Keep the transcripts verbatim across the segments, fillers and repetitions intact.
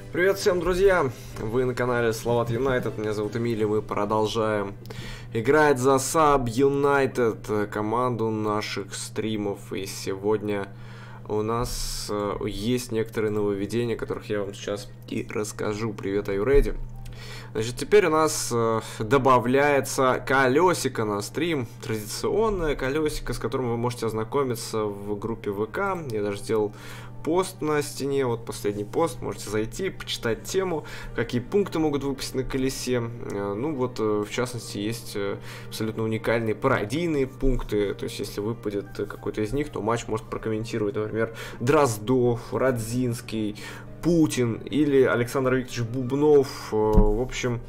Привет всем, друзья! Вы на канале Словат Юнайтед, меня зовут Эмилий, мы продолжаем играть за Саб Юнайтед, команду наших стримов, и сегодня у нас э, есть некоторые нововведения, о которых я вам сейчас и расскажу. Привет, Аюреди! Значит, теперь у нас э, добавляется колесико на стрим, традиционное колесико, с которым вы можете ознакомиться в группе ВК. Я даже сделал пост на стене, вот последний пост, можете зайти, почитать тему, какие пункты могут выпасть на колесе. Э, ну вот, э, в частности, есть э, абсолютно уникальные пародийные пункты, то есть если выпадет какой-то из них, то матч может прокомментировать, например, Дроздов, Радзинский, Путин или Александр Викторович Бубнов. В общем,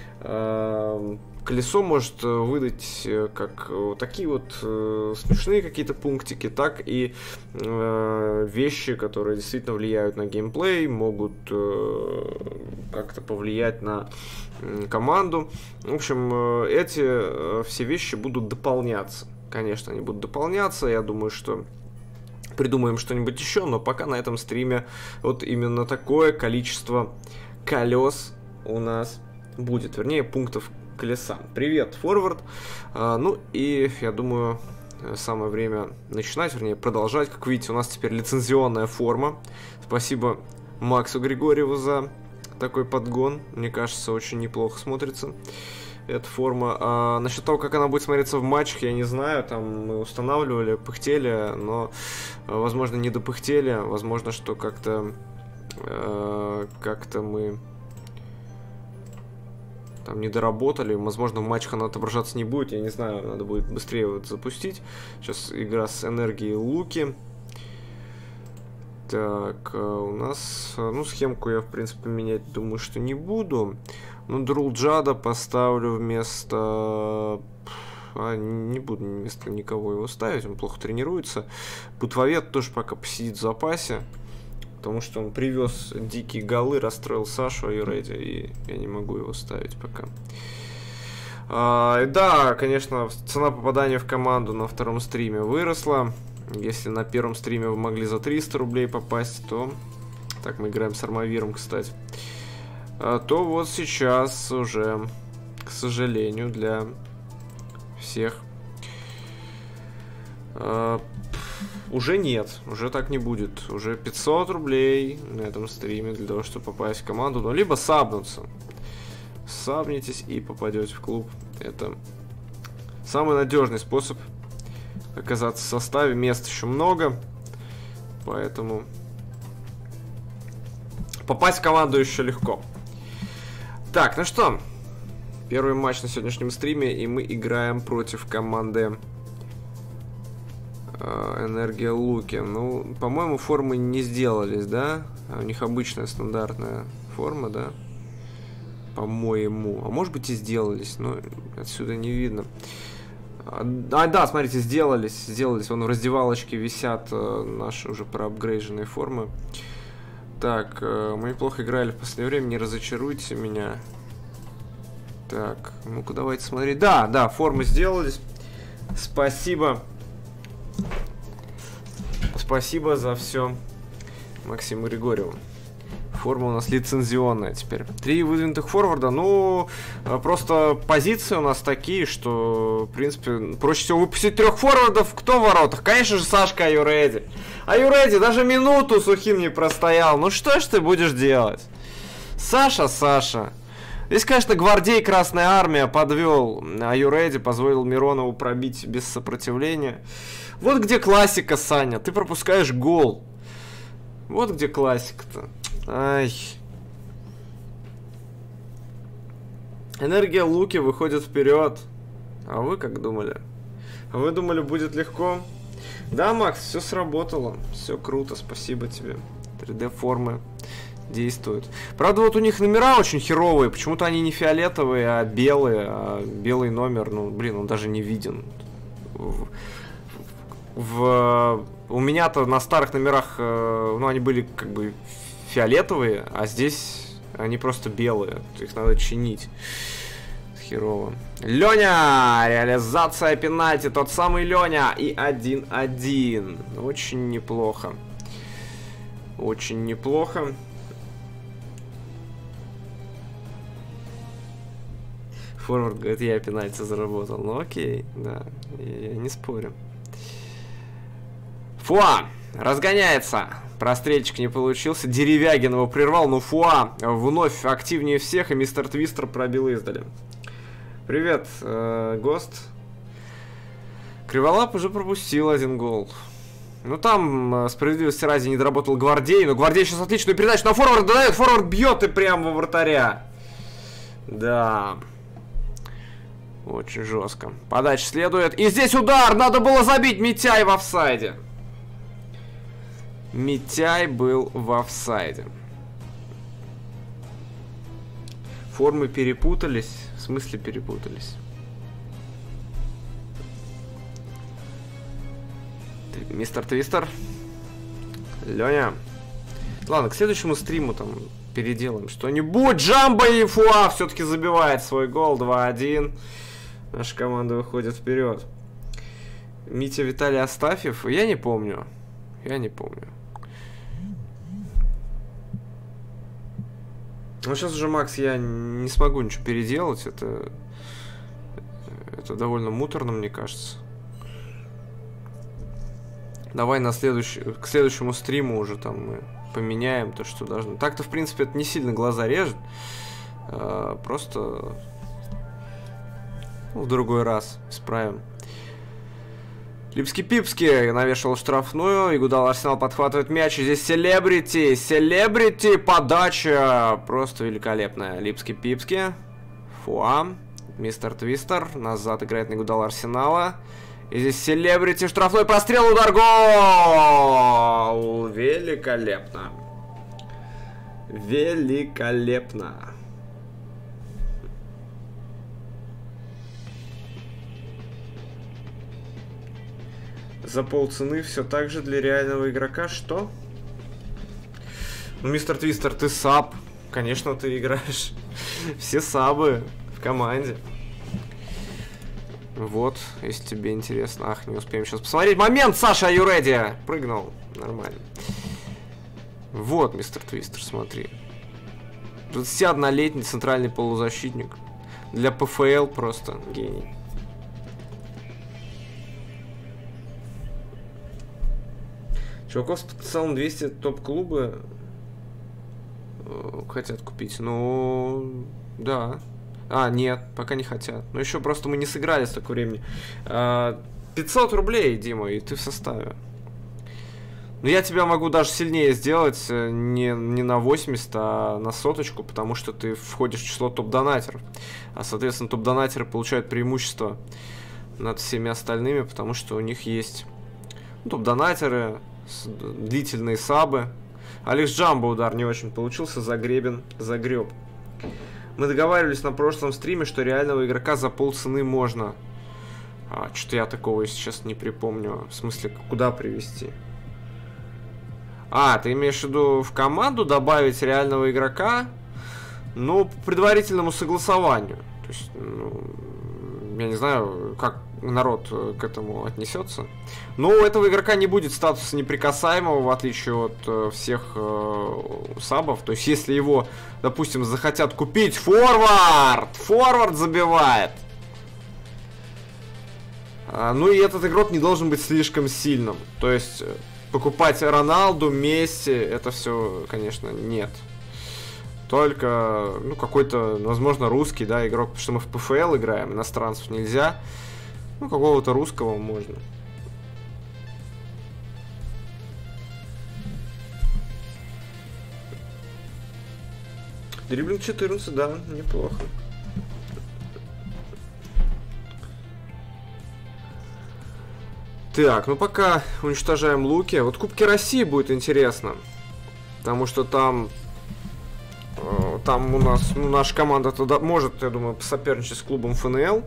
колесо может выдать как такие вот смешные какие-то пунктики, так и вещи, которые действительно влияют на геймплей, могут как-то повлиять на команду. В общем, эти все вещи будут дополняться. Конечно, они будут дополняться. Я думаю, что придумаем что-нибудь еще, но пока на этом стриме вот именно такое количество колес у нас будет, вернее, пунктов колеса. Привет, форвард. А, ну и я думаю, самое время начинать, вернее, продолжать. Как видите, у нас теперь лицензионная форма. Спасибо Максу Григорьеву за такой подгон. Мне кажется, очень неплохо смотрится эта форма. А насчет того, как она будет смотреться в матчах, я не знаю. Там мы устанавливали, пыхтели, но, возможно, не допыхтели. Возможно, что как-то э, как-то мы там не доработали. Возможно, в матчах она отображаться не будет. Я не знаю, надо будет быстрее вот запустить. Сейчас игра с энергией Луки. Так, у нас, ну, схемку я, в принципе, менять, думаю, что не буду. Ну, Друлджада поставлю вместо... А, не буду вместо никого его ставить, он плохо тренируется. Бутвовед тоже пока посидит в запасе, потому что он привез дикие голы, расстроил Сашу Аюреди, и я не могу его ставить пока. А, да, конечно, цена попадания в команду на втором стриме выросла. Если на первом стриме вы могли за триста рублей попасть, то... Так, мы играем с Армавиром, кстати. А, то вот сейчас уже, к сожалению, для всех... А, уже нет, уже так не будет. Уже пятьсот рублей на этом стриме для того, чтобы попасть в команду. Ну, либо сабнуться. Сабнитесь и попадете в клуб. Это самый надежный способ оказаться в составе. Мест еще много, поэтому попасть в команду еще легко. Так, ну что, первый матч на сегодняшнем стриме, и мы играем против команды э, Энергия Луки. Ну, по-моему, формы не сделались, да? У них обычная стандартная форма, да? По-моему. А может быть и сделались, но отсюда не видно. А, да, смотрите, сделались, сделались. Вон в раздевалочке висят э, наши уже проапгрейженные формы. Так, э, мы неплохо играли в последнее время, не разочаруйте меня. Так, ну-ка давайте смотреть. Да, да, формы сделались. Спасибо. Спасибо за все Максиму Григорьеву. Форма у нас лицензионная теперь. Три выдвинутых форварда. Ну, просто позиции у нас такие, что, в принципе, проще всего выпустить трех форвардов. Кто в воротах? Конечно же, Сашка Аюреди. Аюреди даже минуту сухим не простоял. Ну, что ж ты будешь делать? Саша, Саша. Здесь, конечно, гвардей Красная Армия подвел Аюреди, позволил Миронову пробить без сопротивления. Вот где классика, Саня. Ты пропускаешь гол. Вот где классика-то. Ай. Энергия Луки выходит вперед. А вы как думали? А вы думали, будет легко? Да, Макс, все сработало. Все круто, спасибо тебе. три дэ формы действуют. Правда, вот у них номера очень херовые. Почему-то они не фиолетовые, а белые. А белый номер, ну, блин, он даже не виден. В... в... У меня-то на старых номерах, ну, они были как бы фиолетовые, а здесь они просто белые. Их надо чинить. Херово. Леня! Реализация пенальти. Тот самый Леня. И один один. Очень неплохо. Очень неплохо. Форвард говорит, я пенальти заработал. Ну окей, да, я, я не спорю. Фуа! Разгоняется. Прострельчик не получился. Деревягин его прервал, но Фуа вновь активнее всех, и мистер Твистер пробил издали. Привет, э, Гост. Криволап уже пропустил один гол. Ну там, справедливости ради, не доработал Гвардей, но Гвардей сейчас отличную передачу на форвард дает, форвард бьет и прям во вратаря. Да. Очень жестко. Подача следует. И здесь удар! Надо было забить! Митяй в офсайде. Митяй был в офсайде. Формы перепутались. В смысле перепутались? Мистер Твистер. Леня. Ладно, к следующему стриму там переделаем что-нибудь. Джамбо и Фуа все-таки забивает свой гол. два один. Наша команда выходит вперед. Митя Виталий Астафьев. Я не помню. Я не помню. Ну, сейчас уже, Макс, я не смогу ничего переделать. Это, это довольно муторно, мне кажется. Давай на следующий, к следующему стриму уже там мы поменяем то, что должно. Так-то, в принципе, это не сильно глаза режет. А, просто ну, в другой раз исправим. Липский-Пипский навешал штрафную. Игудал Арсенал подхватывает мяч. И здесь селебрити. Селебрити. Подача просто великолепная. Липский-Пипский. Фуа. Мистер Твистер. Назад играет на Игудал Арсенала. И здесь селебрити. Штрафной прострел. Удар. Гол. Великолепно. Великолепно. За полцены все так же для реального игрока. Что? Ну, мистер Твистер, ты саб. Конечно, ты играешь. Все сабы в команде. Вот, если тебе интересно. Ах, не успеем сейчас посмотреть. Момент, Саша, are you ready? Прыгнул. Нормально. Вот, мистер Твистер, смотри. двадцатиоднолетний центральный полузащитник. Для ПФЛ просто гений. Чуваков с потенциалом двести топ-клубы хотят купить. Ну, да. А, нет, пока не хотят. Но еще просто мы не сыграли столько времени. пятьсот рублей, Дима, и ты в составе. Но я тебя могу даже сильнее сделать. Не, не на восемьдесят, а на соточку, потому что ты входишь в число топ-донатеров. А, соответственно, топ-донатеры получают преимущество над всеми остальными, потому что у них есть ну, топ-донатеры, длительные сабы. Алекс Джамбо удар не очень получился. Загребен загреб. Мы договаривались на прошлом стриме, что реального игрока за полцены можно. А, что-то я такого сейчас не припомню. В смысле, куда привести? А, ты имеешь в виду в команду добавить реального игрока? Ну, по предварительному согласованию. То есть, ну, я не знаю, как народ к этому отнесется. Но у этого игрока не будет статуса неприкасаемого, в отличие от э, всех э, сабов. То есть, если его, допустим, захотят купить, форвард! Форвард забивает! А, ну и этот игрок не должен быть слишком сильным. То есть, покупать Роналду, Месси, это все, конечно, нет. Только, ну, какой-то, возможно, русский, да, игрок, потому что мы в ПФЛ играем, иностранцев нельзя. Ну, какого-то русского можно. Дриблинг четырнадцать, да, неплохо. Так, ну пока уничтожаем луки. Вот Кубки России будет интересно. Потому что там... Там у нас, ну, наша команда туда может, я думаю, посоперничать с клубом эф эн эл.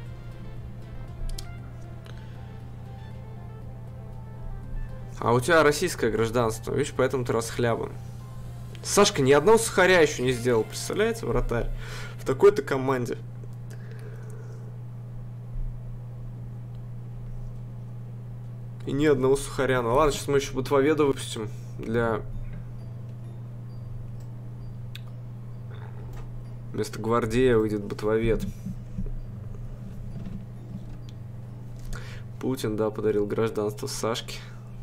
А у тебя российское гражданство, видишь, поэтому ты расхлябан. Сашка ни одного сухаря еще не сделал, представляете, вратарь? В такой-то команде. И ни одного сухаря. Ну ладно, сейчас мы еще Ботвоведа выпустим для... Вместо Гвардея выйдет Ботвовед. Путин, да, подарил гражданство Сашке.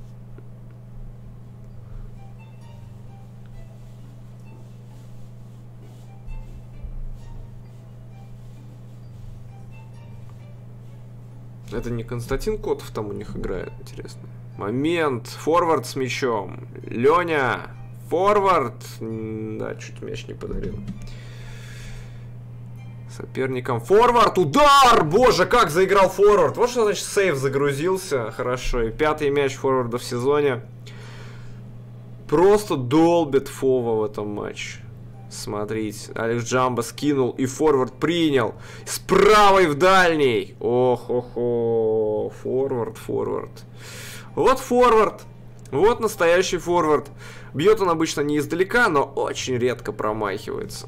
Это не Константин Котов там у них играет, интересно. Момент. Форвард с мячом. Леня. Форвард. Да, чуть мяч не подарил. Соперникам. Форвард. Удар! Боже, как заиграл форвард. Вот что значит сейв загрузился. Хорошо. И пятый мяч форварда в сезоне. Просто долбит Фова в этом матче. Смотрите, Алекс Джамбо скинул и форвард принял. С правой в дальний. Ох-охо. Форвард, форвард. Вот форвард. Вот настоящий форвард. Бьет он обычно не издалека, но очень редко промахивается.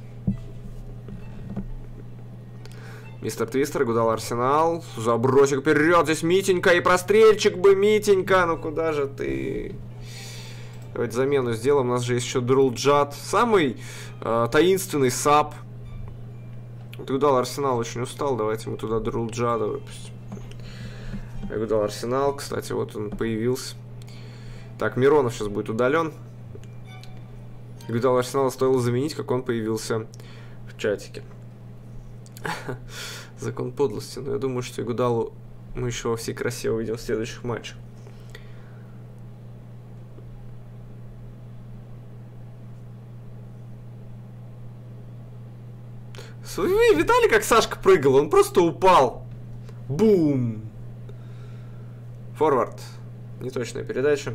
Мистер Твистер, Игудал Арсенал. Забросик вперед. Здесь Митенька и прострельчик бы, Митенька. Ну куда же ты... Давайте замену сделаем. У нас же есть еще Друлджат. Самый э, таинственный сап. Игудал Арсенал очень устал. Давайте мы туда Друлджада выпустим. Игудал Арсенал. Кстати, вот он появился. Так, Миронов сейчас будет удален. Игудал Арсенала стоило заменить, как он появился в чатике. Закон подлости. Но я думаю, что Игудалу мы еще во всей красе увидим в следующих матчах. Вы видали, как Сашка прыгал? Он просто упал. Бум. Форвард. Неточная передача.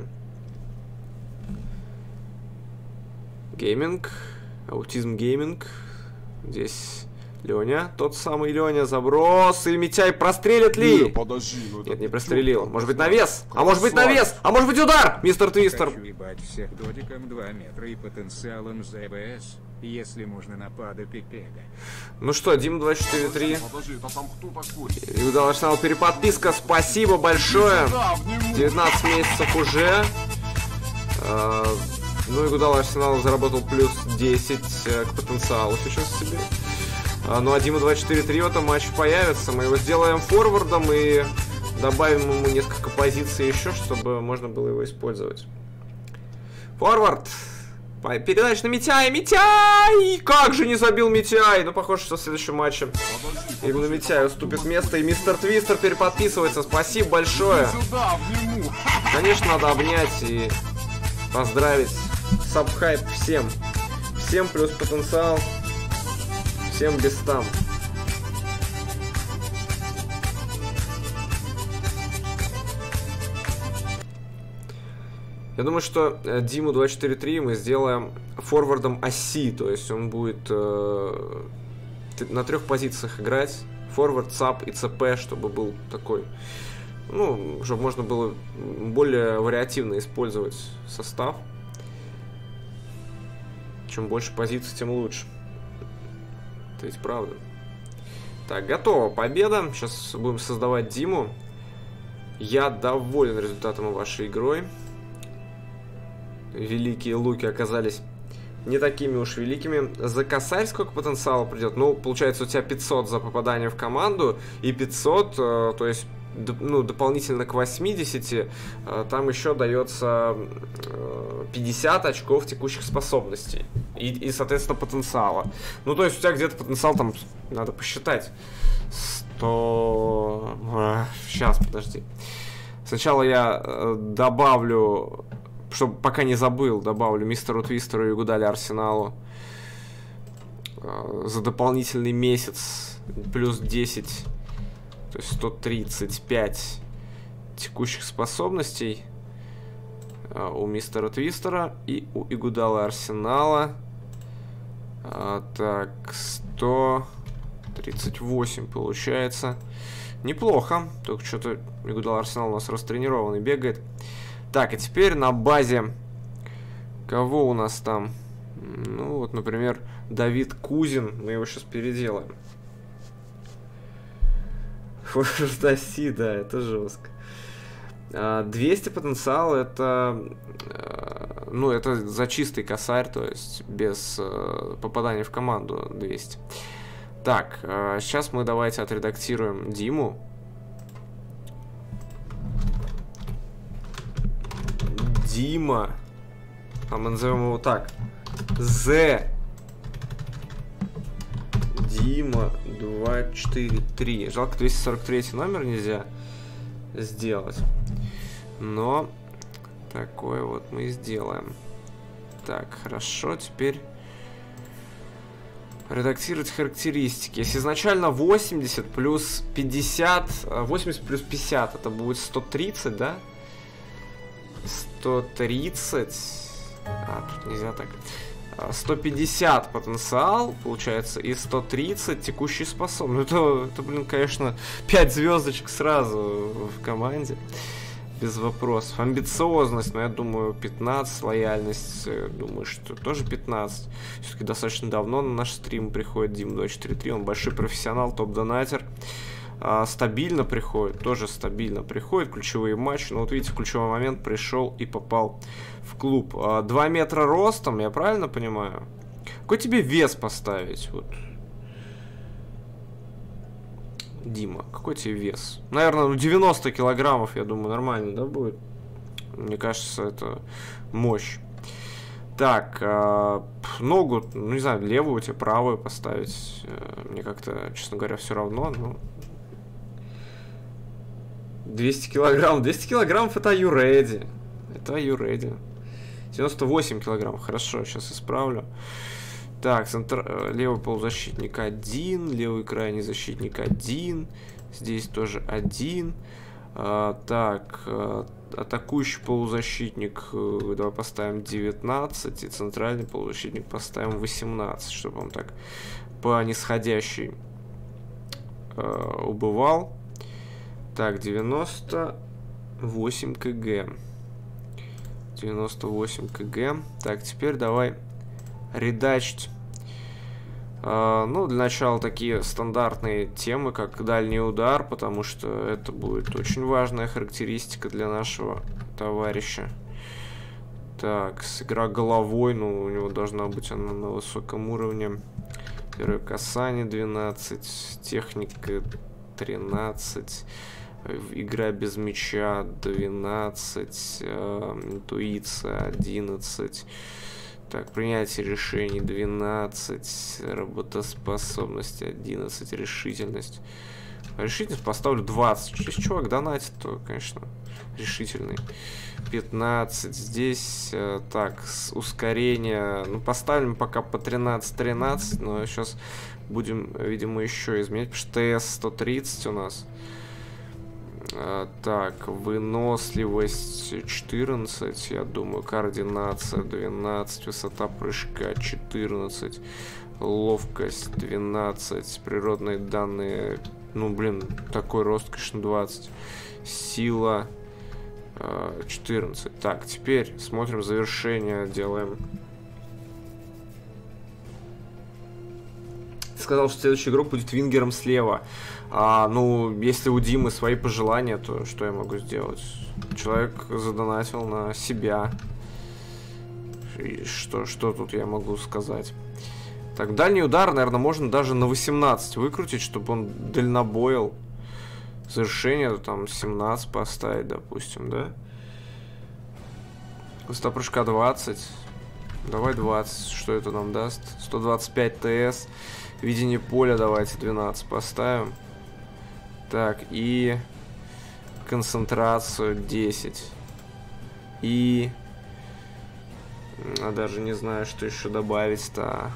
Гейминг. Аутизм гейминг. Здесь Леня. Тот самый Леня. Заброс. И Митяй прострелит ли? Не, подожди, ну Нет, не прострелил. Может быть навес? А может быть навес? А может быть удар? Мистер Твистер. Хочу ебать всех додиком два метра и потенциалом ЗБС, если можно напада Пипега. Ну что, Дим два четыре три. Подожди, это там кто такой? Игудал Арсенал переподписка. Спасибо большое. девятнадцать месяцев уже. А, ну, Игудал Арсенал заработал плюс десять к потенциалу сейчас себе. А, ну, а Дима два четыре три в этом матче появится. Мы его сделаем форвардом и добавим ему несколько позиций еще, чтобы можно было его использовать. Форвард. Передача на Митяя. Митяй! Как же не забил Митяй? Ну, похоже, что в следующем матче именно Митяй уступит место. И мистер Твистер переподписывается. Спасибо большое. Конечно, надо обнять и поздравить. Сабхайп всем. Всем плюс потенциал. Всем без там. Я думаю, что Диму два четыре три мы сделаем форвардом оси, то есть он будет э, на трех позициях играть. Форвард, сап и ЦП, чтобы был такой, ну, чтобы можно было более вариативно использовать состав. Чем больше позиций, тем лучше. Это ведь правда. Так, готова победа. Сейчас будем создавать Диму. Я доволен результатом вашей игрой. Великие луки оказались не такими уж великими. За косарь сколько потенциала придет? Ну, получается, у тебя пятьсот за попадание в команду и пятьсот, э, то есть, ну, дополнительно к восьмидесяти, э, там еще дается э, пятьдесят очков текущих способностей и, и, соответственно, потенциала. Ну, то есть, у тебя где-то потенциал там, надо посчитать, сто... А, сейчас, подожди. Сначала я э, добавлю... Чтобы пока не забыл, добавлю мистеру Твистеру и Игудале Арсеналу э, за дополнительный месяц плюс десять, то есть сто тридцать пять текущих способностей э, у мистера Твистера и у Игудала Арсенала. Э, так, сто тридцать восемь получается. Неплохо, только что-то Игудал Арсенал у нас растренированный бегает. Так, и теперь на базе кого у нас там? Ну, вот, например, Давид Кузин. Мы его сейчас переделаем. Фордаси, да, это жестко. двести потенциал это... Ну, это за чистый косарь, то есть без попадания в команду двести. Так, сейчас мы давайте отредактируем Диму. Дима. А мы назовем его так. З. Дима два четыре три. Жалко, двести сорок третий номер нельзя сделать. Но такое вот мы сделаем. Так, хорошо, теперь редактировать характеристики. Если изначально восемьдесят плюс пятьдесят, восемьдесят плюс пятьдесят, это будет сто тридцать, да? сто тридцать. А, тут нельзя так. сто пятьдесят потенциал, получается, и сто тридцать текущие способности. Ну, это, это, блин, конечно, пять звездочек сразу в команде. Без вопросов. Амбициозность, но я думаю, пятнадцать. Лояльность, думаю, что тоже пятнадцать. Все-таки достаточно давно на наш стрим приходит Дим два четыре три. Он большой профессионал, топ-донатер. А, стабильно приходит, тоже стабильно приходит. Ключевые матчи. Но вот видите, в ключевой момент пришел и попал в клуб. А, два метра ростом, я правильно понимаю? Какой тебе вес поставить? Вот. Дима, какой тебе вес? Наверное, ну девяносто килограммов, я думаю, нормально, да, будет? Мне кажется, это мощь. Так, э, ногу, ну не знаю, левую тебе, правую поставить. Э, мне как-то, честно говоря, все равно, но... двести килограмм, двести килограммов это you ready. Это you ready. девяносто восемь килограммов, хорошо, сейчас исправлю. Так, центр... левый полузащитник один, левый крайний защитник один, здесь тоже один. А, так, а, атакующий полузащитник, давай поставим девятнадцать, и центральный полузащитник поставим восемнадцать, чтобы он так по нисходящей а, убывал. Так, девяносто восемь кг. девяносто восемь кг. Так, теперь давай редачить. А, ну, для начала такие стандартные темы, как дальний удар, потому что это будет очень важная характеристика для нашего товарища. Так, игра головой, ну, у него должна быть она на высоком уровне. Первое касание двенадцать, техника тринадцать, игра без мяча двенадцать, э, интуиция одиннадцать. Так, принятие решений двенадцать, работоспособность одиннадцать, решительность. Решительность поставлю двадцать. Если чувак донатит, то, конечно, решительный. пятнадцать. Здесь, э, так, с ускорение. Ну, поставим пока по тринадцать тринадцать, но сейчас будем, видимо, еще изменять, потому что ТС сто тридцать у нас. А, так, выносливость четырнадцать, я думаю, координация двенадцать, высота прыжка четырнадцать, ловкость двенадцать, природные данные, ну, блин, такой рост, конечно, двадцать, сила а, четырнадцать. Так, теперь смотрим завершение, делаем. Сказал, что следующий игрок будет вингером слева. А, ну, если у Димы свои пожелания, то что я могу сделать? Человек задонатил на себя. И что, что тут я могу сказать? Так, дальний удар, наверное, можно даже на восемнадцать выкрутить, чтобы он дальнобоил. Завершение там семнадцать поставить, допустим, да? Высота прыжка двадцать. Давай двадцать. Что это нам даст? сто двадцать пять ТС. Видение поля давайте двенадцать поставим. Так, и концентрацию десять. И... А даже не знаю, что еще добавить-то.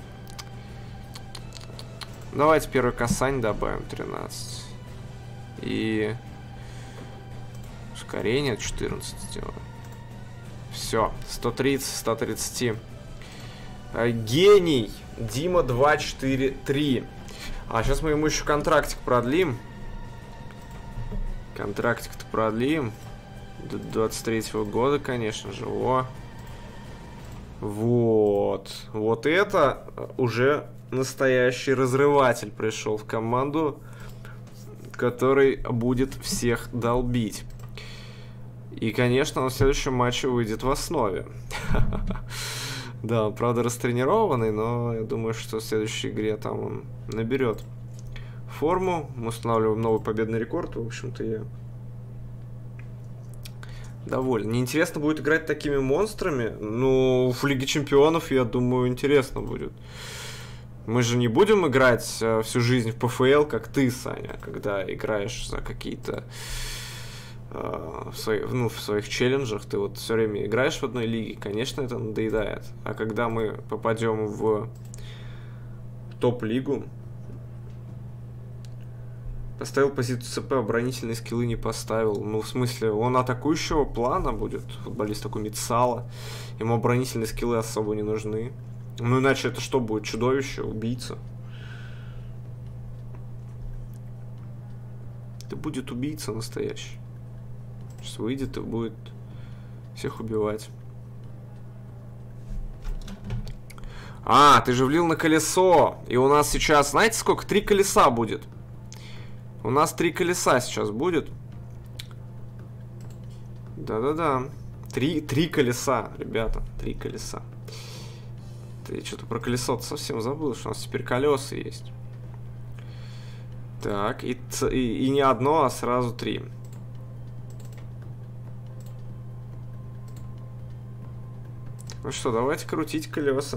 Давайте первое касание добавим тринадцать. И... ускорение четырнадцать сделаем. Все, сто тридцать, сто тридцать. Гений! Дима два четыре три. А сейчас мы ему еще контрактик продлим. Контрактик-то продлим. До двадцать третьего года, конечно же. О. Вот. Вот это уже настоящий разрыватель пришел в команду, который будет всех долбить. И, конечно, он в следующем матче выйдет в основе. Да, он, правда, растренированный, но я думаю, что в следующей игре там он наберет форму. Мы устанавливаем новый победный рекорд. В общем-то, я Доволен. Неинтересно будет играть такими монстрами? Ну, в Лиге Чемпионов, я думаю, интересно будет. Мы же не будем играть э, всю жизнь в ПФЛ, как ты, Саня, когда играешь за какие-то... Э, в, свои, ну, в своих челленджах, ты вот все время играешь в одной лиге, конечно, это надоедает. А когда мы попадем в топ-лигу... Поставил позицию ЦП, оборонительные скиллы не поставил. Ну, в смысле, он атакующего плана будет. Футболист такой Митсала. Ему оборонительные скиллы особо не нужны. Ну, иначе это что будет? Чудовище, убийца. Это будет убийца настоящий. Сейчас выйдет и будет всех убивать. А, ты же влил на колесо. И у нас сейчас, знаете сколько? Три колеса будет. У нас три колеса сейчас будет. Да-да-да. Три, три колеса, ребята. Три колеса. Ты что-то про колесо-то совсем забыл, что у нас теперь колеса есть. Так, и, и, и не одно, а сразу три. Ну что, давайте крутить колеса.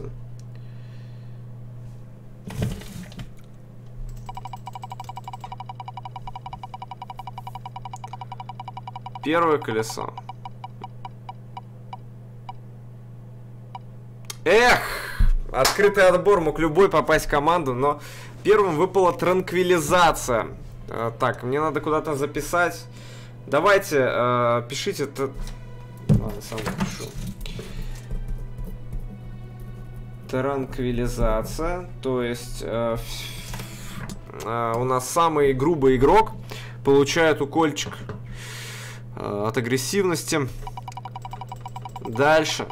Первое колесо. Эх! Открытый отбор, мог любой попасть в команду, но первым выпала транквилизация. А, так, мне надо куда-то записать. Давайте, э, пишите это. Ладно, сам напишу. Транквилизация. То есть э, э, у нас самый грубый игрок получает укольчик от агрессивности. Дальше.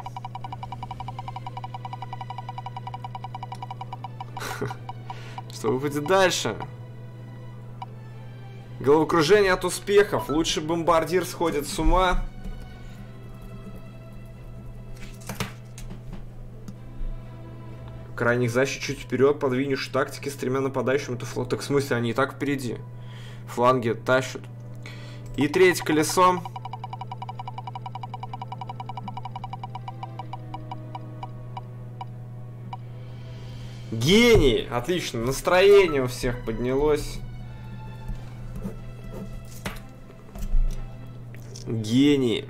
Что будет дальше? Головокружение от успехов. Лучший бомбардир сходит с ума. Крайних защит чуть вперед подвинешь тактики с тремя нападающими. Это флот. Так в смысле, они и так впереди. Фланги тащат. И третье колесо. Гений! Отлично, настроение у всех поднялось. Гений.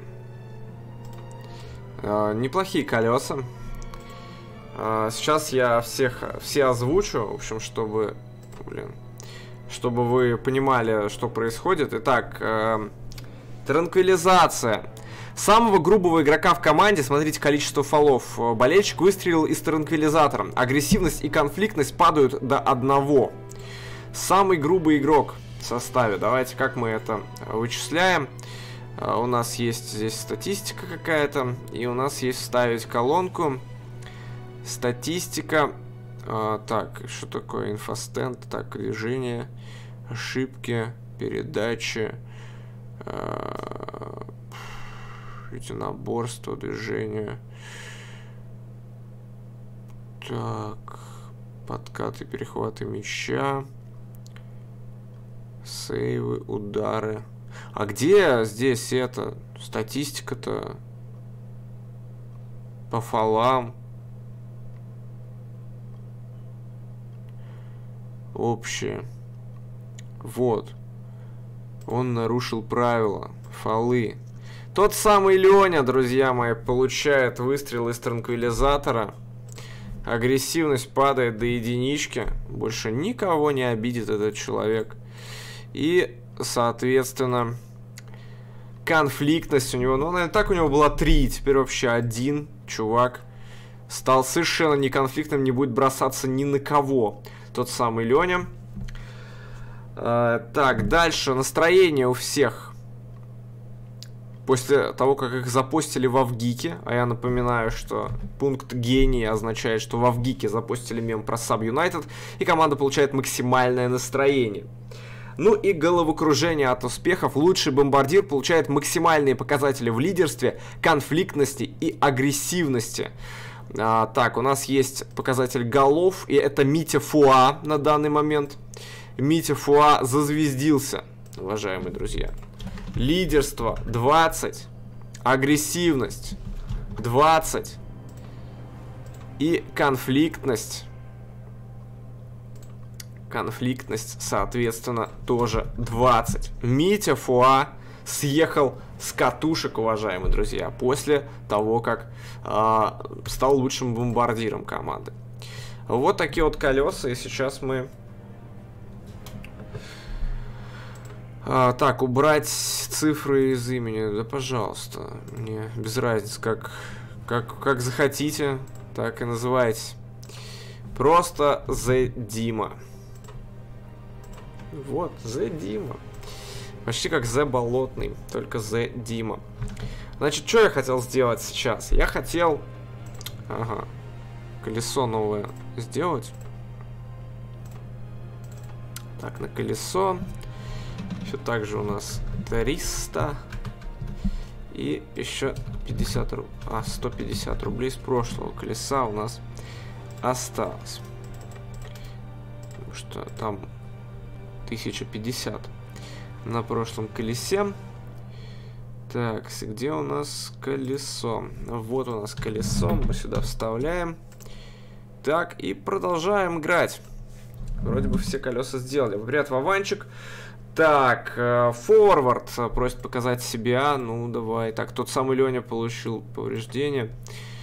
А, неплохие колеса. А, сейчас я всех все озвучу, в общем, чтобы, блин, чтобы вы понимали, что происходит. Итак, э, транквилизация. Самого грубого игрока в команде, смотрите количество фолов. Болельщик выстрелил из транквилизатора. Агрессивность и конфликтность падают до одного. Самый грубый игрок в составе. Давайте, как мы это вычисляем. Э, у нас есть здесь статистика какая-то. И у нас есть вставить колонку. Статистика. А, так, что такое инфостенд? Так, движение, ошибки, передачи, а, единоборство, движение. Так, подкаты, перехваты мяча, сейвы, удары. А где здесь это? Статистика-то по фолам. Общее. Вот. Он нарушил правила. Фолы. Тот самый Леня, друзья мои, получает выстрел из транквилизатора. Агрессивность падает до единички. Больше никого не обидит этот человек. И, соответственно, конфликтность у него. Ну, наверное, так у него была три. Теперь вообще один чувак стал совершенно неконфликтным. Не будет бросаться ни на кого. Тот самый Леня. А, так, дальше. Настроение у всех. После того, как их запостили в Авгике, а я напоминаю, что пункт гений означает, что в Авгике запостили мем про Саб Юнайтед, и команда получает максимальное настроение. Ну и головокружение от успехов. Лучший бомбардир получает максимальные показатели в лидерстве, конфликтности и агрессивности. А, так, у нас есть показатель голов, и это Митя Фуа на данный момент. Митя Фуа зазвездился, уважаемые друзья. Лидерство двадцать, Агрессивность двадцать. И конфликтность. Конфликтность, соответственно, тоже двадцать. Митя Фуа съехал с катушек, уважаемые друзья, после того, как э, стал лучшим бомбардиром команды. Вот такие вот колеса, и сейчас мы... А, так, убрать цифры из имени, да пожалуйста, мне без разницы, как, как, как захотите, так и называйте. Просто The Дима. Вот, The Дима. Почти как The Болотный, только The Дима. Значит, что я хотел сделать сейчас? Я хотел... Ага, колесо новое сделать. Так, на колесо... Все так же у нас триста. И еще пятьдесят рублей. А, сто пятьдесят рублей с прошлого колеса у нас осталось. Потому что там тысяча пятьдесят на прошлом колесе. Так, где у нас колесо? Вот у нас колесо. Мы сюда вставляем. Так, и продолжаем играть. Вроде бы все колеса сделали. Привет, Вованчик. Так, форвард просит показать себя. Ну, давай. Так, тот самый Леня получил повреждение.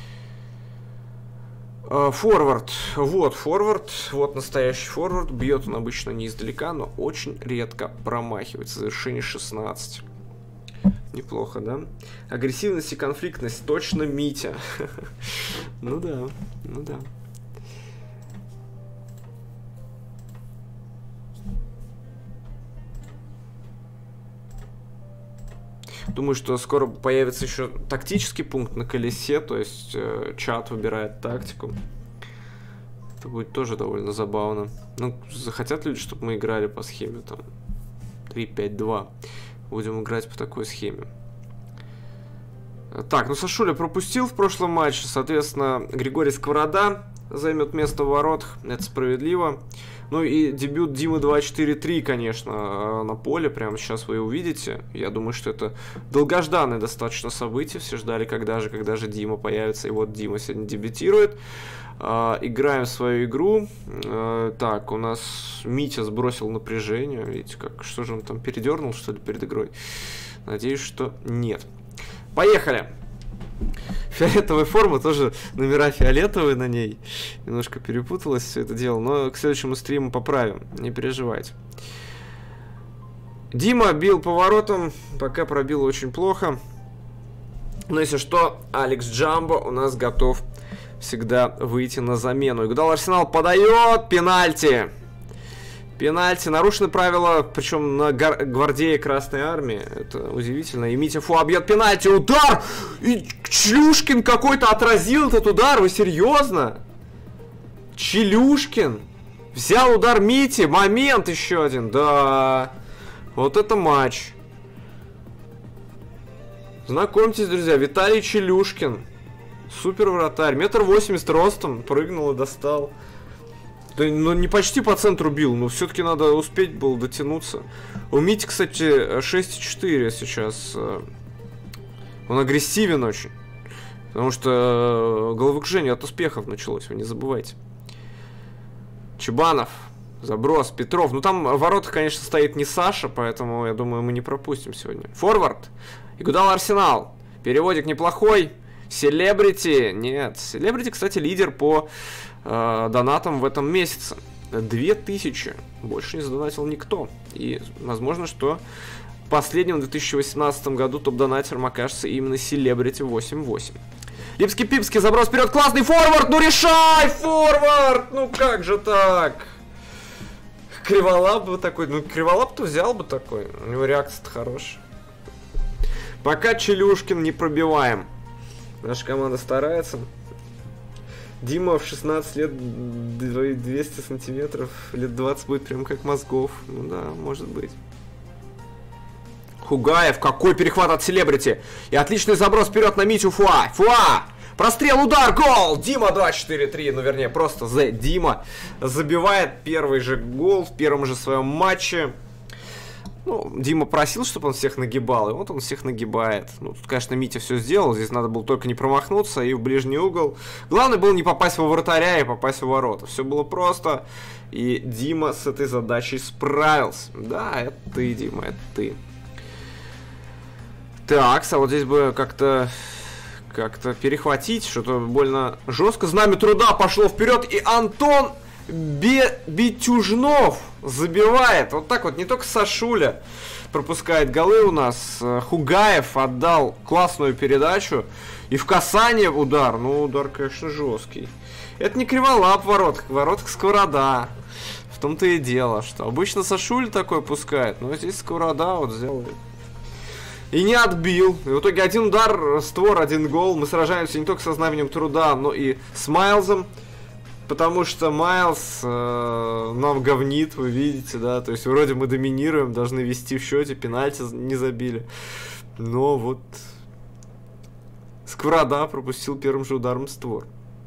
Форвард. Вот форвард. Вот настоящий форвард. Бьет он обычно не издалека, но очень редко промахивается. Завершение шестнадцать. Неплохо, да? Агрессивность и конфликтность. Точно Митя. Ну да, ну да. Думаю, что скоро появится еще тактический пункт на колесе, то есть э, чат выбирает тактику. Это будет тоже довольно забавно. Ну, захотят люди, чтобы мы играли по схеме там три пять два. Будем играть по такой схеме. Так, ну Сашуля пропустил в прошлом матче, соответственно, Григорий Сковорода займет место в воротах, это справедливо. Ну и дебют Димы два четыре три, конечно, на поле, прямо сейчас вы и увидите. Я думаю, что это долгожданное достаточно событие, все ждали, когда же, когда же Дима появится, и вот Дима сегодня дебютирует. Uh, играем в свою игру. Uh, так, у нас Митя сбросил напряжение. Видите, как, что же он там, передернул, что ли, перед игрой? Надеюсь, что нет. Поехали! Фиолетовая форма, тоже номера фиолетовые на ней. Немножко перепуталось все это дело, но к следующему стриму поправим, не переживайте. Дима бил поворотом, пока пробил очень плохо. Но если что, Алекс Джамбо у нас готов всегда выйти на замену. Игдал Арсенал подает пенальти. Пенальти. Нарушены правила, причем на гвардии Красной Армии. Это удивительно. И Митя Фуа бьет пенальти. Удар! И Челюшкин какой-то отразил этот удар. Вы серьезно? Челюшкин взял удар Мити. Момент еще один. Да. Вот это матч. Знакомьтесь, друзья. Виталий Челюшкин. Супер вратарь. Метр восемьдесят ростом. Прыгнул и достал. Да, ну, не почти по центру бил, но все-таки надо успеть было дотянуться. У Мити, кстати, шесть четыре сейчас. Он агрессивен очень. Потому что головокружение от успехов началось, вы не забывайте. Чебанов. Заброс. Петров. Ну, там в воротах, конечно, стоит не Саша, поэтому, я думаю, мы не пропустим сегодня. Форвард. Игудал Арсенал. Переводик неплохой. Селебрити. Нет. Селебрити, кстати, лидер по э, донатам в этом месяце. Две тысячи. Больше не задонатил никто. И, возможно, что последним в две тысячи восемнадцатом году топ-донатером окажется именно Селебрити восемь восемь. Липский-Пипский. Заброс вперед. Классный форвард. Ну, решай, форвард. Ну, как же так? Криволап бы такой. Ну, Криволап-то взял бы такой. У него реакция-то хорошая. Пока Челюшкин не пробиваем. Наша команда старается. Дима в шестнадцать лет двести сантиметров. Лет двадцать будет прям как мозгов. Ну да, может быть. Хугаев. Какой перехват от Селебрити. И отличный заброс вперед на Митю Фуа. Фуа! Прострел, удар, гол! Дима два четыре три. Ну, вернее, просто The Дима забивает первый же гол в первом же своем матче. Ну, Дима просил, чтобы он всех нагибал, и вот он всех нагибает. Ну, тут, конечно, Митя все сделал, здесь надо было только не промахнуться и в ближний угол. Главное было не попасть во вратаря и попасть в ворота. Все было просто, и Дима с этой задачей справился. Да, это ты, Дима, это ты. Так, а вот здесь бы как-то... Как-то перехватить, что-то больно жестко. Знамя труда пошло вперед, и Антон Бе- Битюжнов забивает. Вот так вот, не только Сашуля пропускает голы у нас. Хугаев отдал классную передачу. И в касание удар. Ну, удар, конечно, жесткий. Это не криволап в воротах, в воротах Сковорода. В том-то и дело, что обычно Сашуля такой пускает, но здесь Сковорода вот сделает. И не отбил. И в итоге один удар, створ, один гол. Мы сражаемся не только со знаменем труда, но и с Майлзом. Потому что Майлз э, нам говнит, вы видите, да. То есть вроде мы доминируем, должны вести в счете, пенальти не забили. Но вот Сковорода пропустил первым же ударом створ.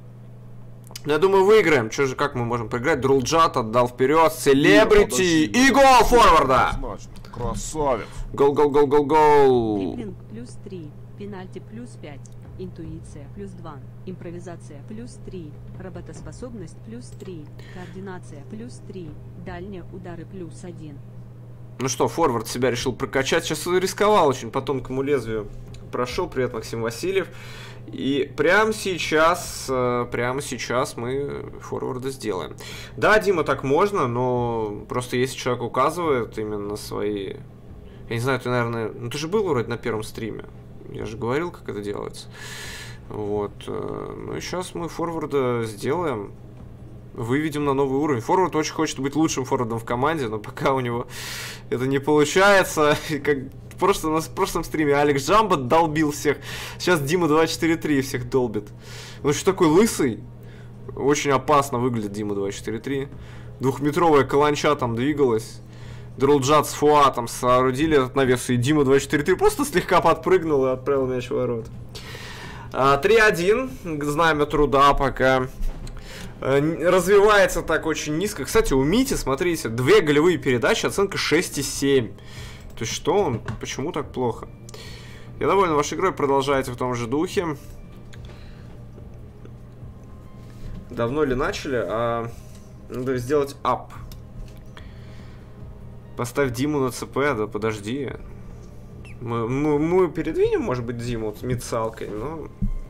Я думаю, выиграем. Че же, как мы можем проиграть? Друлджат отдал вперед. Селебрити. И гол форварда. Красавец. Гол, гол, гол, гол, гол. Дриблинг плюс три, пенальти плюс пять, интуиция плюс два, импровизация плюс три, работоспособность плюс три, координация плюс три, дальние удары плюс один. Ну что, форвард себя решил прокачать. Сейчас рисковал очень по тонкому лезвию. Прошел. Привет, Максим Васильев. И прямо сейчас, прямо сейчас мы форварда сделаем. Да, Дима, так можно, но просто если человек указывает именно свои... Я не знаю, ты, наверное... Ну, ты же был вроде на первом стриме. Я же говорил, как это делается. Вот. Ну и сейчас мы форварда сделаем. Выведем на новый уровень. Форвард очень хочет быть лучшим форвардом в команде, но пока у него это не получается. Как... Просто у нас в прошлом стриме Алекс Джамбо долбил всех. Сейчас Дима два четыре три всех долбит. Он еще такой лысый. Очень опасно выглядит Дима два четыре три. Двухметровая каланча там двигалась. Друлджат с Фуатом соорудили этот навес. И Дима два четыре три просто слегка подпрыгнул и отправил мяч в ворот. три один. Знамя труда пока развивается так очень низко. Кстати, у Мити, смотрите, две голевые передачи, оценка шесть и семь. То есть что он? Почему так плохо? Я доволен вашей игрой, продолжайте в том же духе. Давно ли начали? А, надо сделать ап. Поставь Диму на ЦП, да подожди. Мы, мы, мы передвинем, может быть, Диму с мицалкой, но...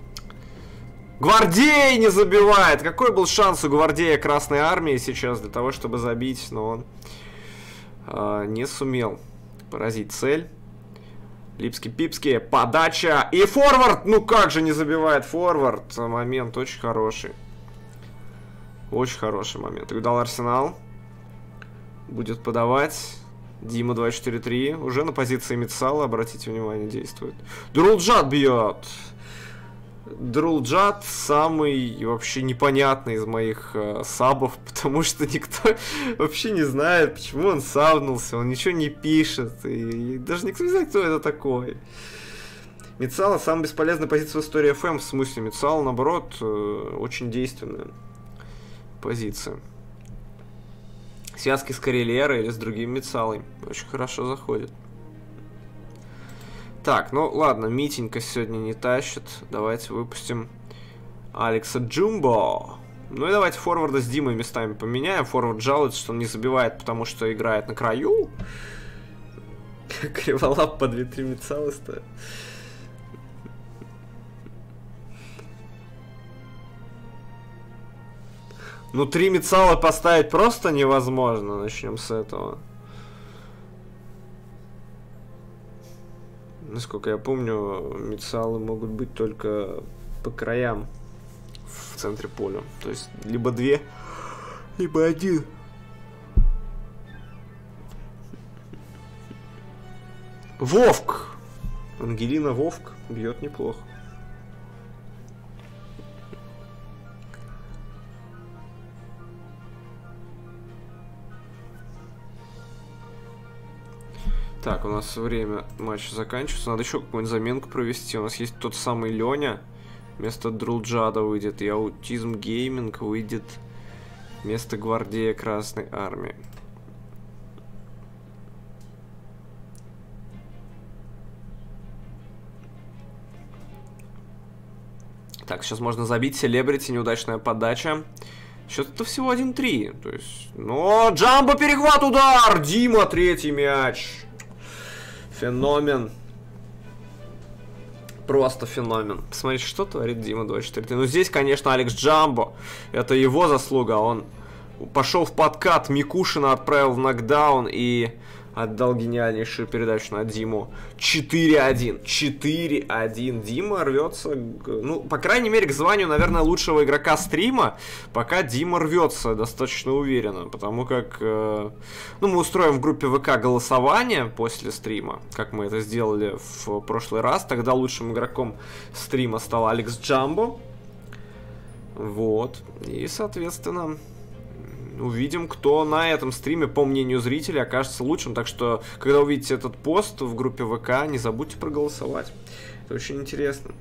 Гвардей не забивает! Какой был шанс у Гвардея Красной Армии сейчас для того, чтобы забить, но он а, не сумел поразить цель. Липский-пипский, подача и форвард! Ну как же не забивает форвард? Момент очень хороший. Очень хороший момент. И дал Арсенал. Будет подавать. Дима два четыре три. Уже на позиции Митсала, обратите внимание, действует. Друлджат бьет. Друлджат самый вообще непонятный из моих э, сабов, потому что никто вообще не знает, почему он сабнулся, он ничего не пишет, и, и даже никто не знает, кто это такой. Митсала самая бесполезная позиция в истории эф эм, в смысле Митсала, наоборот, э, очень действенная позиция. Связки с Карелерой или с другим Митсалой очень хорошо заходит. Так, ну ладно, Митенька сегодня не тащит. Давайте выпустим Алекса Джумбо. Ну и давайте форварда с Димой местами поменяем. Форвард жалуется, что он не забивает, потому что играет на краю. Криволап по две-три Митсалы стоит. Ну, три Митсала поставить просто невозможно. Начнем с этого. Насколько я помню, Митсалы могут быть только по краям в центре поля. То есть, либо две, либо один. Вовк! Ангелина Вовк бьет неплохо. Так, у нас время матча заканчивается. Надо еще какую-нибудь заменку провести. У нас есть тот самый Леня. Вместо Друлджада выйдет. И Аутизм Гейминг выйдет вместо Гвардея Красной Армии. Так, сейчас можно забить. Селебрити, неудачная подача. Счет-то всего один-три. То есть... Но Джамбо, перехват, удар! Дима, третий мяч. Феномен. Просто феномен. Посмотрите, что творит Дима двадцать четыре три. Ну, здесь, конечно, Алекс Джамбо. Это его заслуга. Он пошел в подкат, Микушина отправил в нокдаун и отдал гениальнейшую передачу на Диму. четыре один. четыре один. Дима рвется, ну, по крайней мере, к званию, наверное, лучшего игрока стрима. Пока Дима рвется достаточно уверенно, потому как, э, ну, мы устроим в группе ВК голосование после стрима, как мы это сделали в прошлый раз. Тогда лучшим игроком стрима стал Алекс Джамбо. Вот. И, соответственно... увидим, кто на этом стриме, по мнению зрителей, окажется лучшим. Так что, когда увидите этот пост в группе ВК, не забудьте проголосовать. Это очень интересно.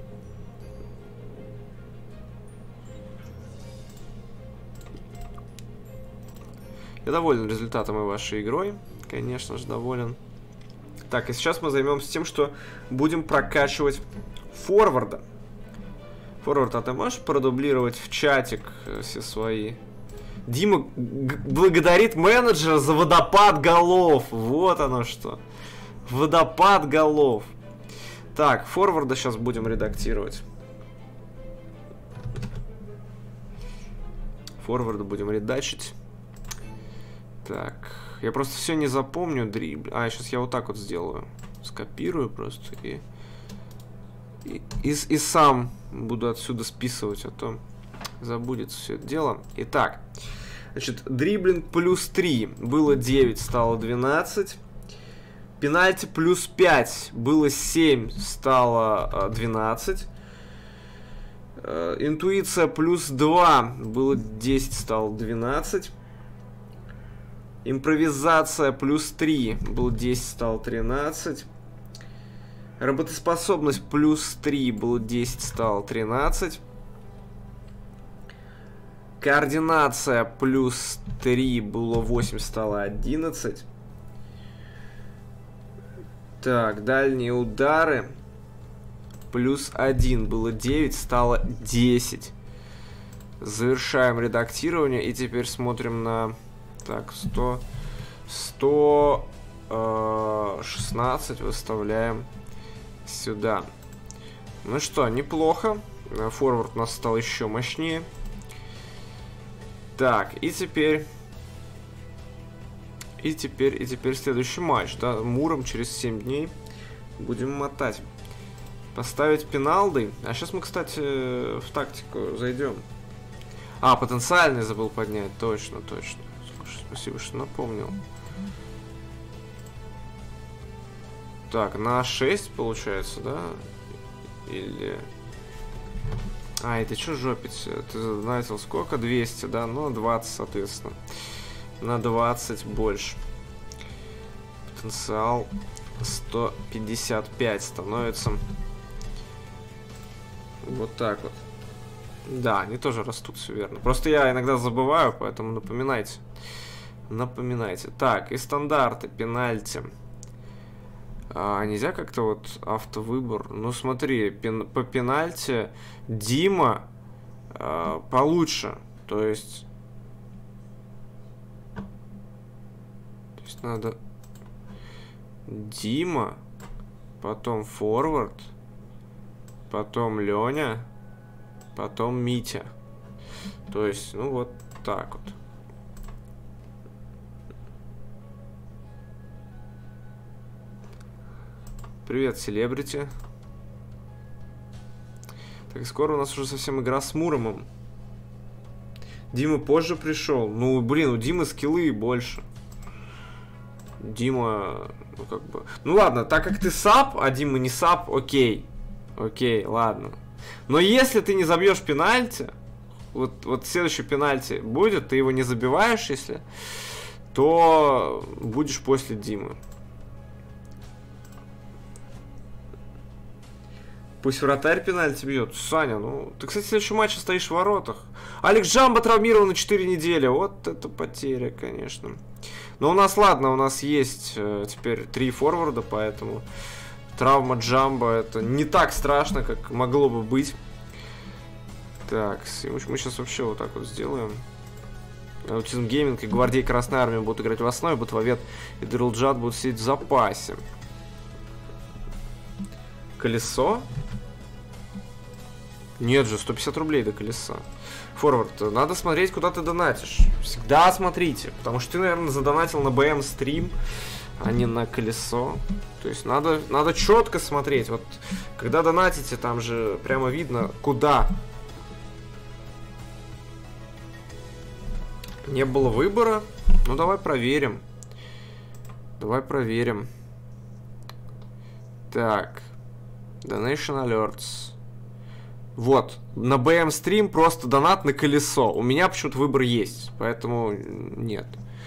Я доволен результатом и вашей игрой. Конечно же, доволен. Так, и сейчас мы займемся тем, что будем прокачивать форварда. Форвард, а ты можешь продублировать в чатик все свои... Дима благодарит менеджера за водопад голов. Вот оно что. Водопад голов. Так, форварда сейчас будем редактировать. Форварда будем редачить. Так, я просто все не запомню. Дрибл. А, сейчас я вот так вот сделаю. Скопирую просто и... И, и, и сам буду отсюда списывать, а то... забудется все это дело. Итак, значит, дриблинг плюс три было девять, стало двенадцать. Пенальти плюс пять было семь, стало двенадцать. Интуиция плюс два было десять, стало двенадцать. Импровизация плюс три было десять, стало тринадцать. Работоспособность плюс три было десять, стало тринадцать. Координация плюс три было восемь, стало одиннадцать. Так, дальние удары плюс один было девять, стало десять. Завершаем редактирование и теперь смотрим на... Так, сто... сто шестнадцать выставляем сюда. Ну что, неплохо. Форвард у нас стал еще мощнее. Так, и теперь... И теперь, и теперь следующий матч, да, Муром через семь дней будем мотать. Поставить пеналды. А сейчас мы, кстати, в тактику зайдем. А, потенциальный забыл поднять, точно, точно. Слушай, спасибо, что напомнил. Так, на шесть получается, да? Или... А, это что жопить? Ты задонатил сколько? двести, да? Ну, двадцать, соответственно. На двадцать больше. Потенциал сто пятьдесят пять становится. Вот так вот. Да, они тоже растут, все верно. Просто я иногда забываю, поэтому напоминайте. Напоминайте. Так, и стандарты, пенальти. А, нельзя как-то вот автовыбор? Ну смотри, пен, по пенальти Дима а, получше. То есть... То есть надо... Дима, потом форвард, потом Леня, потом Митя. То есть, ну вот так вот. Привет, селебрити. Так, скоро у нас уже совсем игра с Муромом. Дима позже пришел. Ну, блин, у Димы скиллы больше. Дима, ну как бы... Ну ладно, так как ты сап, а Дима не сап, окей. Окей, ладно. Но если ты не забьешь пенальти, вот, вот следующий пенальти будет, ты его не забиваешь, если, то будешь после Димы. Пусть вратарь пенальти бьет. Саня, ну... Ты, кстати, в следующем матче стоишь в воротах. Алекс Джамбо травмирован на четыре недели. Вот это потеря, конечно. Но у нас, ладно, у нас есть э, теперь три форварда, поэтому травма Джамбо это не так страшно, как могло бы быть. Так, мы сейчас вообще вот так вот сделаем. Аутизм Гейминг и Гвардей Красной Армии будут играть в основе, Бутвовед и Дрилджат будут сидеть в запасе. Колесо? Нет же, сто пятьдесят рублей до колеса. Форвард, надо смотреть, куда ты донатишь. Всегда смотрите, потому что ты, наверное, задонатил на бэ эм стрим, а не на колесо. То есть надо, надо четко смотреть. Вот когда донатите, там же прямо видно, куда. Не было выбора. Ну, давай проверим. Давай проверим. Так. Donation Alerts. Вот. На бэ эм стрим просто донат на колесо. У меня почему-то выбор есть. Поэтому нет.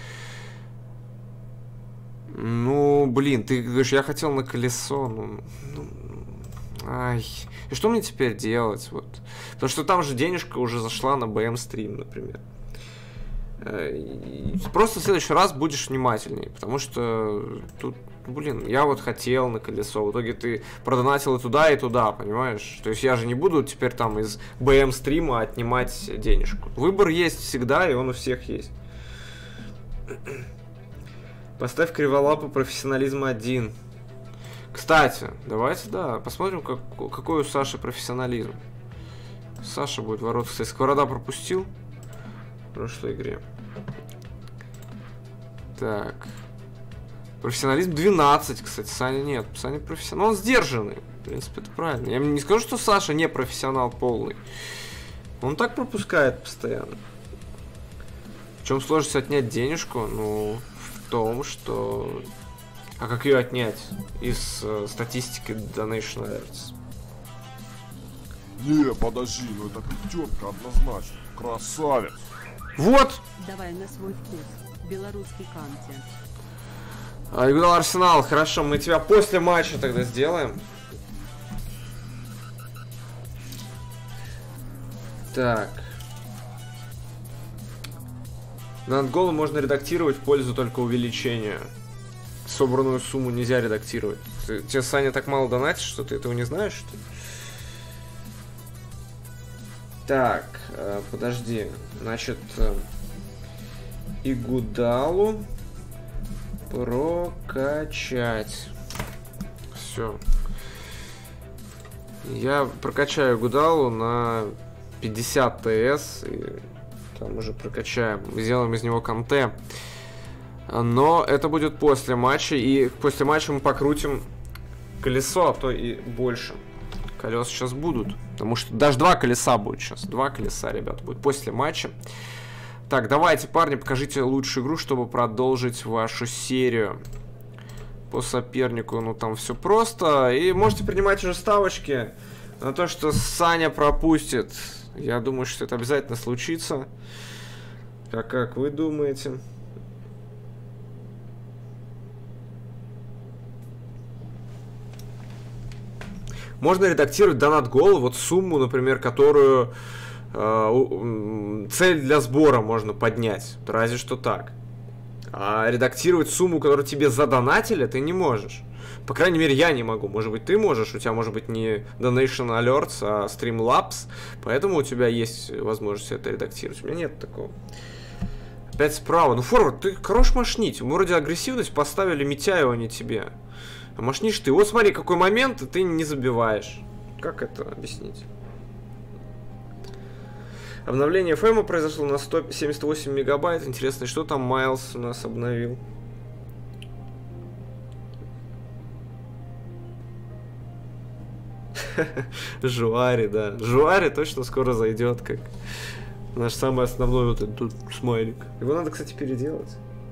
Ну, блин, ты говоришь, я хотел на колесо. Ну, ну, ай. И что мне теперь делать? Вот. Потому что там же денежка уже зашла на бэ эм стрим, например. Просто в следующий раз будешь внимательней, потому что тут, блин, я вот хотел на колесо, в итоге ты продонатил и туда, и туда, понимаешь? То есть я же не буду теперь там из бэ эм стрима отнимать денежку. Выбор есть всегда, и он у всех есть. Поставь криволапу профессионализма один. Кстати, давайте, да, посмотрим, как, какой у Саши профессионализм. Саша будет ворот, кстати, Сковорода пропустил в прошлой игре. Так. Профессионализм двенадцать, кстати. Саня нет. Саня профессионал. Он сдержанный. В принципе, это правильно. Я не скажу, что Саша не профессионал полный. Он так пропускает постоянно. В чем сложность отнять денежку? Ну, в том, что... А как ее отнять? Из э, статистики Donation Alerts. Не, подожди, ну это пятерка однозначно. Красавец. Вот! Давай на свой вкус. Белорусский контент. А, играл Арсенал, хорошо, мы тебя после матча тогда сделаем. Так. Над голом можно редактировать в пользу только увеличения. Собранную сумму нельзя редактировать. Ты, тебе, Саня, так мало донатишь, что ты этого не знаешь, что ли? Так, э, подожди. Значит, э, Игудалу прокачать. Все. Я прокачаю Игудалу на пятьдесят ТС и там уже прокачаем. Сделаем из него канте. Но это будет после матча, и после матча мы покрутим колесо, а то и больше. Колеса сейчас будут, потому что даже два колеса будет сейчас. Два колеса, ребят, будет после матча. Так, давайте, парни, покажите лучшую игру, чтобы продолжить вашу серию. По сопернику, ну там все просто. И можете принимать уже ставочки на то, что Саня пропустит. Я думаю, что это обязательно случится. Как, как вы думаете? Можно редактировать донат гол, вот сумму, например, которую э, цель для сбора можно поднять. Разве что так. А редактировать сумму, которую тебе задонатили, ты не можешь. По крайней мере, я не могу. Может быть, ты можешь. У тебя может быть не Donation Alerts, а Streamlabs. Поэтому у тебя есть возможность это редактировать. У меня нет такого. Опять справа. Ну, форвард, ты хорош мошнить. Мы вроде агрессивность поставили Митяева, а не тебе. А мошнишь ты. Вот смотри, какой момент, и ты не забиваешь. Как это объяснить? Обновление эф эм произошло на сто семьдесят восемь мегабайт. Интересно, что там Майлз у нас обновил? Жуари, да. Жуари точно скоро зайдет, как наш самый основной вот этот тут смайлик. Его надо, кстати, переделать.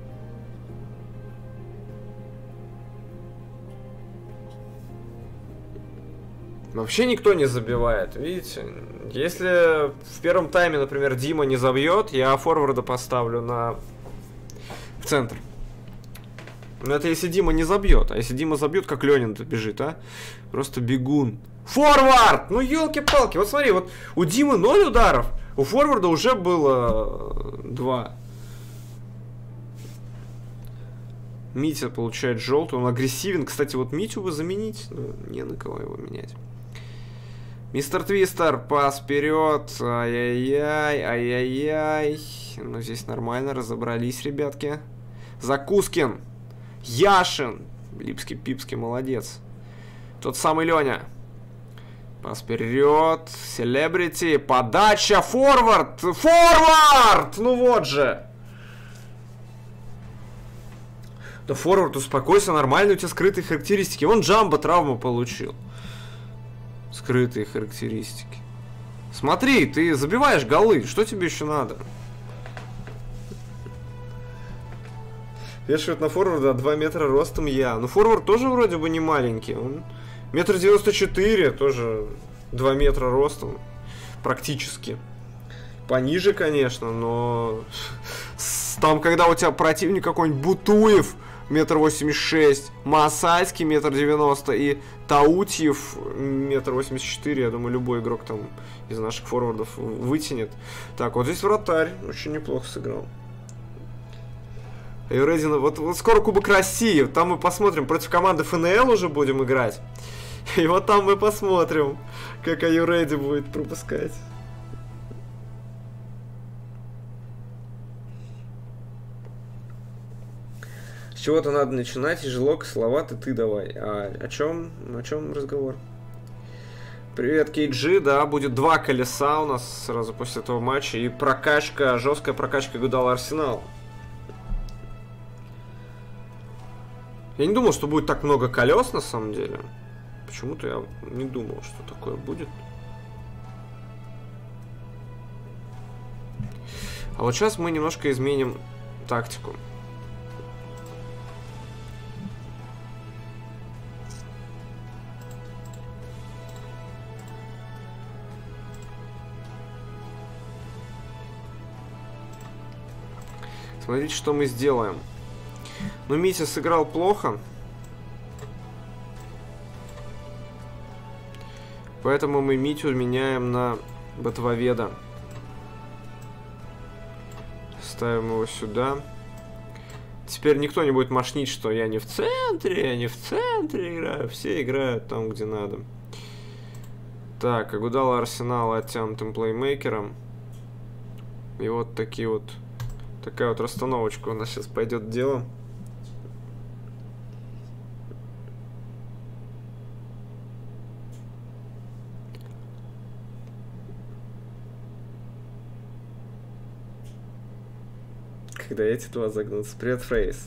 Вообще никто не забивает, видите? Если в первом тайме, например, Дима не забьет, я форварда поставлю на в центр. Но это если Дима не забьет. А если Дима забьет, как Ленин бежит, а? Просто бегун. Форвард! Ну елки-палки. Вот смотри, вот у Димы ноль ударов, у форварда уже было два. Митя получает желтый, он агрессивен. Кстати, вот Митю бы заменить, но не на кого его менять. Мистер Твистер, пас вперед. Ай-яй-яй, ай-яй-яй. Ну, здесь нормально, разобрались, ребятки. Закускин. Яшин. Липский-пипский, молодец. Тот самый Леня. Пас вперед. Селебрити. Подача. Форвард. Форвард! Ну вот же. Да форвард, успокойся, нормально, у тебя скрытые характеристики. Вон Джамбо травму получил. Скрытые характеристики. Смотри, ты забиваешь голы. Что тебе еще надо? Вешают на форварда два метра ростом я. Ну, форвард тоже вроде бы не маленький. Он метр девяносто четыре, тоже два метра ростом. Практически. Пониже, конечно, но... Там, когда у тебя противник какой-нибудь Бутуев, метр восемьдесят шесть, Масальский, метр девяносто, и Таутьев, метр восемьдесят четыре, я думаю, любой игрок там из наших форвардов вытянет. Так, вот здесь вратарь очень неплохо сыграл. Юредина, вот, вот скоро Кубок России, там мы посмотрим, против команды эф эн эл уже будем играть. И вот там мы посмотрим, как Аюреди будет пропускать. С чего-то надо начинать, тяжело, кисловато, ты давай. А о чем? О чем разговор? Привет, кей джи, да, будет два колеса у нас сразу после этого матча. И прокачка, жесткая прокачка Гудала Арсенал. Я не думал, что будет так много колес, на самом деле. Почему-то я не думал, что такое будет. А вот сейчас мы немножко изменим тактику. Смотрите, что мы сделаем. Ну, Митя сыграл плохо. Поэтому мы Митю меняем на Ботвоведа. Ставим его сюда. Теперь никто не будет мошнить, что я не в центре, я не в центре играю. Все играют там, где надо. Так, Агудала Арсенал оттянутым плеймейкером. И вот такие вот... Такая вот расстановочка у нас сейчас пойдет дело. Когда эти два загнутся. Привет, Фрейс.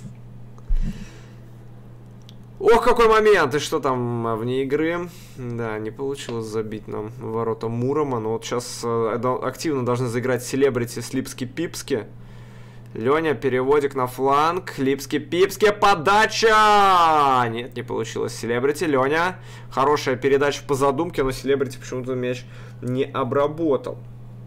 Ох, какой момент! И что там вне игры? Да, не получилось забить нам ворота Мурома. Но вот сейчас активно должны заиграть Селебрити с Липски-Пипски. Леня, переводик на фланг. Липски-Пипски, подача! Нет, не получилось. Селебрити, Леня. Хорошая передача по задумке, но Селебрити почему-то мяч не обработал.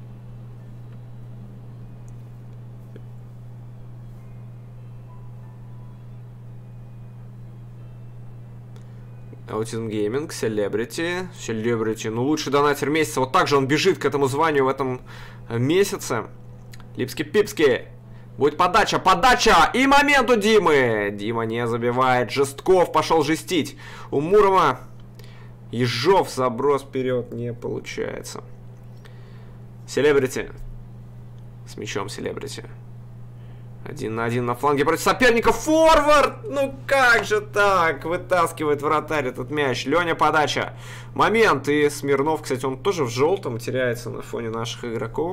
Аутизм Гейминг, Селебрити. Селебрити, ну лучший донатер месяца. Вот так же он бежит к этому званию в этом месяце. Липски-Пипски. Будет подача, подача! И момент у Димы! Дима не забивает. Жестков пошел жестить. У Мурома Ежов заброс вперед не получается. Селебрити. С мячом Селебрити. Один на один на фланге против соперника. Форвард! Ну как же так? Вытаскивает вратарь этот мяч. Леня, подача. Момент. И Смирнов, кстати, он тоже в желтом теряется на фоне наших игроков.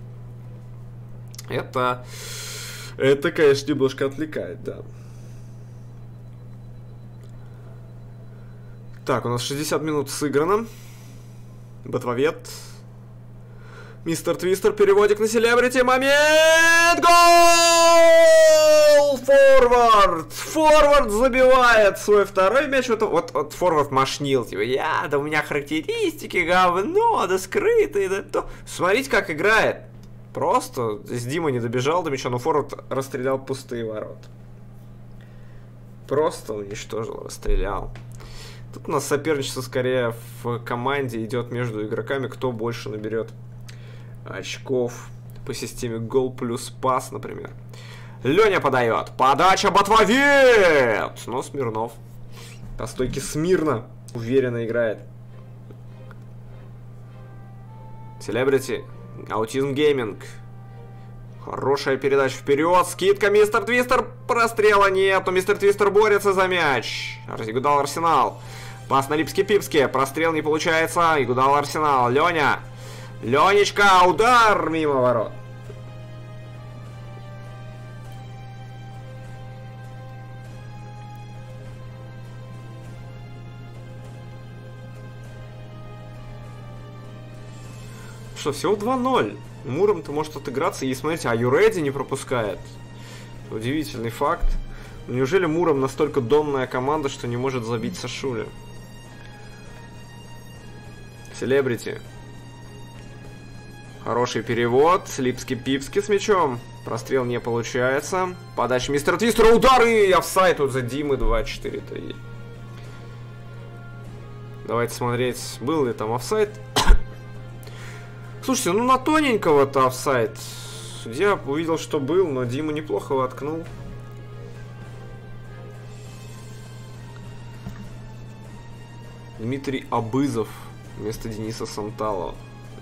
Это... Это, конечно, немножко отвлекает, да. Так, у нас шестьдесят минут сыграно. Ботвовед. Мистер Твистер, переводик на Селебрити. Момент! Гол! Форвард! Форвард забивает свой второй мяч. Вот, вот, вот форвард мошнил. Типа, я, да у меня характеристики говно, да скрытые, да то. Смотрите, как играет. Просто здесь Дима не добежал до мяча, но форвард расстрелял пустые ворота. Просто уничтожил, расстрелял. Тут у нас соперничество скорее в команде идет между игроками, кто больше наберет очков по системе гол плюс пас, например. Леня подает. Подача, Ботвовед! Но Смирнов по стойке смирно, уверенно играет. Селебрити. Аутизм Гейминг. Хорошая передача вперед. Скидка, мистер Твистер. Прострела нету. Мистер Твистер борется за мяч. Игудал Арсенал. Пас на Липски-Пипски. Прострел не получается. Игудал Арсенал. Леня. Ленечка. Удар мимо ворот. Что, всего два ноль. Муром-то может отыграться. И смотрите, а Юреди не пропускает. Удивительный факт. Неужели Муром настолько домная команда, что не может забить Сашули? Селебрити. Хороший перевод. Липски-Пипски с мячом. Прострел не получается. Подача мистера Твистера. Удар и офсайд тут за Димы. два-четыре-то. Давайте смотреть, был ли там офсайд. Слушайте, ну на тоненького-то офсайд. Судья увидел, что был, но Дима неплохо воткнул. Дмитрий Абызов вместо Дениса Санталова.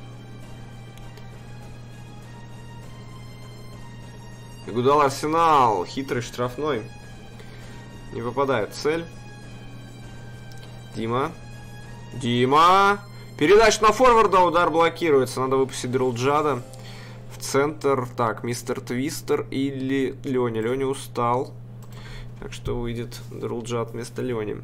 Игудал Арсенал. Хитрый штрафной. Не попадает в цель. Дима. Дима. Передача на форварда, удар блокируется. Надо выпустить Друлджада в центр. Так, мистер Твистер или Леня. Леня устал. Так что выйдет Друлджад вместо Лени.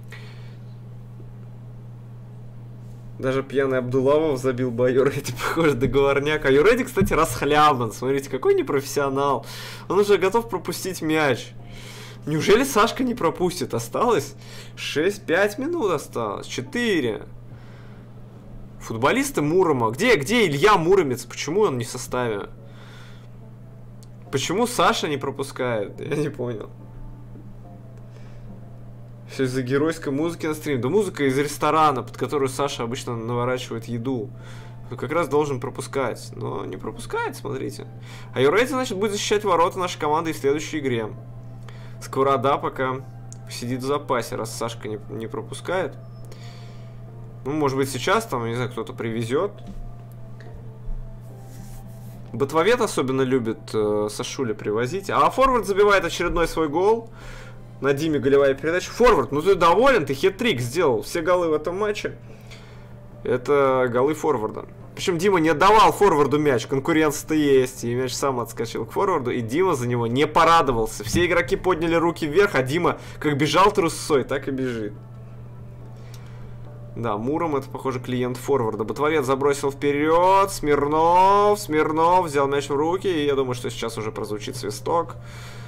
Даже пьяный Абдулавов забил бы, а Юреди, похоже, договорняк. А Юреди, кстати, расхлябан. Смотрите, какой непрофессионал. Он уже готов пропустить мяч. Неужели Сашка не пропустит? Осталось шесть-пять минут осталось. четыре. Футболисты Мурома. Где, где Илья Муромец? Почему он не в составе? Почему Саша не пропускает? Я не понял. Все из-за геройской музыки на стриме. Да музыка из ресторана, под которую Саша обычно наворачивает еду. Он как раз должен пропускать. Но не пропускает, смотрите. А Юреди, значит, будет защищать ворота нашей команды в следующей игре. Сковорода пока сидит в запасе, раз Сашка не, не пропускает. Ну, может быть, сейчас там, не знаю, кто-то привезет. Ботвовед особенно любит э, Сашули привозить. А форвард забивает очередной свой гол. На Диме голевая передача. Форвард, ну ты доволен? Ты хет-трик сделал. Все голы в этом матче. Это голы форварда. Причем Дима не отдавал форварду мяч. Конкуренция-то есть. И мяч сам отскочил к форварду. И Дима за него не порадовался. Все игроки подняли руки вверх, а Дима как бежал трусцой, так и бежит. Да, Муром это, похоже, клиент форварда. Ботвовед забросил вперед. Смирнов. Смирнов взял мяч в руки. И я думаю, что сейчас уже прозвучит свисток.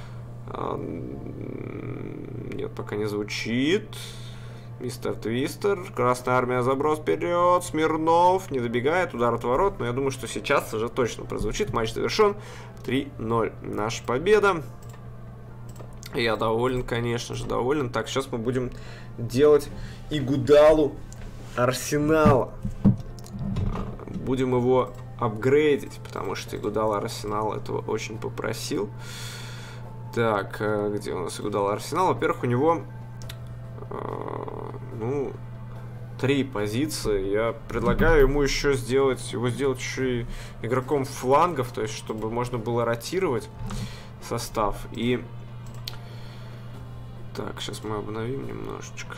Нет, пока не звучит. Мистер Твистер. Красная армия, заброс вперед. Смирнов не добегает. Удар от ворот. Но я думаю, что сейчас уже точно прозвучит. Матч завершен. три ноль. Наша победа. Я доволен, конечно же, доволен. Так, сейчас мы будем делать Игудалу Арсенала. Будем его апгрейдить, потому что Игудал Арсенал этого очень попросил. Так, где у нас Игудал Арсенал? Во-первых, у него э, ну, три позиции. Я предлагаю ему еще сделать, его сделать еще и игроком флангов, то есть, чтобы можно было ротировать состав. И так, сейчас мы обновим немножечко.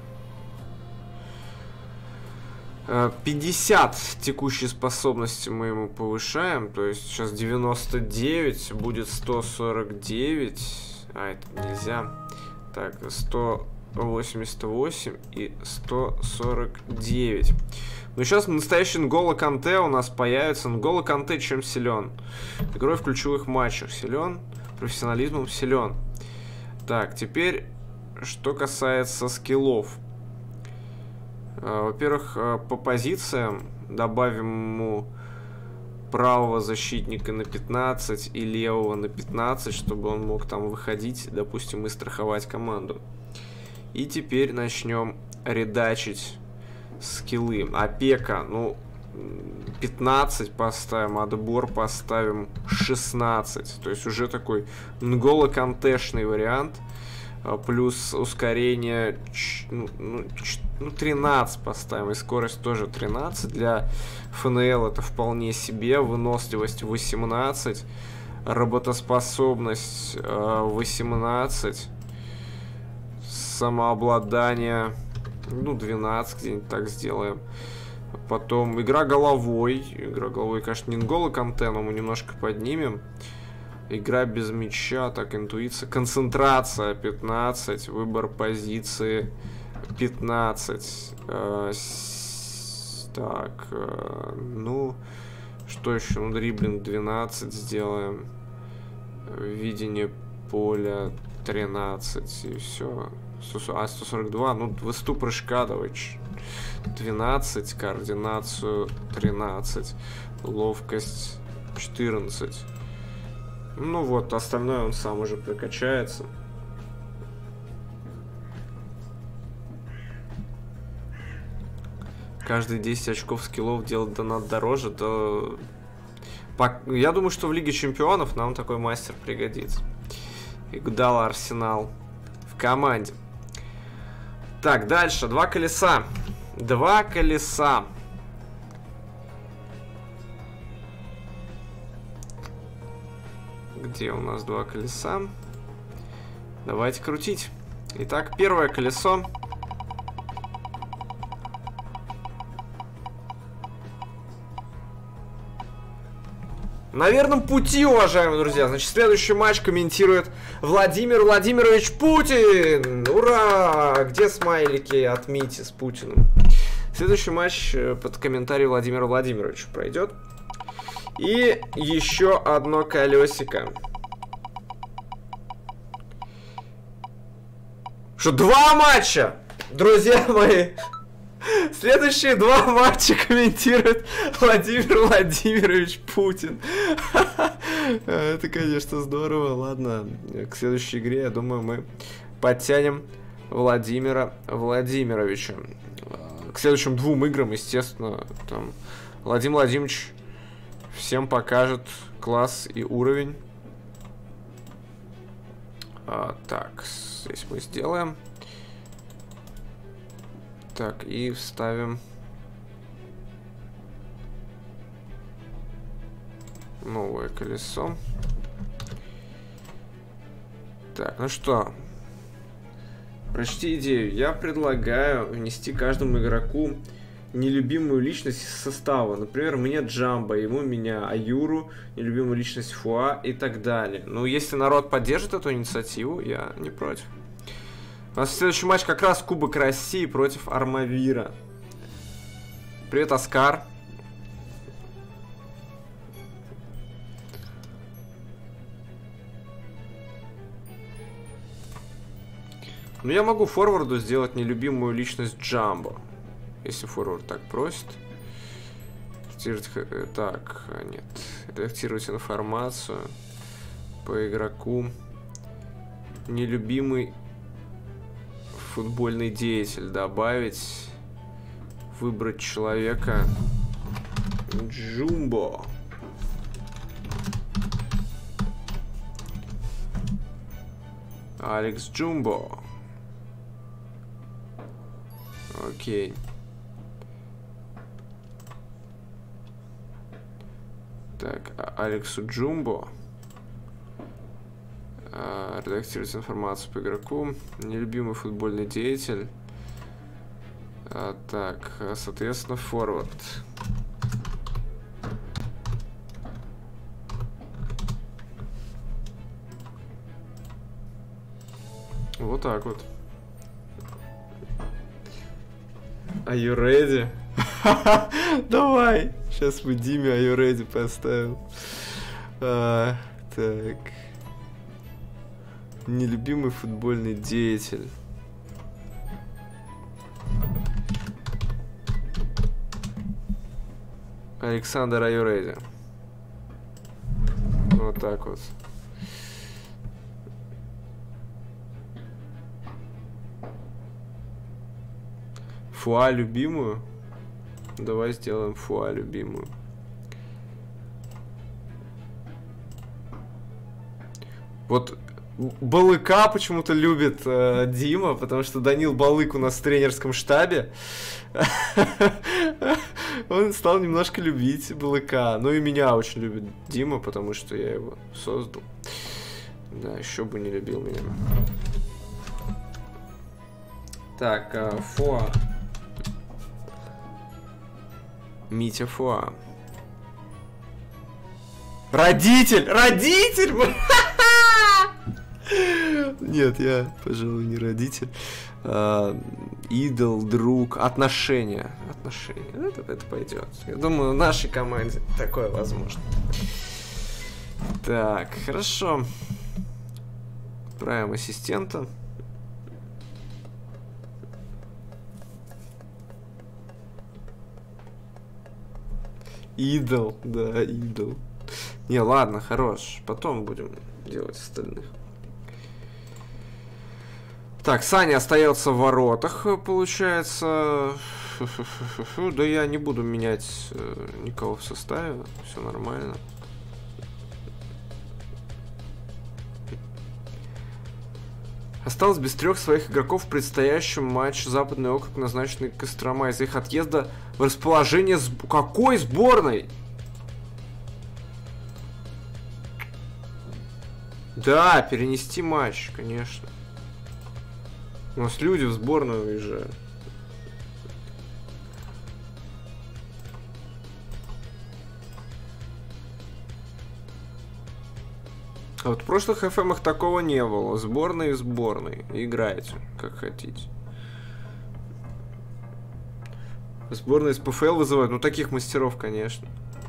пятьдесят текущей способности мы ему повышаем. То есть сейчас девяносто девять, будет сто сорок девять. А, это нельзя. Так, сто восемьдесят восемь и сто сорок девять. Ну, сейчас настоящий Нголо Канте у нас появится. Нголо Канте чем силен? Игрой в ключевых матчах силен. Профессионализмом силен. Так, теперь, что касается скиллов. Во-первых, по позициям добавим ему правого защитника на пятнадцать и левого на пятнадцать, чтобы он мог там выходить, допустим, и страховать команду. И теперь начнем редачить скиллы. Опека, ну, пятнадцать поставим, отбор поставим шестнадцать. То есть уже такой Нголо Кантешный вариант. Плюс ускорение ну, ну, тринадцать поставим. И скорость тоже тринадцать. Для эф эн эл это вполне себе. Выносливость восемнадцать. Работоспособность восемнадцать. Самообладание ну двенадцать, где-нибудь так сделаем. Потом игра головой. Игра головой, конечно, не голый контент, но мы немножко поднимем. Игра без мяча, так, интуиция. Концентрация пятнадцать. Выбор позиции пятнадцать. Э, с, так, э, ну, что еще? Ну, дриблинг двенадцать сделаем. Видение поля тринадцать. И все. А, сто сорок два. Ну, высоту прыжка давай. двенадцать. Координацию тринадцать. Ловкость четырнадцать. Ну вот, остальное он сам уже прокачается. Каждые десять очков скиллов делать донат дороже, то... Я думаю, что в Лиге Чемпионов нам такой мастер пригодится. Игдал Арсенал в команде. Так, дальше. Два колеса. Два колеса. Где у нас два колеса? Давайте крутить. Итак, первое колесо. На верном пути, уважаемые друзья. Значит, следующий матч комментирует Владимир Владимирович Путин. Ура! Где смайлики от Мити с Путиным? Следующий матч под комментарий Владимира Владимировича пройдет. И еще одно колесико. Что, два матча? Друзья мои, следующие два матча комментирует Владимир Владимирович Путин. Это, конечно, здорово. Ладно, к следующей игре, я думаю, мы подтянем Владимира Владимировича. К следующим двум играм, естественно, там Владимир Владимирович всем покажет класс и уровень. А, так, здесь мы сделаем. Так, и вставим новое колесо. Так, ну что, прочти идею. Я предлагаю внести каждому игроку нелюбимую личность из состава. Например, мне Джамбо, ему меня Аюру, нелюбимую личность Фуа и так далее. Ну, если народ поддержит эту инициативу, я не против. У нас следующий матч как раз Кубок России против Армавира. Привет, Оскар. Ну, я могу форварду сделать нелюбимую личность Джамбо. Если форвард так просит. Так, нет. Редактировать информацию по игроку. Нелюбимый футбольный деятель. Добавить. Выбрать человека. Джумбо. Алекс Джумбо. Окей. Так, Алексу Джумбо. А, редактировать информацию по игроку. Нелюбимый футбольный деятель. А, так, соответственно, форвард. Вот так вот. Are you ready? Давай. Сейчас мы Диме Are you ready поставим. А, так. Нелюбимый футбольный деятель. Александр Are you ready? Вот так вот. Фуа любимую. Давай сделаем Фуа любимую. Вот Балыка почему-то любит э, Дима, потому что Данил Балык у нас в тренерском штабе. Он стал немножко любить Балыка. Ну и меня очень любит Дима, потому что я его создал. Да, еще бы не любил меня. Так, э, Фуа. Митя Фуа. Родитель! Родитель! Нет, я, пожалуй, не родитель. А, идол, друг, отношения. Отношения. Это, это пойдет. Я думаю, в нашей команде такое возможно. Так, хорошо. Отправим ассистента. Идол, да, идол. Не, ладно, хорош. Потом будем делать остальных. Так, Саня остается в воротах, получается. Фу-фу-фу-фу. Да я не буду менять э, никого в составе. Все нормально. Осталось без трех своих игроков в предстоящем матче. Западный округ, назначенный Кострома. Из-за их отъезда в расположение сб... какой сборной? Да, перенести матч, конечно. У нас люди в сборную уезжают. А вот в прошлых эф эмах такого не было. Сборные и сборные. Играйте, как хотите. Сборные из пэ эф эл вызывают. Ну, таких мастеров, конечно.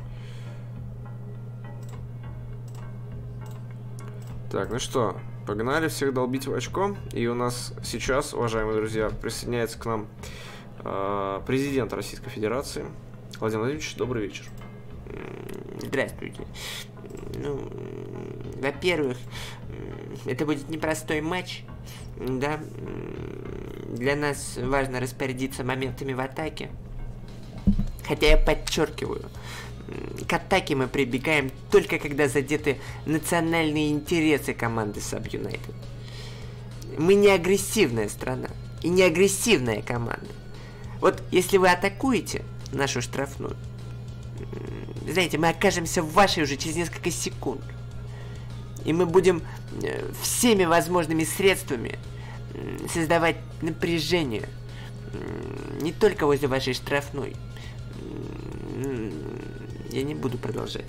Так, ну что, погнали всех долбить в очко. И у нас сейчас, уважаемые друзья, присоединяется к нам э, президент Российской Федерации. Владимир Владимирович, добрый вечер. Здравствуйте. Ну, во-первых, это будет непростой матч, да. Для нас важно распорядиться моментами в атаке. Хотя я подчеркиваю, к атаке мы прибегаем только когда задеты национальные интересы команды Саб Юнайтед. Мы не агрессивная страна и не агрессивная команда. Вот если вы атакуете нашу штрафную, знаете, мы окажемся в вашей уже через несколько секунд. И мы будем всеми возможными средствами создавать напряжение. Не только возле вашей штрафной. Я не буду продолжать.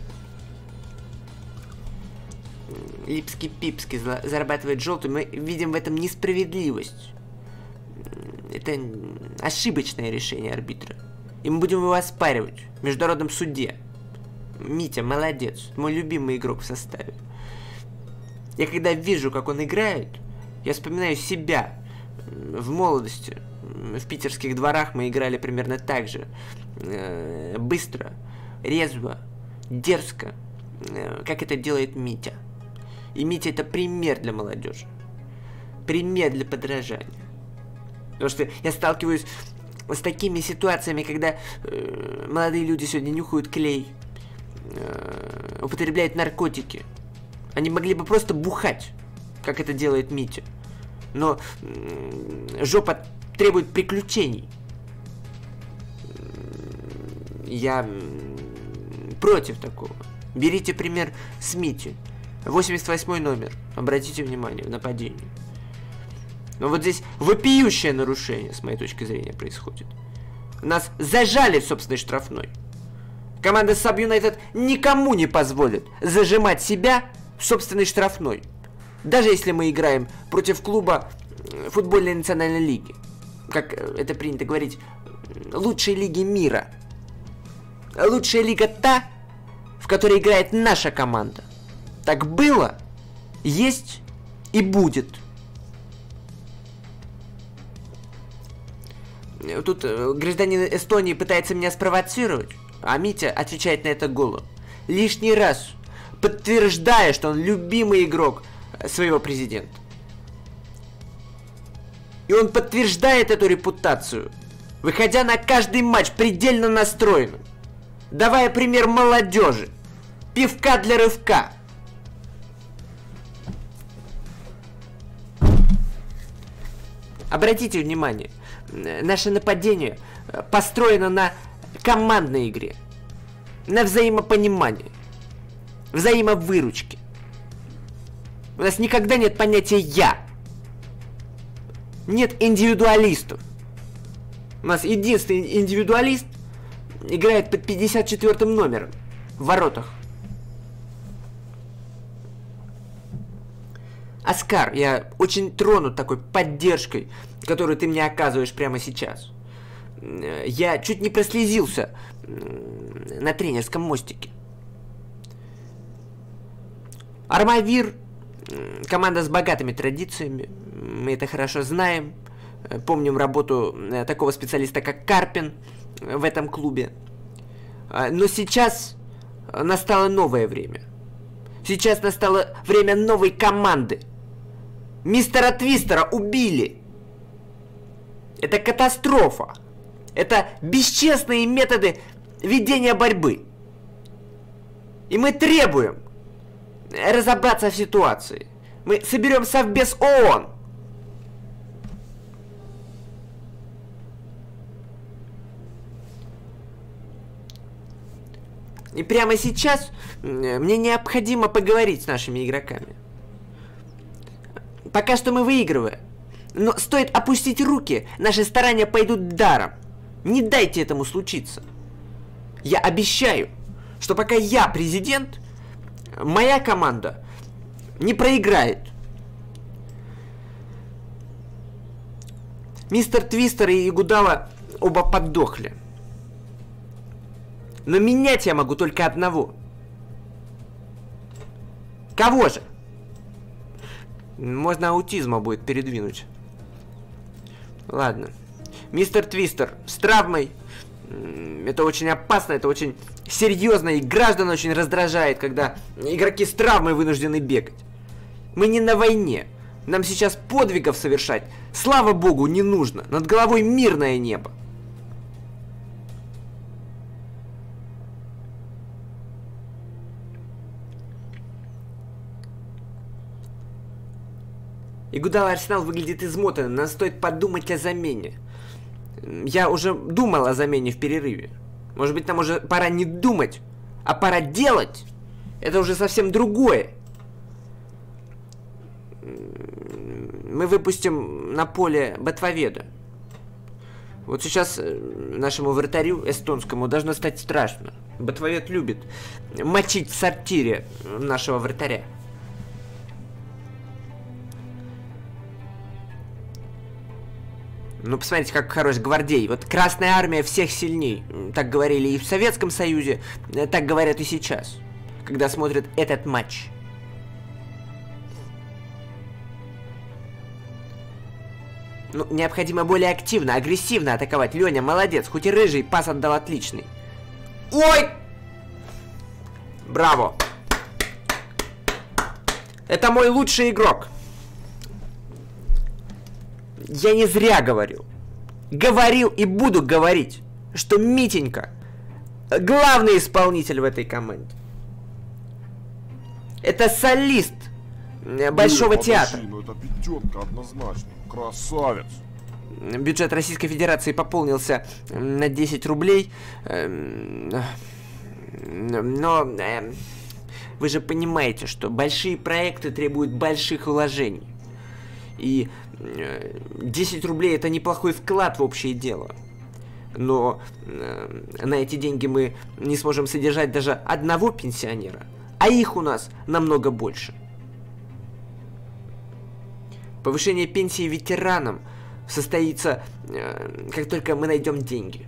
Липский-пипский зарабатывает желтую. Мы видим в этом несправедливость. Это ошибочное решение арбитра. И мы будем его оспаривать в международном суде. Митя, молодец. Мой любимый игрок в составе. Я когда вижу, как он играет, я вспоминаю себя в молодости. В питерских дворах мы играли примерно так же. Быстро, резво, дерзко, как это делает Митя. И Митя — это пример для молодежи. Пример для подражания. Потому что я сталкиваюсь с такими ситуациями, когда э, молодые люди сегодня нюхают клей, э, употребляют наркотики. Они могли бы просто бухать, как это делает Митя. Но э, жопа требует приключений. Я против такого. Берите пример с Мити. восемьдесят восьмой номер. Обратите внимание, в нападении. Но вот здесь вопиющее нарушение, с моей точки зрения, происходит. Нас зажали в собственной штрафной. Команда Саб Юнайтед никому не позволит зажимать себя в собственной штрафной. Даже если мы играем против клуба футбольной национальной лиги. Как это принято говорить, лучшей лиги мира. Лучшая лига та, в которой играет наша команда. Так было, есть и будет. Тут гражданин Эстонии пытается меня спровоцировать, а Митя отвечает на это голо. Лишний раз подтверждая, что он любимый игрок своего президента. И он подтверждает эту репутацию, выходя на каждый матч предельно настроенным, давая пример молодежи, пивка для рывка. Обратите внимание, наше нападение построено на командной игре, на взаимопонимании, взаимовыручке. У нас никогда нет понятия «я». Нет индивидуалистов. У нас единственный индивидуалист играет под пятьдесят четвёртым номером в воротах. Оскар, я очень тронут такой поддержкой, которую ты мне оказываешь прямо сейчас. Я чуть не прослезился на тренерском мостике. Армавир — команда с богатыми традициями. Мы это хорошо знаем. Помним работу такого специалиста, как Карпин в этом клубе. Но сейчас настало новое время. Сейчас настало время новой команды. Мистера Твистера убили. Это катастрофа. Это бесчестные методы ведения борьбы. И мы требуем разобраться в ситуации. Мы соберем Совбез ООН. И прямо сейчас мне необходимо поговорить с нашими игроками. Пока что мы выигрываем. Но стоит опустить руки, наши старания пойдут даром. Не дайте этому случиться. Я обещаю, что пока я президент, моя команда не проиграет. Мистер Твистер и Игудала оба подохли. Но менять я могу только одного. Кого же? Можно аутизма будет передвинуть. Ладно. Мистер Твистер с травмой. Это очень опасно, это очень серьезно, и граждан очень раздражает, когда игроки с травмой вынуждены бегать. Мы не на войне. Нам сейчас подвигов совершать, слава богу, не нужно. Над головой мирное небо. Игудала Арсенал выглядит измотанным, нам стоит подумать о замене. Я уже думал о замене в перерыве. Может быть, нам уже пора не думать, а пора делать. Это уже совсем другое. Мы выпустим на поле Ботвоведа. Вот сейчас нашему вратарю эстонскому должно стать страшно. Ботвовед любит мочить в сортире нашего вратаря. Ну, посмотрите, как хорош гвардей. Вот Красная Армия всех сильней. Так говорили и в Советском Союзе, так говорят и сейчас, когда смотрят этот матч. Ну, необходимо более активно, агрессивно атаковать. Леня молодец, хоть и рыжий, пас отдал отличный. Ой! Браво! Это мой лучший игрок. Я не зря говорю. Говорил и буду говорить, что Митенька главный исполнитель в этой команде. Это солист Большого Ой, театра. подожди, ну это пятерка однозначно. Красавец. Бюджет Российской Федерации пополнился на десять рублей. Но вы же понимаете, что большие проекты требуют больших вложений. И десять рублей это неплохой вклад в общее дело. Но на эти деньги мы не сможем содержать даже одного пенсионера. А их у нас намного больше. Повышение пенсии ветеранам состоится, как только мы найдем деньги.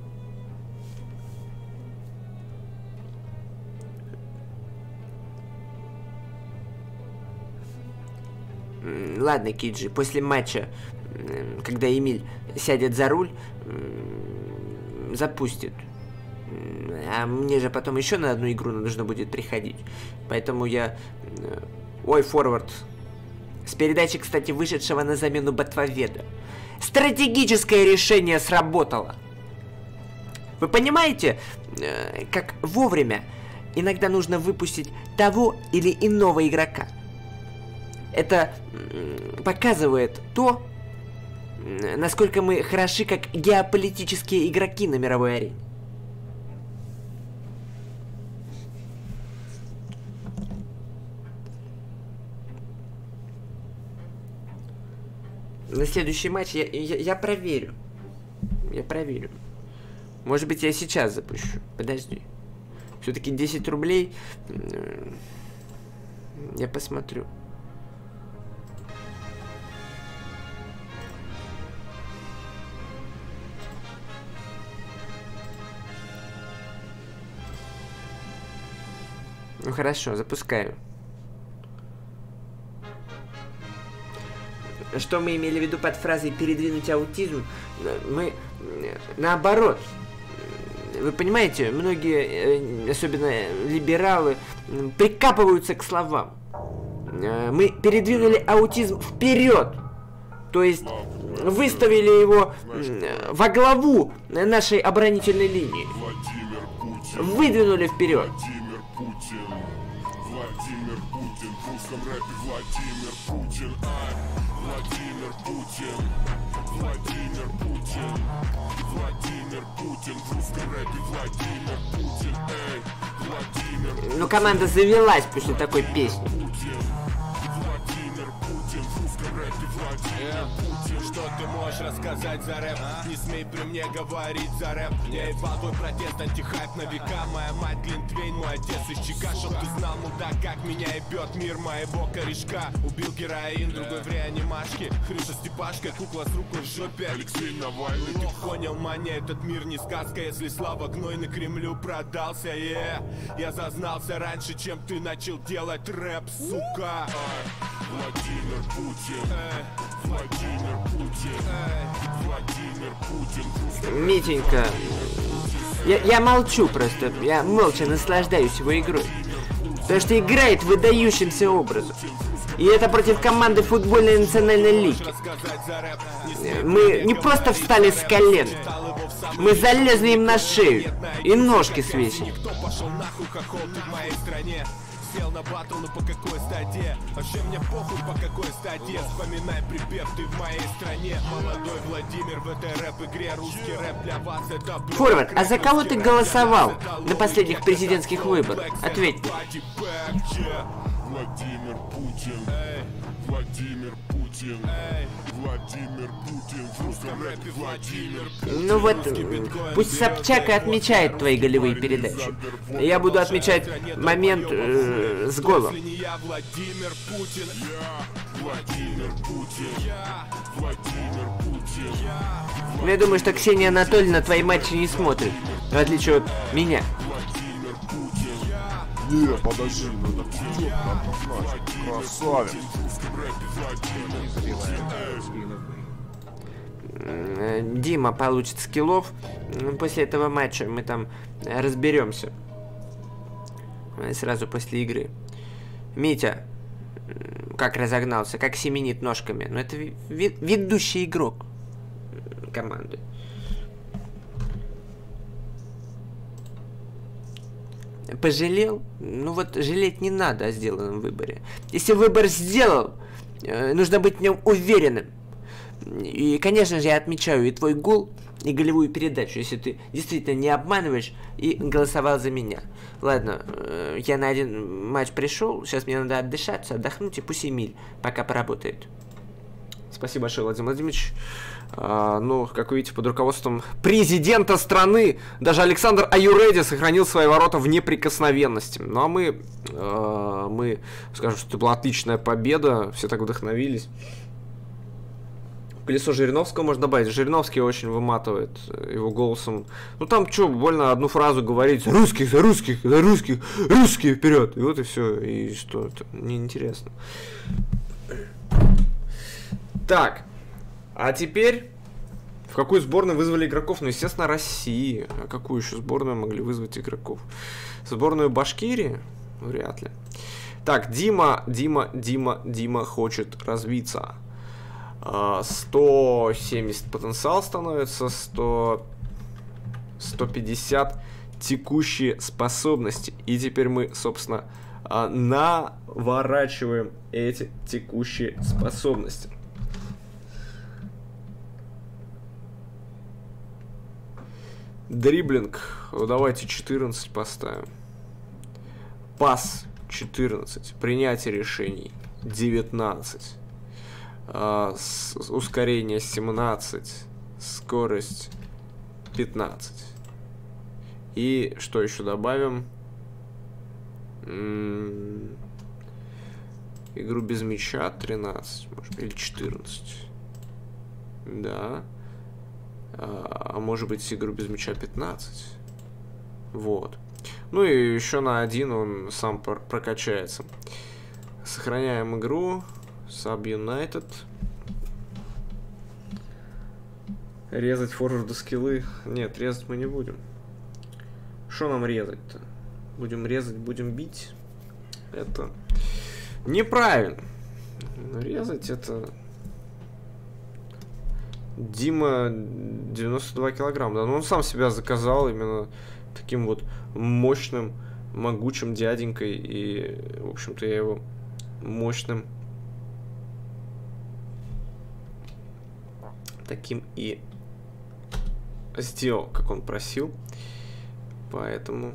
Ладно, Киджи, после матча, когда Эмиль сядет за руль, запустит. А мне же потом еще на одну игру нужно будет приходить. Поэтому я... Ой, форвард. С передачи, кстати, вышедшего на замену Ботвоведа. Стратегическое решение сработало. Вы понимаете, как вовремя иногда нужно выпустить того или иного игрока? Это показывает то, насколько мы хороши как геополитические игроки на мировой арене. На следующий матч я, я, я проверю. Я проверю. Может быть, я сейчас запущу. Подожди. Все-таки десять рублей. Я посмотрю. Ну хорошо, запускаю. Что мы имели в виду под фразой «передвинуть аутизм»? Мы, наоборот, вы понимаете, многие, особенно либералы, прикапываются к словам. Мы передвинули аутизм вперед, то есть выставили его во главу нашей оборонительной линии. Выдвинули вперед. Владимир Путин, в русском рэпе Владимир Путин, Владимир Путин, Владимир Путин, Владимир Путин, в русском рэпе Владимир Путин, эй, Владимир. Ну, команда завелась после такой песни. Владимир Путин, в русском рэпе Владимир Путин. Что ты можешь рассказать за рэп? А? Не смей при мне говорить за рэп. Я ебал твой протест, антихайп на века. Моя мать Глинтвейн, мой отец из Чика. Чтоб ты знал, мудак, как меня ебет мир моего корешка. Убил героин, другой в реанимашке. Хрюша Степашка, кукла с рукой в жопе. Алексей Навальный, ты понял, маня, этот мир не сказка. Если слава гной на Кремлю продался, yeah. Я зазнался раньше, чем ты начал делать рэп, сука. Владимир Путин, Владимир Путин, Владимир Путин. Митенька, я, я молчу просто, я молча наслаждаюсь его игрой. Потому что играет выдающимся образом. И это против команды футбольной национальной лиги. Мы не просто встали с колен, мы залезли им на шею и ножки свесили. Сел на батл, ну по какой статье? Вообще мне похуй по какой статье. Вспоминай припев, ты в моей стране. Молодой Владимир в этой рэп-игре. Русский рэп для вас это... Форвард, а за кого ты голосовал на последних президентских выборах? Ответь. Владимир Путин, Владимир Путин, Владимир Путин, в русском рэпе Владимир Путин. Ну вот, пусть Собчак и отмечает твои голевые передачи. Я буду отмечать момент э, с голом. Владимир Путин, Владимир Путин, Владимир Путин. Я думаю, что Ксения Анатольевна твои матчи не смотрит, в отличие от меня. Не, подожди, надо идет, надо назначить. Красавец. Дима получит скиллов. После этого матча мы там разберемся. Сразу после игры. Митя, как разогнался, как семенит ножками. Ну это ведущий игрок команды. Пожалел? Ну вот жалеть не надо о сделанном выборе. Если выбор сделал, нужно быть в нем уверенным. И, конечно же, я отмечаю и твой гол, и голевую передачу, если ты действительно не обманываешь и голосовал за меня. Ладно, я на один матч пришел, сейчас мне надо отдышаться, отдохнуть, и пусть Эмиль пока поработает. Спасибо большое, Владимир Владимирович. А, ну, как вы видите, под руководством президента страны даже Александр Аюреди сохранил свои ворота в неприкосновенности. Ну, а мы, а, мы скажем, что это была отличная победа, все так вдохновились. Колесо Жириновского можно добавить. Жириновский очень выматывает его голосом. Ну там что, больно одну фразу говорить: за русских, за русских, за русских, русские вперед. И вот и все. И что, это неинтересно. Так, а теперь в какую сборную вызвали игроков? Ну, естественно, России. А какую еще сборную могли вызвать игроков? Сборную Башкирии? Вряд ли. Так, Дима, Дима, Дима, Дима хочет развиться. сто семьдесят потенциал становится, сто, сто пятьдесят текущие способности. И теперь мы, собственно, наворачиваем эти текущие способности. Дриблинг. Давайте четырнадцать поставим. Пас четырнадцать. Принятие решений девятнадцать. А, с, ускорение семнадцать. Скорость пятнадцать. И что еще добавим? М-м- игру без мяча тринадцать, может, или четырнадцать. Да. А, а может быть, игру без мяча пятнадцать. Вот. Ну и еще на один он сам прокачается. Сохраняем игру. Sub United. Резать форварда скиллы. Нет, резать мы не будем. Что нам резать-то? Будем резать, будем бить. Это неправильно. Резать это... Дима девяносто два килограмма. Да, но он сам себя заказал именно таким вот мощным, могучим дяденькой. И, в общем-то, я его мощным таким и сделал, как он просил. Поэтому...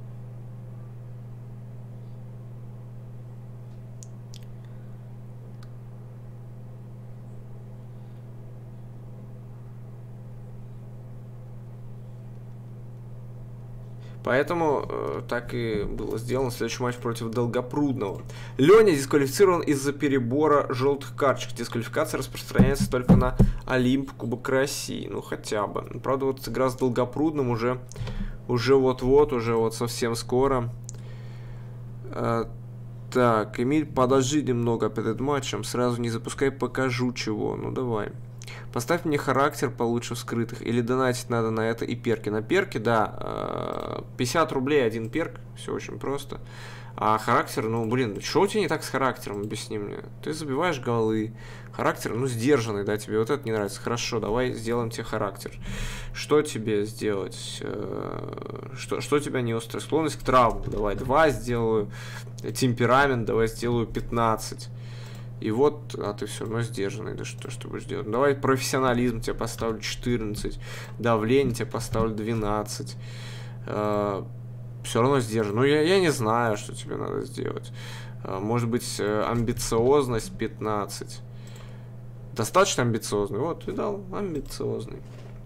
Поэтому э, так и было сделано. Следующий матч против Долгопрудного. Леня дисквалифицирован из-за перебора желтых карточек. Дисквалификация распространяется только на Олимп, Кубок России. Ну, хотя бы. Правда, вот игра с Долгопрудным уже уже вот-вот, уже вот совсем скоро. Э, так, Эмиль, подожди немного перед матчем. Сразу не запускай, покажу чего. Ну, давай. Поставь мне характер получше вскрытых. Или донатить надо на это и перки. На перки, да, пятьдесят рублей один перк. Все очень просто. А характер, ну, блин, что у тебя не так с характером, объясни мне. Ты забиваешь голы. Характер, ну, сдержанный, да, тебе вот это не нравится. Хорошо, давай сделаем тебе характер. Что тебе сделать? Что, что тебя не устроит? Склонность к травмам. Давай два сделаю. Темперамент, давай сделаю пятнадцать. И вот, а ты все равно сдержанный, да что ж ты будешь делать? Давай профессионализм тебе поставлю четырнадцать, давление тебе поставлю двенадцать. Э, все равно сдержан. Ну, я, я не знаю, что тебе надо сделать. Э, может быть, амбициозность пятнадцать. Достаточно амбициозный? Вот, ты дал амбициозный.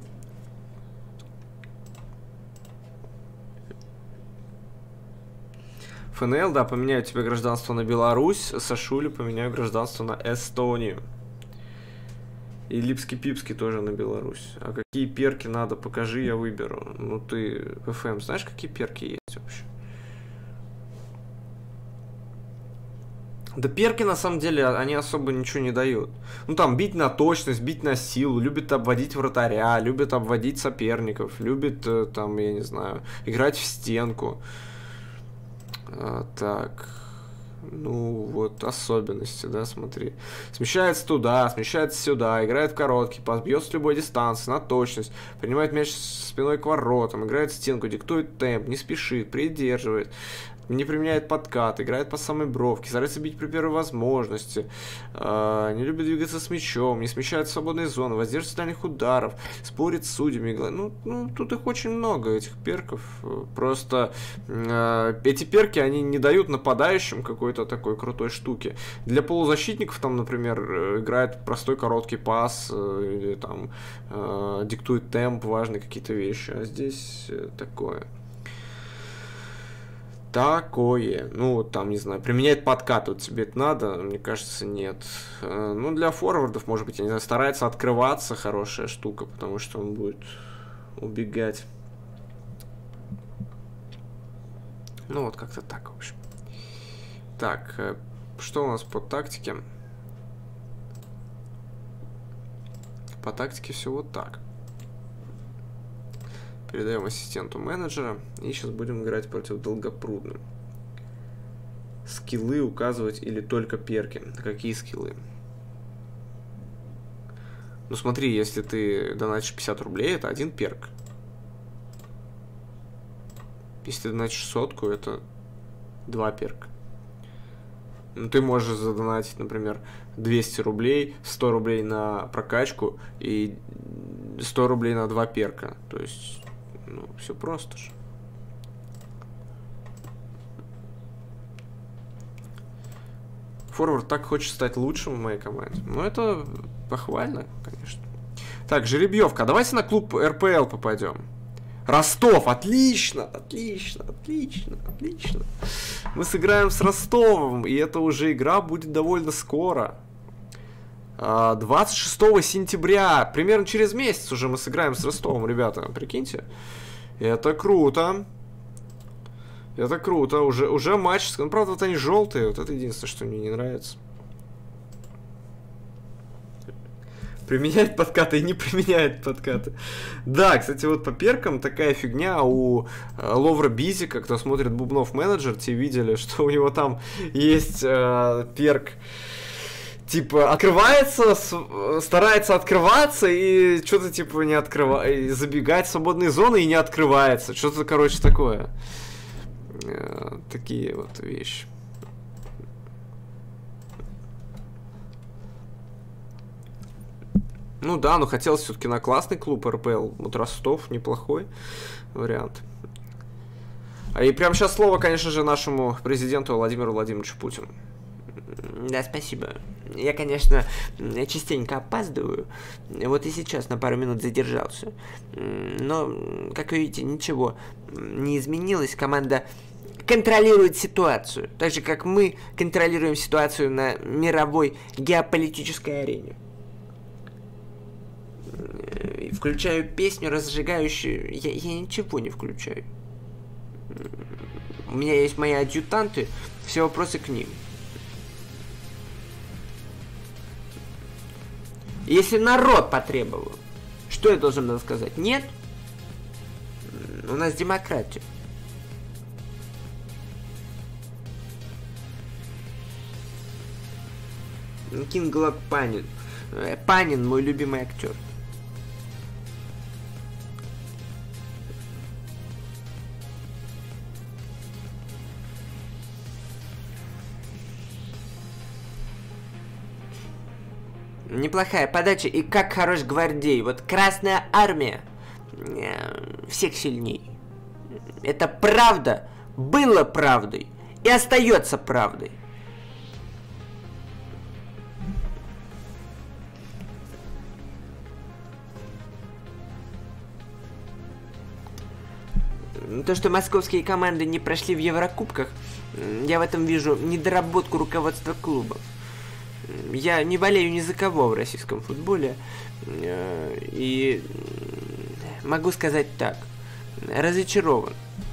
ФНЛ, да, поменяю тебе гражданство на Беларусь, Сашули поменяю гражданство на Эстонию. И Липский-Пипский тоже на Беларусь. А какие перки надо, покажи, я выберу. Ну ты, эф эм, знаешь, какие перки есть вообще? Да перки, на самом деле, они особо ничего не дают. Ну там, бить на точность, бить на силу, любит обводить вратаря, любит обводить соперников, любит, там, я не знаю, играть в стенку. А, так, ну вот особенности, да, смотри. Смещается туда, смещается сюда, играет в короткий пас, бьет с любой дистанции, на точность, принимает мяч спиной к воротам, играет в стенку, диктует темп, не спешит, придерживает, не применяет подкат, играет по самой бровке, старается бить при первой возможности, э, не любит двигаться с мячом, не смещает в свободные зоны, воздерживается дальних ударов, спорит с судьями. Ну, ну, тут их очень много, этих перков. Просто э, эти перки, они не дают нападающим какой-то такой крутой штуки. Для полузащитников, там, например, играет простой короткий пас, э, или там э, диктует темп, важные какие-то вещи. А здесь э, такое. Такое. Ну, там, не знаю, применять подкат. Вот тебе это надо? Мне кажется, нет. Ну, для форвардов, может быть, я не знаю, старается открываться, хорошая штука, потому что он будет убегать. Ну, вот как-то так, в общем. Так, что у нас по тактике? По тактике все вот так. Передаем ассистенту менеджера. И сейчас будем играть против Долгопрудного. Скиллы указывать или только перки? Какие скиллы? Ну смотри, если ты донатишь пятьдесят рублей, это один перк. Если ты донатишь сотку, это два перка. Ну ты можешь задонатить, например, двести рублей, сто рублей на прокачку и сто рублей на два перка. То есть... Ну, все просто же. Форвард так хочет стать лучшим в моей команде. Ну, это похвально, конечно. Так, жеребьевка. Давайте на клуб эр пэ эл попадем. Ростов. Отлично, отлично, отлично, отлично. Мы сыграем с Ростовом, и эта уже игра будет довольно скоро. двадцать шестого сентября. Примерно через месяц уже мы сыграем с Ростовом, ребята. Прикиньте. Это круто. Это круто. Уже, уже матч. Ну, правда, вот они желтые. Вот это единственное, что мне не нравится. Применяет подкаты и не применяет подкаты. Да, кстати, вот по перкам такая фигня у э, Ловра Бизика, кто смотрит Бубнов Менеджер, те видели, что у него там есть э, перк, типа, открывается, с, старается открываться и что-то, типа, не открывает, забегать в свободные зоны и не открывается. Что-то, короче, такое. Э, такие вот вещи. Ну да, но хотелось все-таки на классный клуб эр пэ эл. Вот Ростов неплохой вариант. А и прямо сейчас слово, конечно же, нашему президенту Владимиру Владимировичу Путину. Да, спасибо. Я, конечно, частенько опаздываю. Вот и сейчас на пару минут задержался. Но, как вы видите, ничего не изменилось. Команда контролирует ситуацию. Так же, как мы контролируем ситуацию на мировой геополитической арене. Включаю песню разжигающую. Я, я ничего не включаю. У меня есть мои адъютанты. Все вопросы к ним. Если народ потребовал, что я должен был сказать? Нет? У нас демократия. Кинглок Панин. Панин, мой любимый актер. Неплохая подача, и как хорош гвардей. Вот Красная Армия э, всех сильней. Это правда было правдой и остается правдой. То, что московские команды не прошли в Еврокубках, я в этом вижу недоработку руководства клуба. Я не болею ни за кого в российском футболе. И могу сказать так. Разочарован.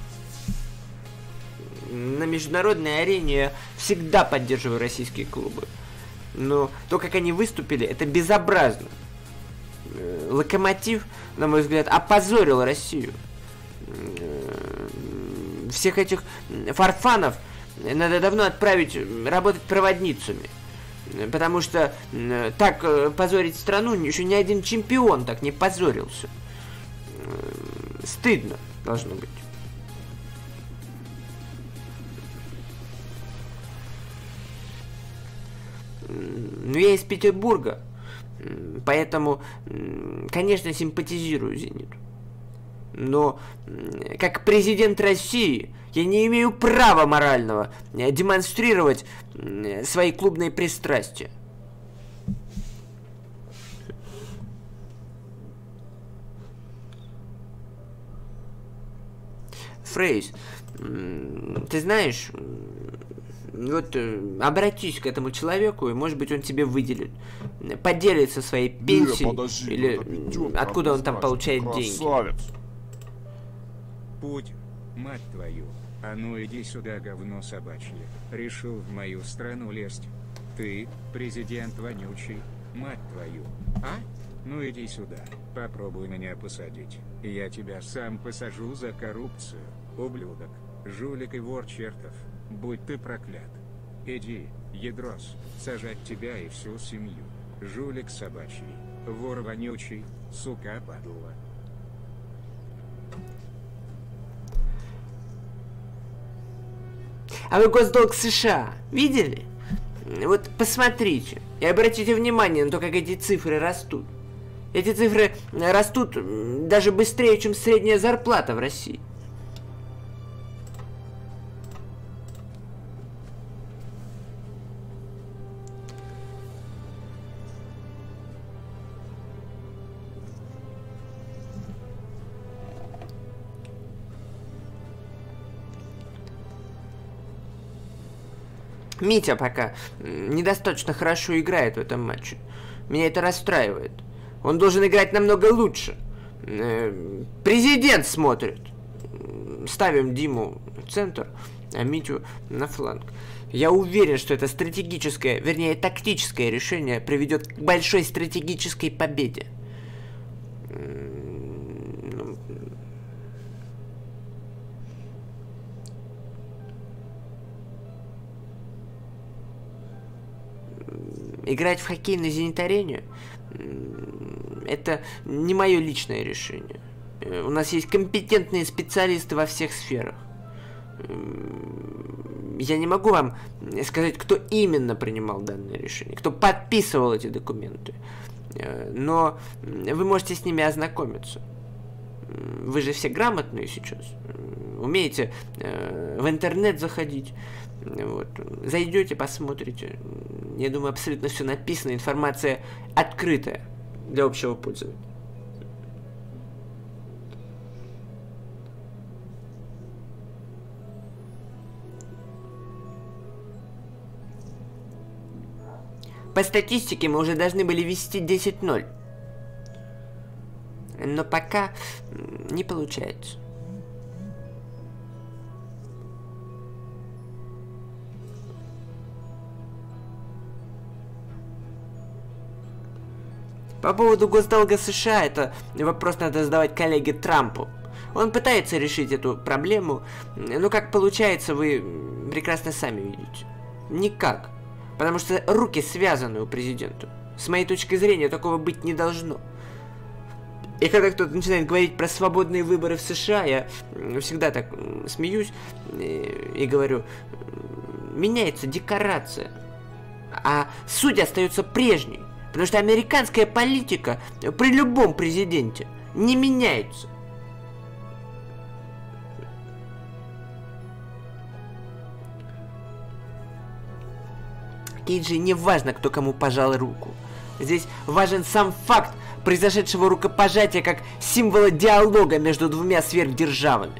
На международной арене я всегда поддерживаю российские клубы. Но то, как они выступили, это безобразно. Локомотив, на мой взгляд, опозорил Россию. Всех этих фарфанов надо давно отправить работать проводницами. Потому что э, так э, позорить страну еще ни один чемпион так не позорился. Э, стыдно должно быть. Но я из Петербурга, поэтому, конечно, симпатизирую «Зениту». Но как президент России я не имею права морального демонстрировать свои клубные пристрастия. Фрейз, ты знаешь, вот обратись к этому человеку, и, может быть, он тебе выделит, поделится своей пенсией, Не, подожди, или пятерка, откуда он там получает красавец. деньги. Путь, мать твою, а ну иди сюда, говно собачье. Решил в мою страну лезть. Ты, президент вонючий, мать твою, а? Ну иди сюда, попробуй меня посадить. Я тебя сам посажу за коррупцию, ублюдок, жулик и вор чертов, будь ты проклят. Иди, ядрос, сажать тебя и всю семью. Жулик собачий, вор вонючий, сука падла. А вы госдолг США видели? Вот посмотрите и обратите внимание на то, как эти цифры растут. Эти цифры растут даже быстрее, чем средняя зарплата в России. Митя пока недостаточно хорошо играет в этом матче. Меня это расстраивает. Он должен играть намного лучше. Президент смотрит. Ставим Диму в центр, а Митю на фланг. Я уверен, что это стратегическое, вернее, тактическое решение приведет к большой стратегической победе. Играть в хоккей на Зенит-арене — это не мое личное решение. У нас есть компетентные специалисты во всех сферах. Я не могу вам сказать, кто именно принимал данное решение, кто подписывал эти документы. Но вы можете с ними ознакомиться. Вы же все грамотные сейчас. Умеете в интернет заходить. Вот. Зайдете, посмотрите. Я думаю, абсолютно все написано. Информация открытая для общего пользования. По статистике мы уже должны были вести десять ноль. Но пока не получается. По поводу госдолга США, это вопрос надо задавать коллеге Трампу. Он пытается решить эту проблему, но как получается, вы прекрасно сами видите. Никак. Потому что руки связаны у президента. С моей точки зрения, такого быть не должно. И когда кто-то начинает говорить про свободные выборы в США, я всегда так смеюсь и, и говорю, меняется декорация, а суть остается прежней. Потому что американская политика при любом президенте не меняется. Кейджи, не важно, кто кому пожал руку. Здесь важен сам факт произошедшего рукопожатия как символа диалога между двумя сверхдержавами.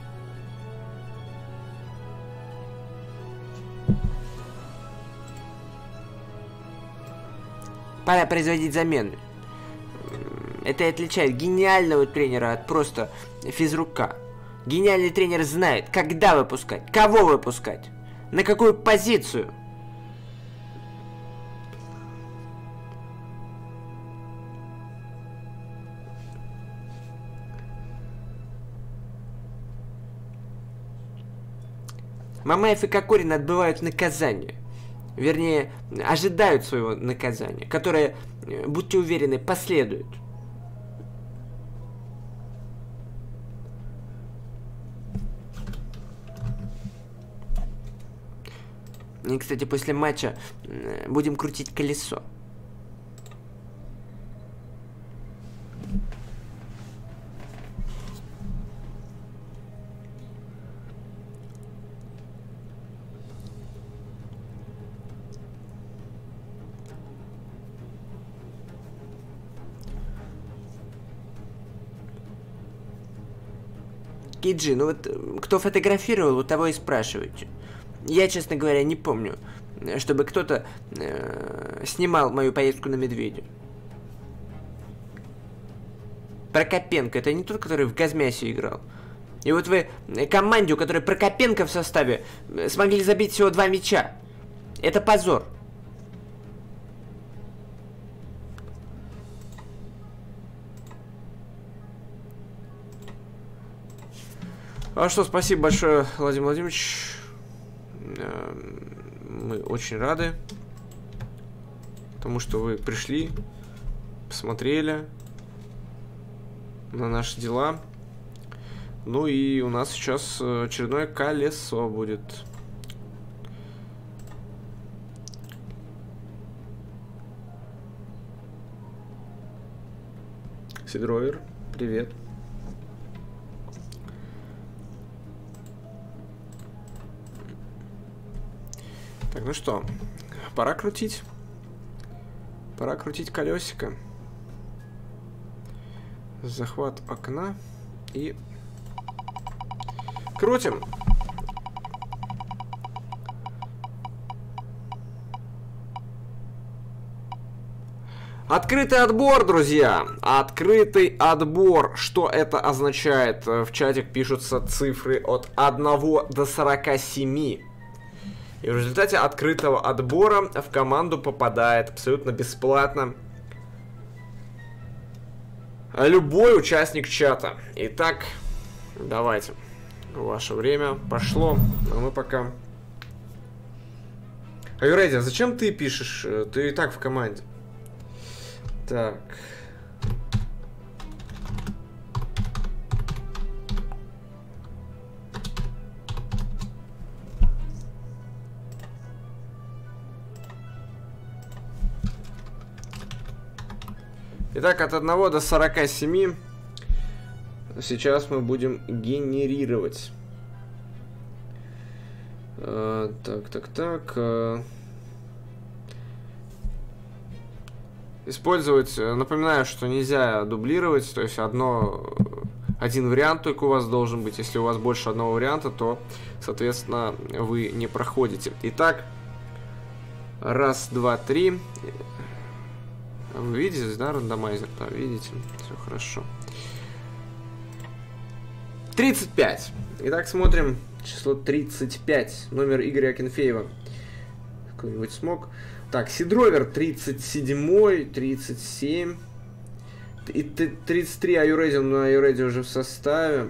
Пора производить замены. Это и отличает гениального тренера от просто физрука. Гениальный тренер знает, когда выпускать, кого выпускать, на какую позицию. Мамаев и Кокорин отбывают наказание. Вернее, ожидают своего наказания, которое, будьте уверены, последует. И, кстати, после матча будем крутить колесо. Кейджи, ну вот кто фотографировал, у того и спрашивайте. Я, честно говоря, не помню, чтобы кто-то э, снимал мою поездку на Медведя. Прокопенко, это не тот, который в Газмясе играл. И вот вы команде, у которой Прокопенко в составе, смогли забить всего два мяча. Это позор. А что, спасибо большое, Владимир Владимирович. Мы очень рады тому, что вы пришли, посмотрели на наши дела. Ну и у нас сейчас очередное колесо будет. Сидровер, привет. Так, ну что, пора крутить. Пора крутить колесико. Захват окна и крутим. Открытый отбор, друзья! Открытый отбор. Что это означает? В чатик пишутся цифры от одного до сорока семи. И в результате открытого отбора в команду попадает абсолютно бесплатно любой участник чата. Итак, давайте. Ваше время пошло. А мы пока... Аюреди, а зачем ты пишешь? Ты и так в команде. Так. Итак, от одного до сорока семи сейчас мы будем генерировать. А, так, так, так. А... Использовать, напоминаю, что нельзя дублировать, то есть одно, один вариант только у вас должен быть. Если у вас больше одного варианта, то, соответственно, вы не проходите. Итак, раз, два, три. Вы видите, да, рандомайзер? Да, видите, все хорошо. тридцать пять. Итак, смотрим число тридцать пять. Номер Игоря Акинфеева. Какой-нибудь смог. Так, Сидровер тридцать семь, тридцать семь. И тридцать три Аюреди, но Аюреди уже в составе.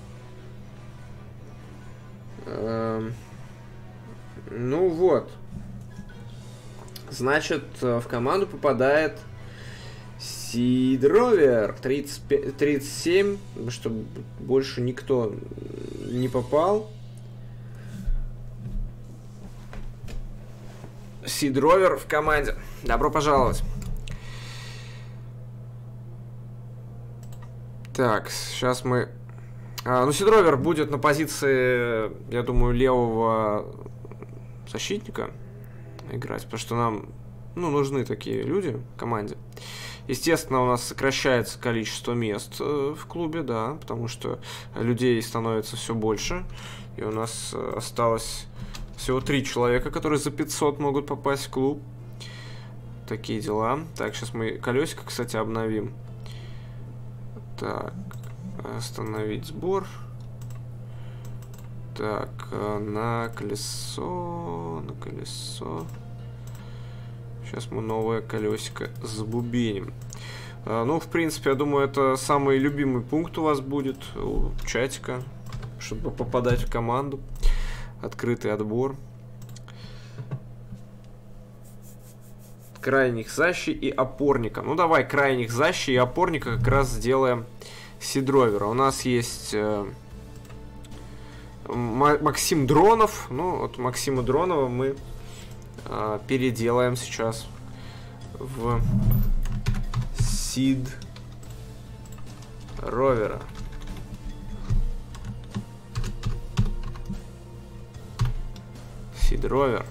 Эм, ну вот. Значит, в команду попадает Сидровер тридцать пять, тридцать семь, чтобы больше никто не попал. Сидровер в команде. Добро пожаловать. Так, сейчас мы... А, ну, Сидровер будет на позиции, я думаю, левого защитника играть, потому что нам, ну, нужны такие люди в команде. Естественно, у нас сокращается количество мест э, в клубе, да, потому что людей становится все больше. И у нас э, осталось всего три человека, которые за пятьсот могут попасть в клуб. Такие дела. Так, сейчас мы колесико, кстати, обновим. Так, остановить сбор. Так, на колесо, на колесо. Сейчас мы новое колесико забубеним. А, ну, в принципе, я думаю, это самый любимый пункт у вас будет у чатика, чтобы попадать в команду. Открытый отбор. Крайних защи и опорника. Ну, давай крайних защи и опорника как раз сделаем Сидровера. У нас есть э, Максим Дронов. Ну, вот Максима Дронова мы э, переделаем сейчас в Сидровера. Сидровер.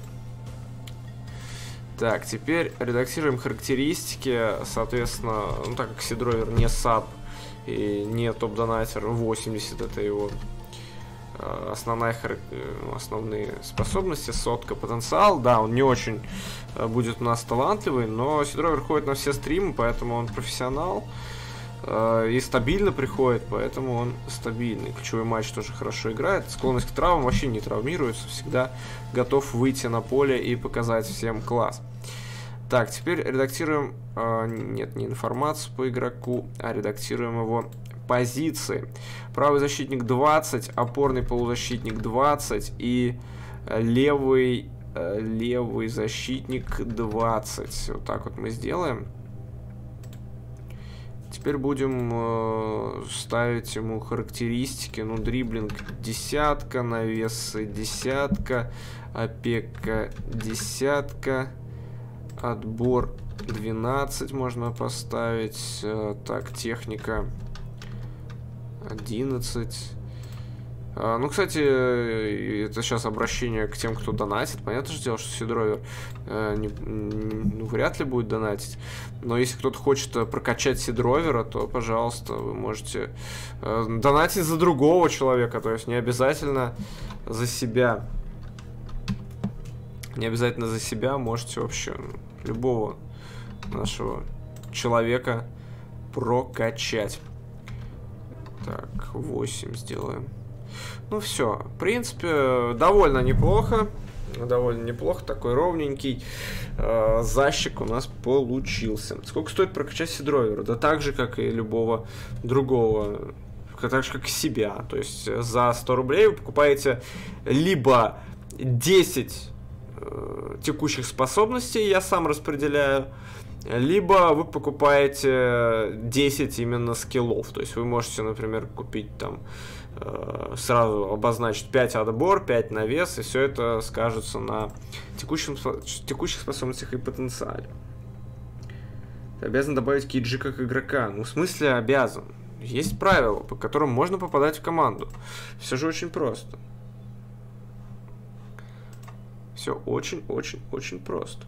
Так, теперь редактируем характеристики. Соответственно, ну, так как Сидровер не саб и не топ-донатер, восемьдесят это его э, основная, основные способности, сотка, потенциал. Да, он не очень э, будет у нас талантливый, но Сидровер ходит на все стримы, поэтому он профессионал. Э, и стабильно приходит, поэтому он стабильный. Ключевой матч тоже хорошо играет. Склонность к травмам, вообще не травмируется. Всегда готов выйти на поле и показать всем класс. Так, теперь редактируем, э, нет, не информацию по игроку, а редактируем его позиции. Правый защитник двадцать, опорный полузащитник двадцать и левый, э, левый защитник двадцать. Вот так вот мы сделаем. Теперь будем э, ставить ему характеристики. Ну, дриблинг десятка, навесы десятка, опека десятка. Отбор двенадцать можно поставить. Так, техника одиннадцать. Ну, кстати, это сейчас обращение к тем, кто донатит. Понятно же дело, что Сидровер э, не, ну, вряд ли будет донатить. Но если кто-то хочет прокачать Сидровера, то, пожалуйста, вы можете э, донатить за другого человека. То есть не обязательно за себя. Не обязательно за себя. Можете вообще любого нашего человека прокачать. Так, восемь сделаем. Ну все, в принципе, довольно неплохо. Довольно неплохо, такой ровненький э, защик у нас получился. Сколько стоит прокачать Сидровера? Да так же, как и любого другого. Так же, как и себя. То есть за сто рублей вы покупаете либо десять э, текущих способностей, я сам распределяю, либо вы покупаете десять именно скиллов. То есть вы можете, например, купить там сразу обозначить пять отбор, пять навес, и все это скажется на текущем, текущих способностях и потенциале. Ты обязан добавить кейджи как игрока. Ну, в смысле обязан? Есть правила, по которым можно попадать в команду. Все же очень просто. Все очень-очень-очень просто.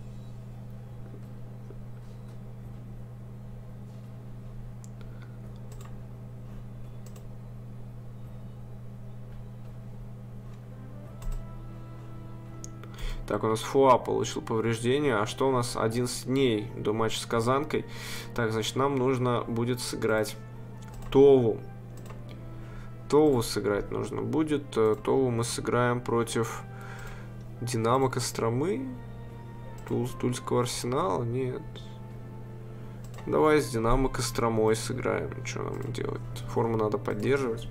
Так, у нас Фуа получил повреждение. А что у нас? одиннадцать дней до матча с Казанкой. Так, значит, нам нужно будет сыграть Тову. Тову сыграть нужно будет. Тову мы сыграем против Динамо Костромы. Тул, Тульского Арсенала? Нет. Давай с Динамо Костромой сыграем. Что нам делать? Форму надо поддерживать.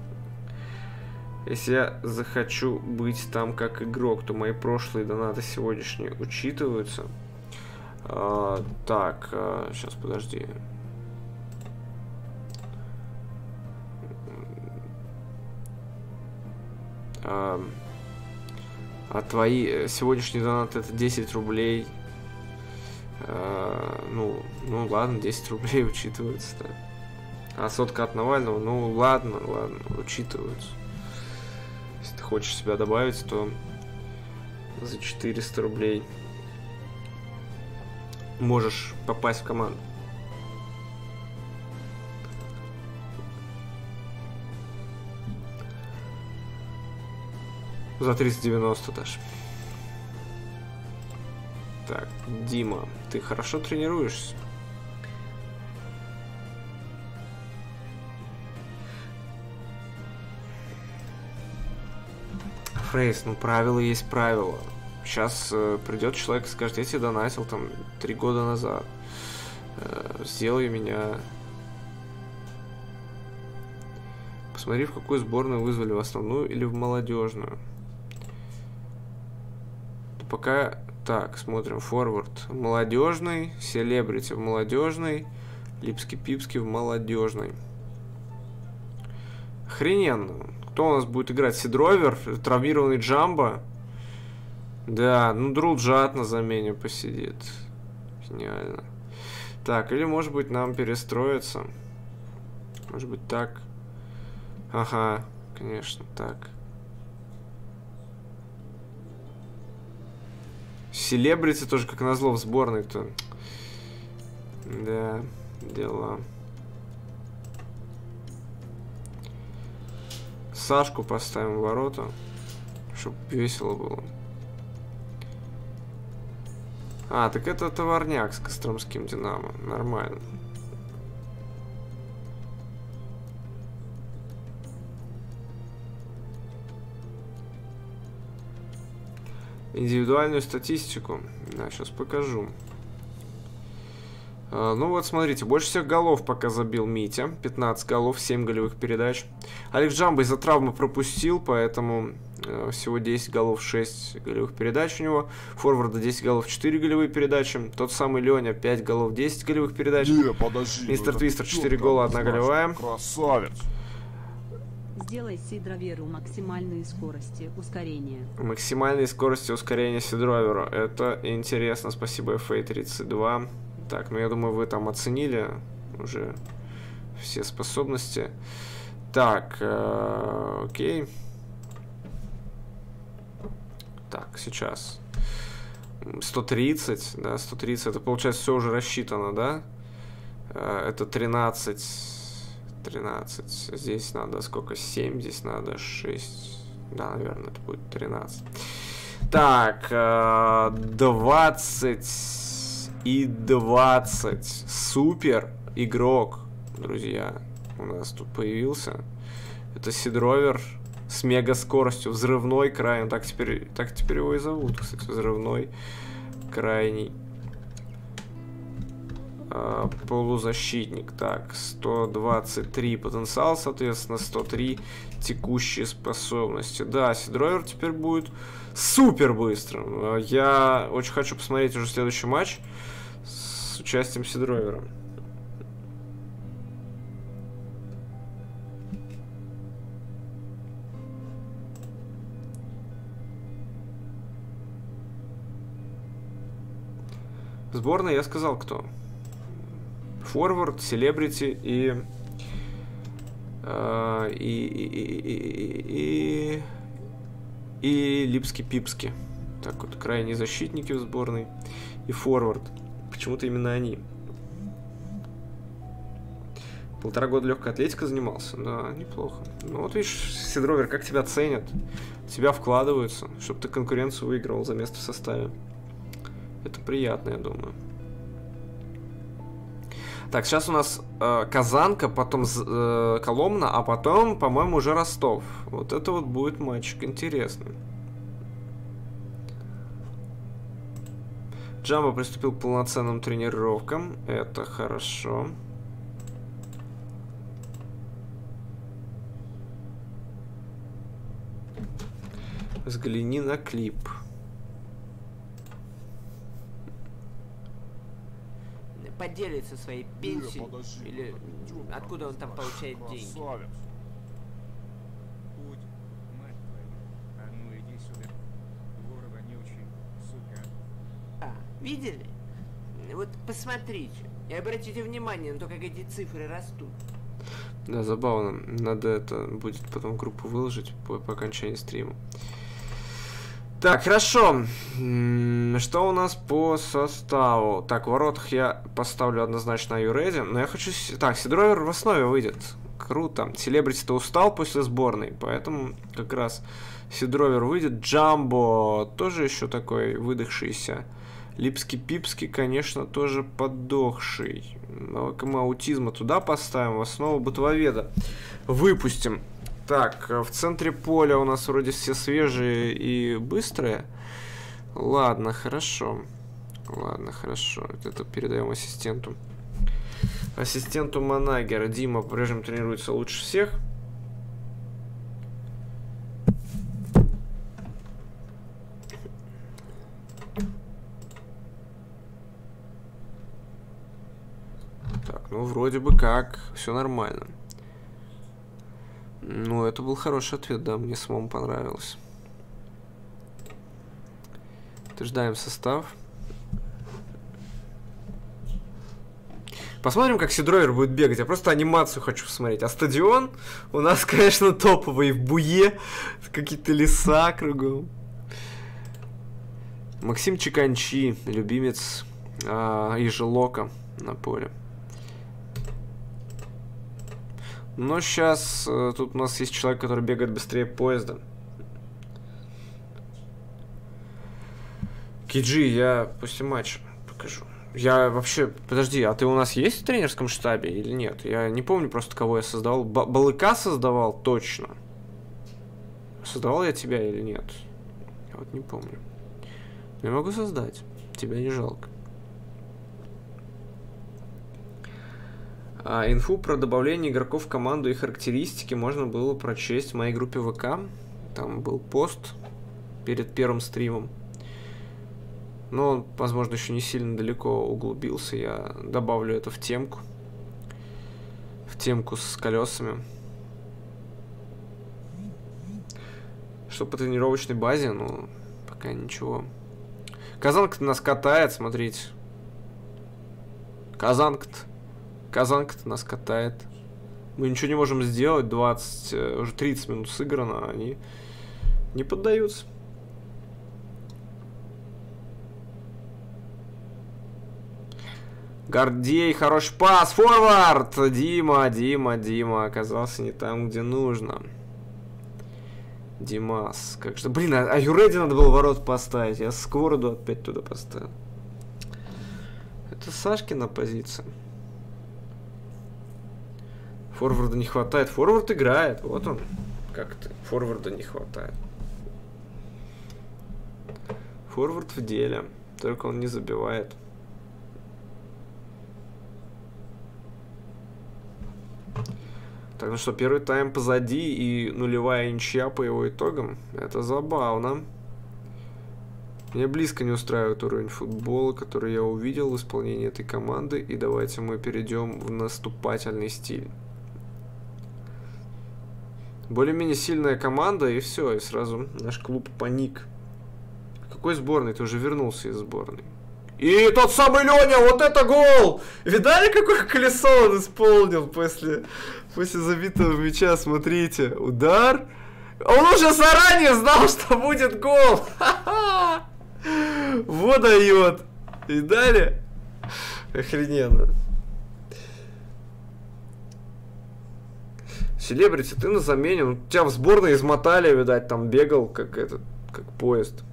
Если я захочу быть там как игрок, то мои прошлые донаты сегодняшние учитываются. А, так, а, сейчас, подожди. А, а твои сегодняшние донаты это десять рублей. А, ну, ну ладно, десять рублей учитываются, да. А сотка от Навального, ну ладно, ладно, учитываются. Если ты хочешь себя добавить, то за четыреста рублей можешь попасть в команду. За триста девяносто даже. Так, Дима, ты хорошо тренируешься? Фрейс, ну правило есть правило. Сейчас э, придет человек и скажет: я тебе донатил там три года назад. Э, сделай меня. Посмотри, в какую сборную вызвали, в основную или в молодежную. Да пока. Так, смотрим. Форвард молодежный, селебрити в молодежной, Липский-Пипский в молодежной. Охрененно. Кто у нас будет играть? Сидровер, травмированный Джамбо. Да, ну Друлджат на замене посидит. Гениально. Так, или может быть нам перестроиться. Может быть так. Ага, конечно, так. Селебрити тоже как назло в сборной-то. Да, дела. Сашку поставим в ворота, чтобы весело было. А, так это товарняк с Костромским Динамо. Нормально. Индивидуальную статистику. Да, сейчас покажу. А, ну вот, смотрите, больше всех голов пока забил Митя. пятнадцать голов, семь голевых передач. Алекс Джамбо из-за травмы пропустил, поэтому э, всего десять голов, шесть голевых передач у него. Форварда десять голов, четыре голевые передачи. Тот самый Леня, пять голов, десять голевых передач. Не, подожди. Мистер Твистер, четыре гола, одна голевая. Красавец. Сделай сидроверу максимальные скорости ускорения. Максимальные скорости ускорения сидроверу. Это интересно. Спасибо, эф эй тридцать два. Так, ну я думаю, вы там оценили уже все способности. Так, э, окей. Так, сейчас. сто тридцать, да, сто тридцать. Это получается все уже рассчитано, да? Э, это тринадцать. тринадцать. Здесь надо сколько? семь, здесь надо шесть. Да, наверное, это будет тринадцать. Так, э, двадцать и двадцать. Супер игрок, друзья, у нас тут появился. Это сидровер с мега скоростью, взрывной крайний. Так теперь, так теперь его и зовут, кстати, взрывной крайний. А, полузащитник. Так, сто двадцать три потенциал, соответственно, сто три текущие способности. Да, сидровер теперь будет супер быстрым. Я очень хочу посмотреть уже следующий матч с участием сидровера. Сборная, я сказал, кто. Форвард, селебрити и, э, и, и, и, и, и Липски-Пипски. Так вот, крайние защитники в сборной и форвард. Почему-то именно они. Полтора года легкой атлетикой занимался. Да, неплохо. Ну вот видишь, сидровер, как тебя ценят. Тебя вкладываются, чтобы ты конкуренцию выигрывал за место в составе. Это приятно, я думаю. Так, сейчас у нас э, Казанка, потом э, Коломна, а потом, по-моему, уже Ростов. Вот это вот будет матчик интересный. Джамбо приступил к полноценным тренировкам. Это хорошо. Взгляни на клип. Поделится своей пенсией, подожди, или идём, откуда он там получает деньги. красавец. Путь, мать твою. А ну иди сюда. Вор вонючий, сука. А, видели? Вот посмотрите и обратите внимание на то, как эти цифры растут. Да, забавно. Надо это будет потом группу выложить по, по окончании стрима. Так, хорошо. Что у нас по составу? Так, в воротах я поставлю однозначно Are You Ready? Но я хочу... Так, сидровер в основе выйдет. Круто. Селебрити-то устал после сборной, поэтому как раз сидровер выйдет. Джамбо тоже еще такой выдохшийся. Липски-Пипски, конечно, тоже подохший. Но-ка мы аутизма туда поставим, в основу бытововеда выпустим. Так, в центре поля у нас вроде все свежие и быстрые. Ладно, хорошо. Ладно, хорошо. Это передаем ассистенту. Ассистенту Манагера. Дима по-прежнему тренируется лучше всех. Так, ну вроде бы как. Все нормально. Ну, это был хороший ответ, да, мне самому понравилось. Утверждаем состав. Посмотрим, как сидровер будет бегать. Я просто анимацию хочу посмотреть. А стадион у нас, конечно, топовый. В буе. Какие-то леса кругом. Максим Чиканчи, любимец а, Ежелока на поле. Но сейчас э, тут у нас есть человек, который бегает быстрее поезда. Киджи, я после матча покажу. Я вообще... Подожди, а ты у нас есть в тренерском штабе или нет? Я не помню просто, кого я создавал. Б- Балыка создавал точно. Создавал я тебя или нет? Я вот не помню. Я могу создать. Тебя не жалко. А, инфу про добавление игроков в команду и характеристики можно было прочесть в моей группе ВК. Там был пост перед первым стримом. Но он, возможно, еще не сильно далеко углубился. Я добавлю это в темку. В темку с колесами. Что по тренировочной базе, ну, пока ничего. Казанка-то нас катает, смотрите. Казанка-то. Казанка-то нас катает. Мы ничего не можем сделать. двадцать, уже тридцать минут сыграно, а они не поддаются. Гордей, хороший пас, форвард! Дима, Дима, Дима оказался не там, где нужно. Димас, как же... Блин, а, а Юреди надо было ворот поставить. Я Сковороду опять туда поставил. Это Сашкина позиция. Форварда не хватает. Форвард играет. Вот он. Как-то. Форварда не хватает. Форвард в деле. Только он не забивает. Так, ну что, первый тайм позади и нулевая ничья по его итогам. Это забавно. Меня близко не устраивает уровень футбола, который я увидел в исполнении этой команды. И давайте мы перейдем в наступательный стиль. Более-менее сильная команда, и все, и сразу наш клуб паник. Какой сборной? Ты уже вернулся из сборной. И тот самый Леня, вот это гол! Видали, какое колесо он исполнил после, после забитого мяча? Смотрите, удар. Он уже заранее знал, что будет гол. Ха-ха! Вот дает. Видали? Охрененно. Селебрити, ты на замене. Ну, тебя в сборной измотали, видать, там бегал, как этот, как поезд.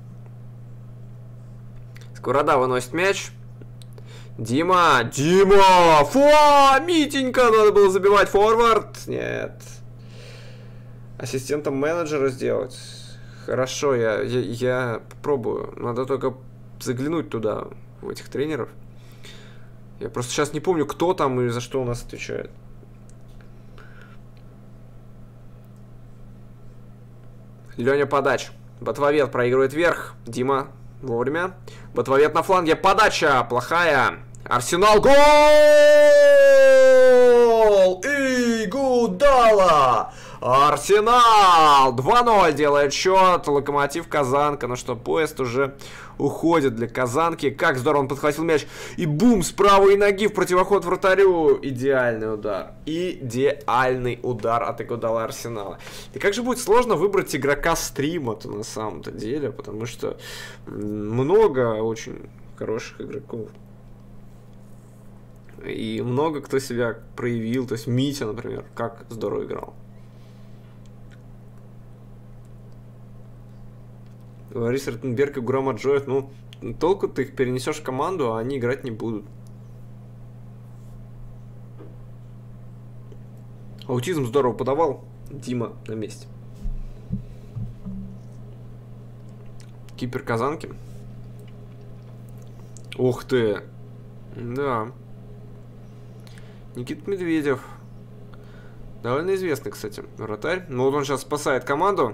Сковорода выносит мяч. Дима! Дима! Фу! Митенька! Надо было забивать форвард. Нет. Ассистентом менеджера сделать. Хорошо, я, я, я попробую. Надо только заглянуть туда, в этих тренеров. Я просто сейчас не помню, кто там и за что у нас отвечает. Леня подач. Ботвовед проигрывает вверх. Дима вовремя. Ботвовед на фланге. Подача плохая. Арсенал. Гол! И Гудала! Арсенал! два ноль делает счет. Локомотив Казанка. Ну что, поезд уже уходит для Казанки. Как здорово он подхватил мяч. И бум, с правой ноги в противоход вратарю. Идеальный удар. Идеальный удар от Игудала Арсенала. И как же будет сложно выбрать игрока стрима-то на самом-то деле. Потому что много очень хороших игроков. И много кто себя проявил. То есть Митя, например, как здорово играл. Ларис Ротенберг и Гурам Аджоев, ну, толку ты их перенесешь в команду, а они играть не будут. Аутизм здорово подавал. Дима на месте. Кипер Казанки. Ух ты. Да. Никита Медведев. Довольно известный, кстати, вратарь. Ну вот он сейчас спасает команду.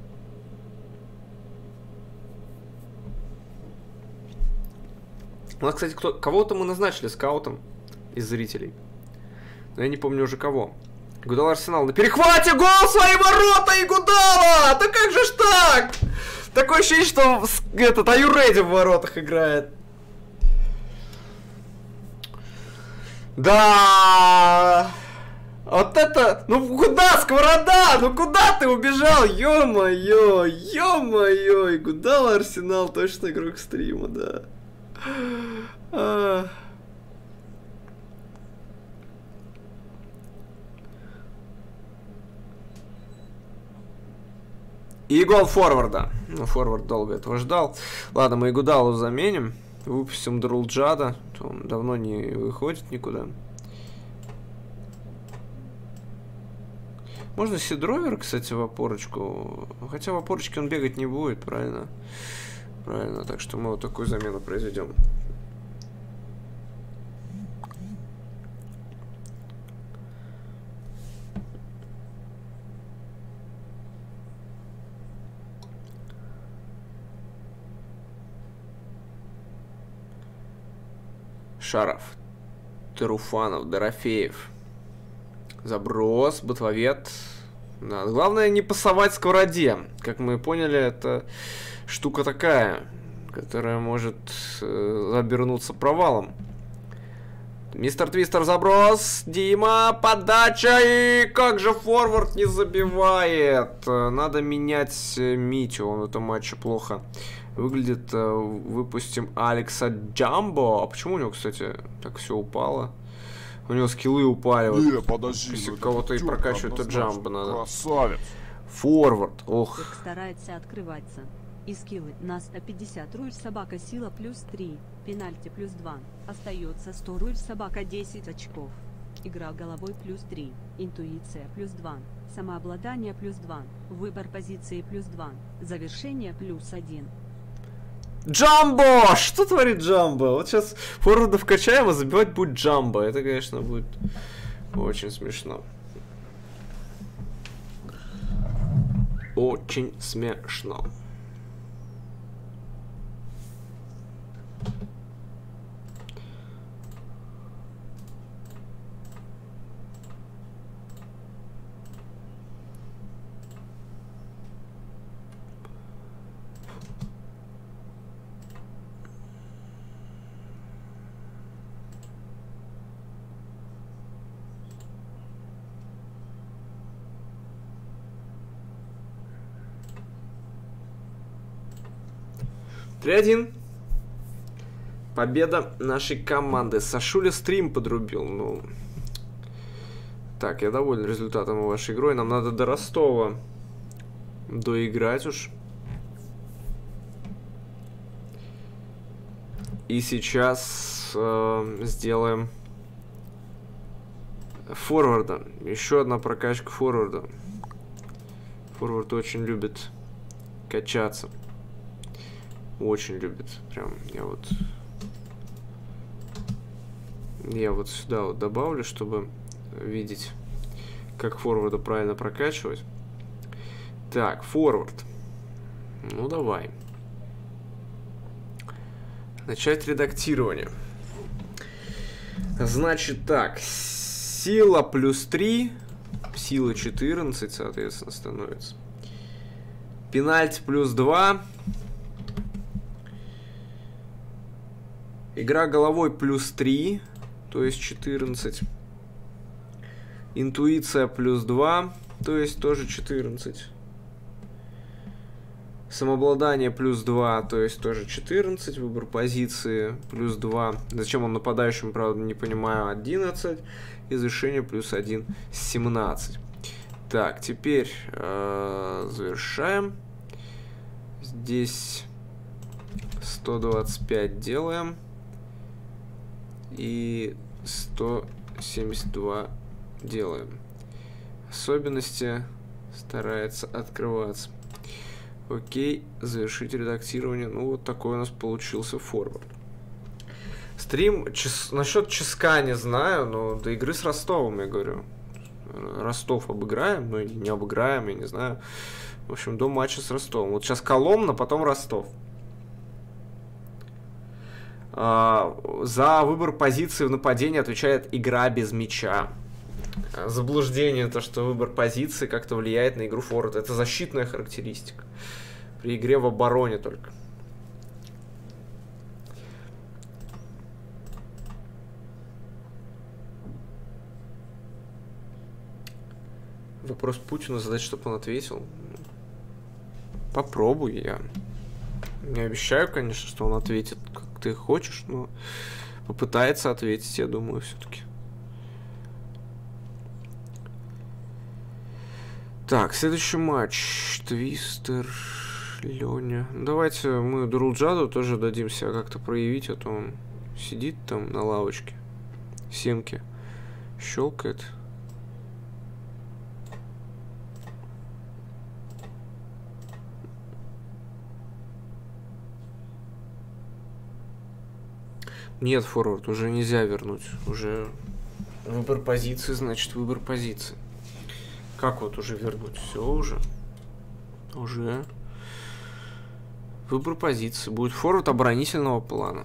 У нас, кстати, кто, кого-то мы назначили скаутом из зрителей. Но я не помню уже кого. Гудал Арсенал на перехвате. Гол в свои ворота и Гудала! Да как же ж так? Такое ощущение, что этот Аюреди в воротах играет. Да. Вот это... Ну куда, Сковорода? Ну куда ты убежал? Ё-моё, ё-моё. И Гудал Арсенал точно игрок стрима, да. А... И гол форварда. Ну, форвард долго этого ждал. Ладно, мы Игудалу заменим. Выпустим Друлджада. Он давно не выходит никуда. Можно Сидровер, кстати, в опорочку. Хотя в опорочке он бегать не будет, правильно? Правильно, так что мы вот такую замену произведем. Шаров, Труфанов, Дорофеев. Заброс, Ботвовед. Да, главное не пасовать сковороде. Как мы поняли, это штука такая, которая может э, обернуться провалом. Мистер Твистер заброс. Дима, подача. И как же форвард не забивает. Надо менять Митю. Он в этом матче плохо выглядит. Выпустим Алекса Джамбо. А почему у него, кстати, так все упало? У него скиллы упали. Не, вот. подожди. Если кого-то и прокачивать, то Джамбо надо. Красавец. Форвард. Ох. Как старается открываться. И скиллы на сто пятьдесят. Руль собака сила плюс три. Пенальти плюс два. Остается сто. Руль собака десять очков. Игра головой плюс три. Интуиция плюс два. Самообладание плюс два. Выбор позиции плюс два. Завершение плюс один. Джамбо! Что творит Джамбо? Вот сейчас форварда вкачаем, а забивать будет Джамбо. Это, конечно, будет очень смешно. Очень смешно. три один. Победа нашей команды. Сашуля стрим подрубил. Ну. Так, я доволен результатом вашей игрой. Нам надо до Ростова доиграть уж. И сейчас э, сделаем форварда. Еще одна прокачка форварда. Форвард очень любит качаться. Очень любит. Прям я вот... Я вот сюда вот добавлю, чтобы видеть, как форварда правильно прокачивать. Так, форвард. Ну, давай. Начать редактирование. Значит так. Сила плюс три. Сила четырнадцать, соответственно, становится. Пенальти плюс два. Игра головой плюс три, то есть четырнадцать. Интуиция плюс два, то есть тоже четырнадцать. Самообладание плюс два, то есть тоже четырнадцать. Выбор позиции плюс два. Зачем он нападающим, правда, не понимаю, одиннадцать. И завершение плюс один, семнадцать. Так, теперь э, завершаем. Здесь сто двадцать пять делаем. И сто семьдесят два делаем. Особенности старается открываться. Окей, завершить редактирование. Ну, вот такой у нас получился форвард. Стрим, час, насчет ческа не знаю, но до игры с Ростовом, я говорю. Ростов обыграем, ну или не обыграем, я не знаю. В общем, до матча с Ростовом. Вот сейчас Коломна, потом Ростов. За выбор позиции в нападении отвечает игра без мяча. Заблуждение, то, что выбор позиции как-то влияет на игру форварда. Это защитная характеристика. При игре в обороне только. Вопрос Путину задать, чтобы он ответил. Попробую я. Не обещаю, конечно, что он ответит, как ты хочешь, но попытается ответить, я думаю, все-таки. Так, следующий матч. Твистер, Леня. Давайте мы Дурулджаду тоже дадим себя как-то проявить, а то он сидит там на лавочке. Семки щелкает. Нет, форвард, уже нельзя вернуть. Уже выбор позиции, значит, выбор позиции. Как вот уже вернуть? Все уже. Уже. Выбор позиции. Будет форвард оборонительного плана.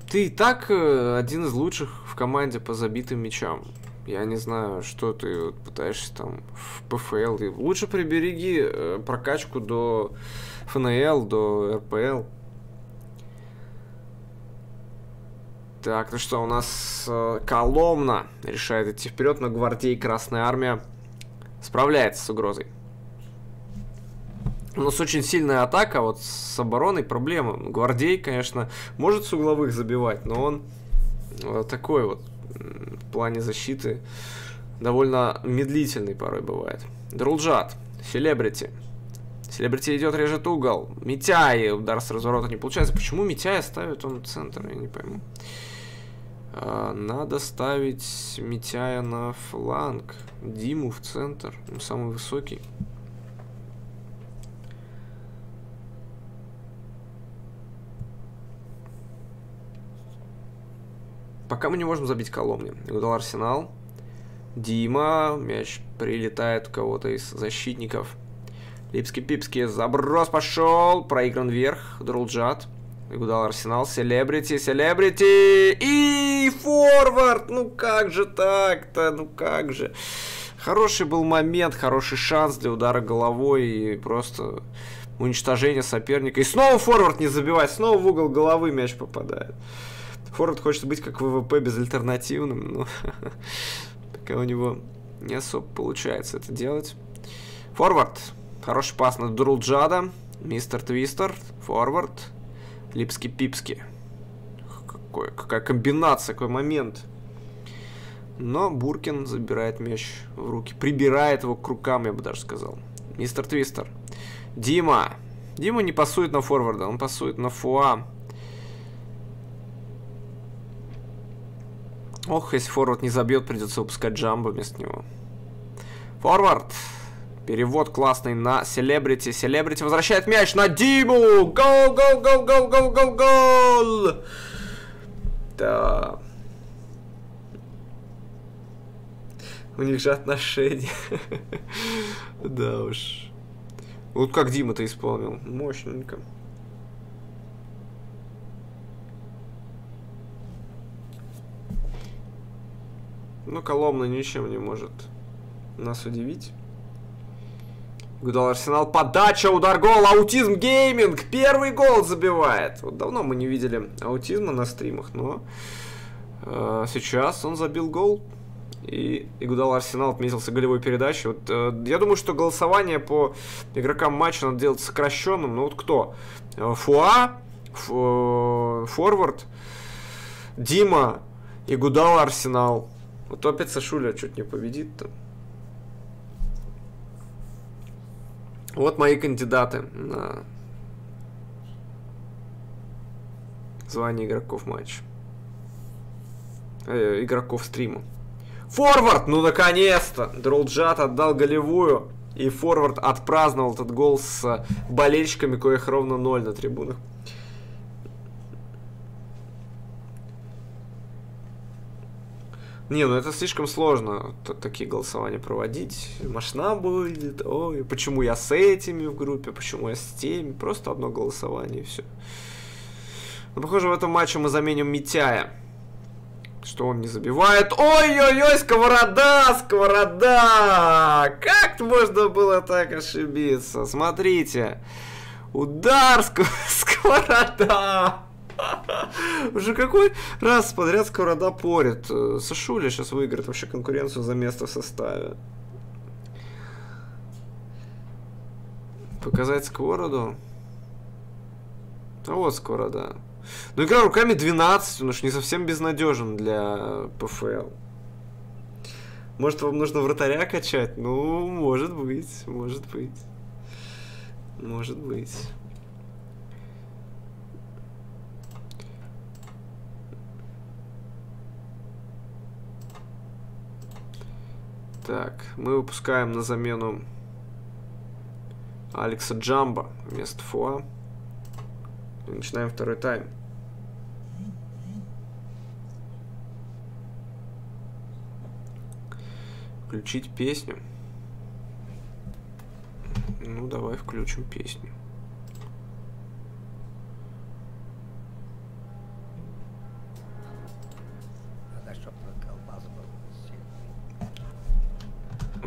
Ты и так э, один из лучших в команде по забитым мячам. Я не знаю, что ты вот пытаешься там в ПФЛ. И лучше прибереги э, прокачку до ФНЛ, до РПЛ. Так, ну что, у нас э, Коломна решает идти вперед, но Гвардей Красная Армия справляется с угрозой. У нас очень сильная атака, вот с обороной проблема. Гвардей, конечно, может с угловых забивать, но он вот такой вот в плане защиты довольно медлительный порой бывает. Друлджат, Селебрити. Селебрити идет, режет угол. Митяй, удар с разворота не получается. Почему Митяя ставит он в центр, я не пойму. А, надо ставить Митяя на фланг. Диму в центр, он самый высокий. Пока мы не можем забить Коломне. Удал Арсенал. Дима. Мяч прилетает у кого-то из защитников. Липский-пипский. Заброс пошел. Проигран вверх. Друлджат. Удал Арсенал. Селебрити. Селебрити. И форвард. Ну как же так-то? Ну как же. Хороший был момент. Хороший шанс для удара головой. И просто уничтожение соперника. И снова форвард не забивает. Снова в угол головы мяч попадает. Форвард хочет быть как ВВП безальтернативным, но пока у него не особо получается это делать. Форвард. Хороший пас на Друлджада. Мистер Твистер. Форвард. Липский-пипский. Какой, какая комбинация, какой момент. Но Буркин забирает мяч в руки. Прибирает его к рукам, я бы даже сказал. Мистер Твистер. Дима. Дима не пасует на форварда, он пасует на Фуа. Ох, если форвард не забьет, придется выпускать Джамбо вместо него. Форвард. Перевод классный на Селебрити. Селебрити возвращает мяч на Диму. Гол, гол, гол, гол, гол, гол, гол. Да. У них же отношения. Да уж. Вот как Дима-то исполнил. Мощненько. Ну, Коломна ничем не может нас удивить. Удал Арсенал, подача, удар, гол, Аутизм Гейминг, первый гол забивает. Вот давно мы не видели Аутизма на стримах, но э, сейчас он забил гол. И Игудал Арсенал отметился голевой передачей. Вот, э, я думаю, что голосование по игрокам матча надо делать сокращенным. Ну вот кто? Фуа, Фу, Форвард, Дима, Игудал Арсенал. Вот опять Сашуля чуть не победит-то. Вот мои кандидаты на звание игроков матча. Э, игроков стрима. Форвард! Ну наконец-то! Друлджат отдал голевую. И форвард отпраздновал этот гол с болельщиками, коих ровно ноль на трибунах. Не, ну это слишком сложно, такие голосования проводить. Машина будет, ой, почему я с этими в группе, почему я с теми. Просто одно голосование и все. Но, похоже, в этом матче мы заменим Митяя. Что он не забивает. Ой-ой-ой, Сковорода, Сковорода! Как можно было так ошибиться? Смотрите. Удар, Сковорода! Уже какой раз подряд Сковорода порит. Сашуля сейчас выиграет вообще конкуренцию за место в составе. Показать Сковороду. А вот Сковорода. Ну, игра руками двенадцать, он уж не совсем безнадежен для ПФЛ. Может, вам нужно вратаря качать? Ну, может быть, может быть. Может быть. Так, мы выпускаем на замену Алекса Джамбо вместо Фуа. И начинаем второй тайм. Включить песню. Ну, давай включим песню.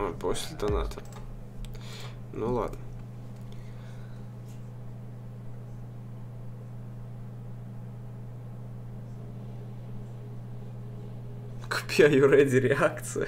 А, после доната. Ну ладно. Купи Are You Ready реакция.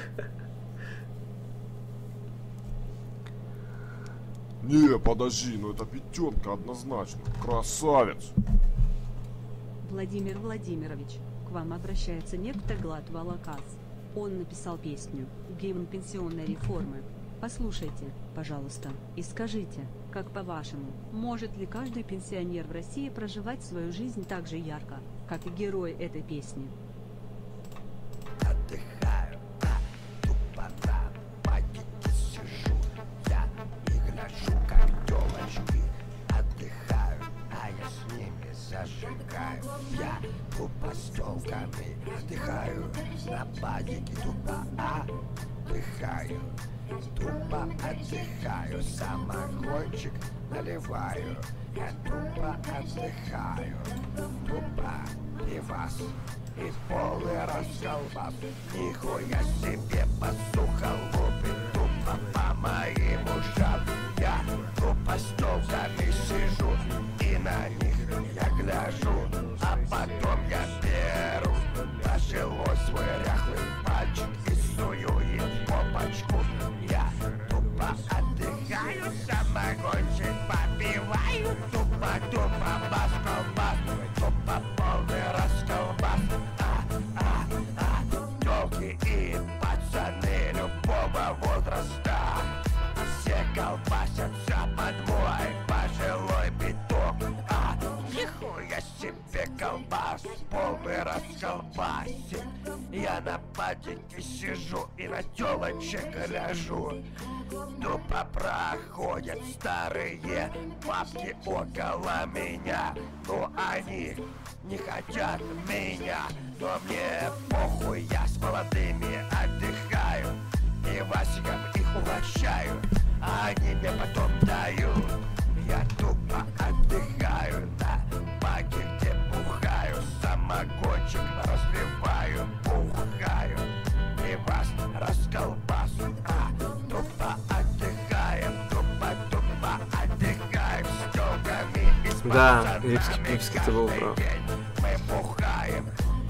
Не, подожди, ну это пятерка однозначно. Красавец. Владимир Владимирович, к вам обращается некто Глад Волокас. Он написал песню «Гимн пенсионной реформы». Послушайте, пожалуйста, и скажите, как по-вашему, может ли каждый пенсионер в России проживать свою жизнь так же ярко, как и герой этой песни? Отдыхаю, а тупо на пакете сижу. Я и гляжу, как тёлочки отдыхаю, а я с ними зажигаю. Я тупо с тёлками отдыхаю, на пакете тупо отдыхаю. Тупо отдыхаю, самогончик наливаю. Я тупо отдыхаю, тупо пивас и полный расколбас. Нихуя себе посуха лупит тупо по моим ушам. Я тупо с тёлками сижу и на них я гляжу, а потом я беру пожилой свой ряхлый пальчик и сую им в попочку. Я тупо отдыхаю, самогончик попиваю. Тупо-тупо бас-колбас, тупо полный расколбас. А-а-а, тёлки и пацаны любого возраста все колбасятся под мой пожилой биток. А, нихуя себе колбас, полный расколбасик. Я на патике сижу и на тёлочек гляжу. Тупо проходят старые бабки около меня. Но они не хотят меня, но мне похуй, я с молодыми отдыхаю. И Васиком их угощаю, а они мне потом дают. Я тупо отдыхаю, на пакете бухаю, самогончик разливаю, бухаю. И вас расколбас, а тупо отдыхаем, тупо-тупо отдыхаем с тёлками и с Да, пацанами. Липский, Липский, ты был прав. Мы бухаем,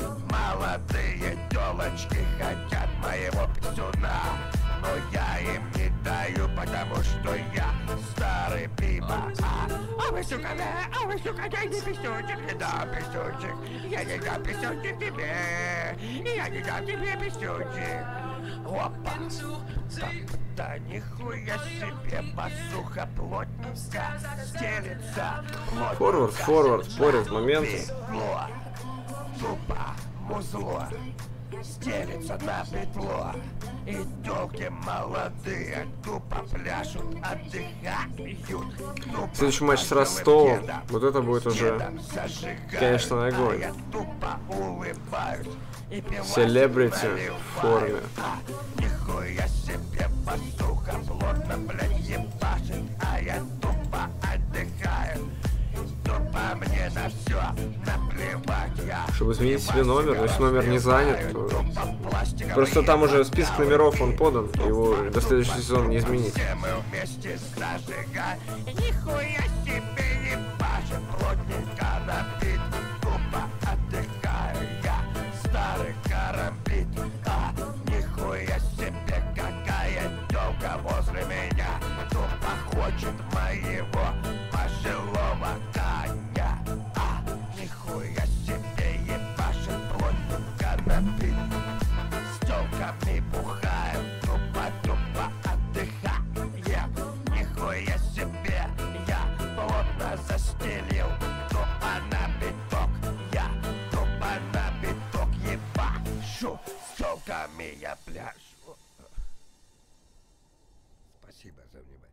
молодые тёлочки хотят моего писюна, но я им не даю, потому что я старый пиво. А, а вы, сука, да, а вы, сука, дай мне писюнчик, не дам писюнчик. Я не дам писюнчик тебе, я не дам тебе писюнчик. Опа, да, да нихуя себе, басуха плотненько стелится. Форвард, форвард, спорят моменты. Петло, тупо, музло, стелится на петло. И тёлки молодые тупо пляшут, отдыхают. Тупо Следующий матч с по Ростовом. дедам, Вот это будет уже, дедам зажигают. конечно, огонь. А я тупо улыбаюсь и пивасик Селебрити наливаю. в форме. А, нихуя себе, басуха плотно, блядь, ебашит, а я тупо отдыхаю. Тупо мне на всё наплевать, я. Чтобы изменить себе номер, но если номер не занят, то... Тупо пластиковые Просто там уже список номеров он подан, его до следующего сезона не изменить. все мы вместе зажигаем. Нихуя себе ебашит, плотненько набит. Тупо отдыхаю я, старый карамбит. А, нихуя себе, какая тёлка возле меня. Тупо хочет моего пожилого коня. А, нихуя себе ебашит, плотненько набит. С тёлками бухаем, тупо-тупо отдыхаем. Нихуя себе, я плотно застелил. Тупо на биток, я тупо на биток ебашу. С тёлками я пляшу. Спасибо за внимание.